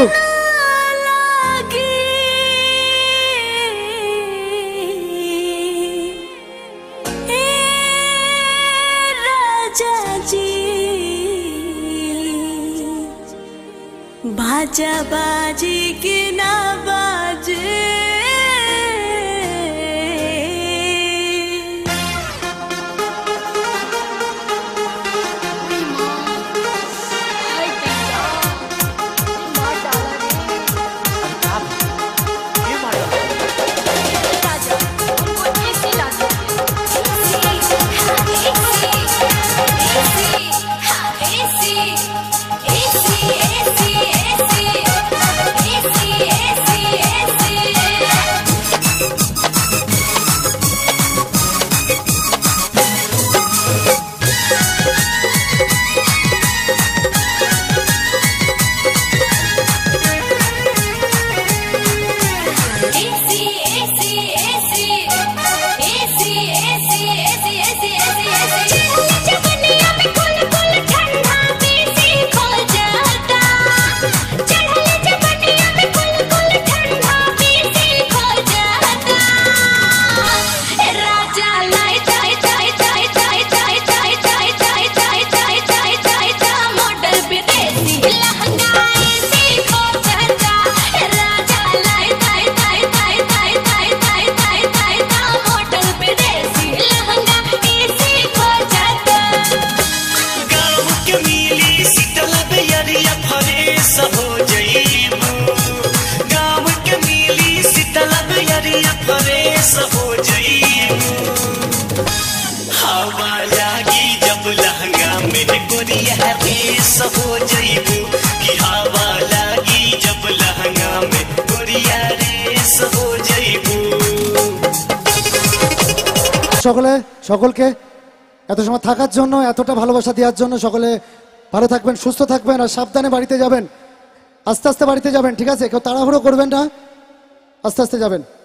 बाजा बाजी की ना बाजे সকলে সকলকে এত সময় থাকার জন্য, এতটা ভালোবাসা দেওয়ার জন্য সকলে ভালো থাকবেন, সুস্থ থাকবেন আর সাবধানে বাড়িতে যাবেন, আস্তে আস্তে বাড়িতে যাবেন, ঠিক আছে? কেউ তাড়াহুড়ো করবেন না, আস্তে আস্তে যাবেন।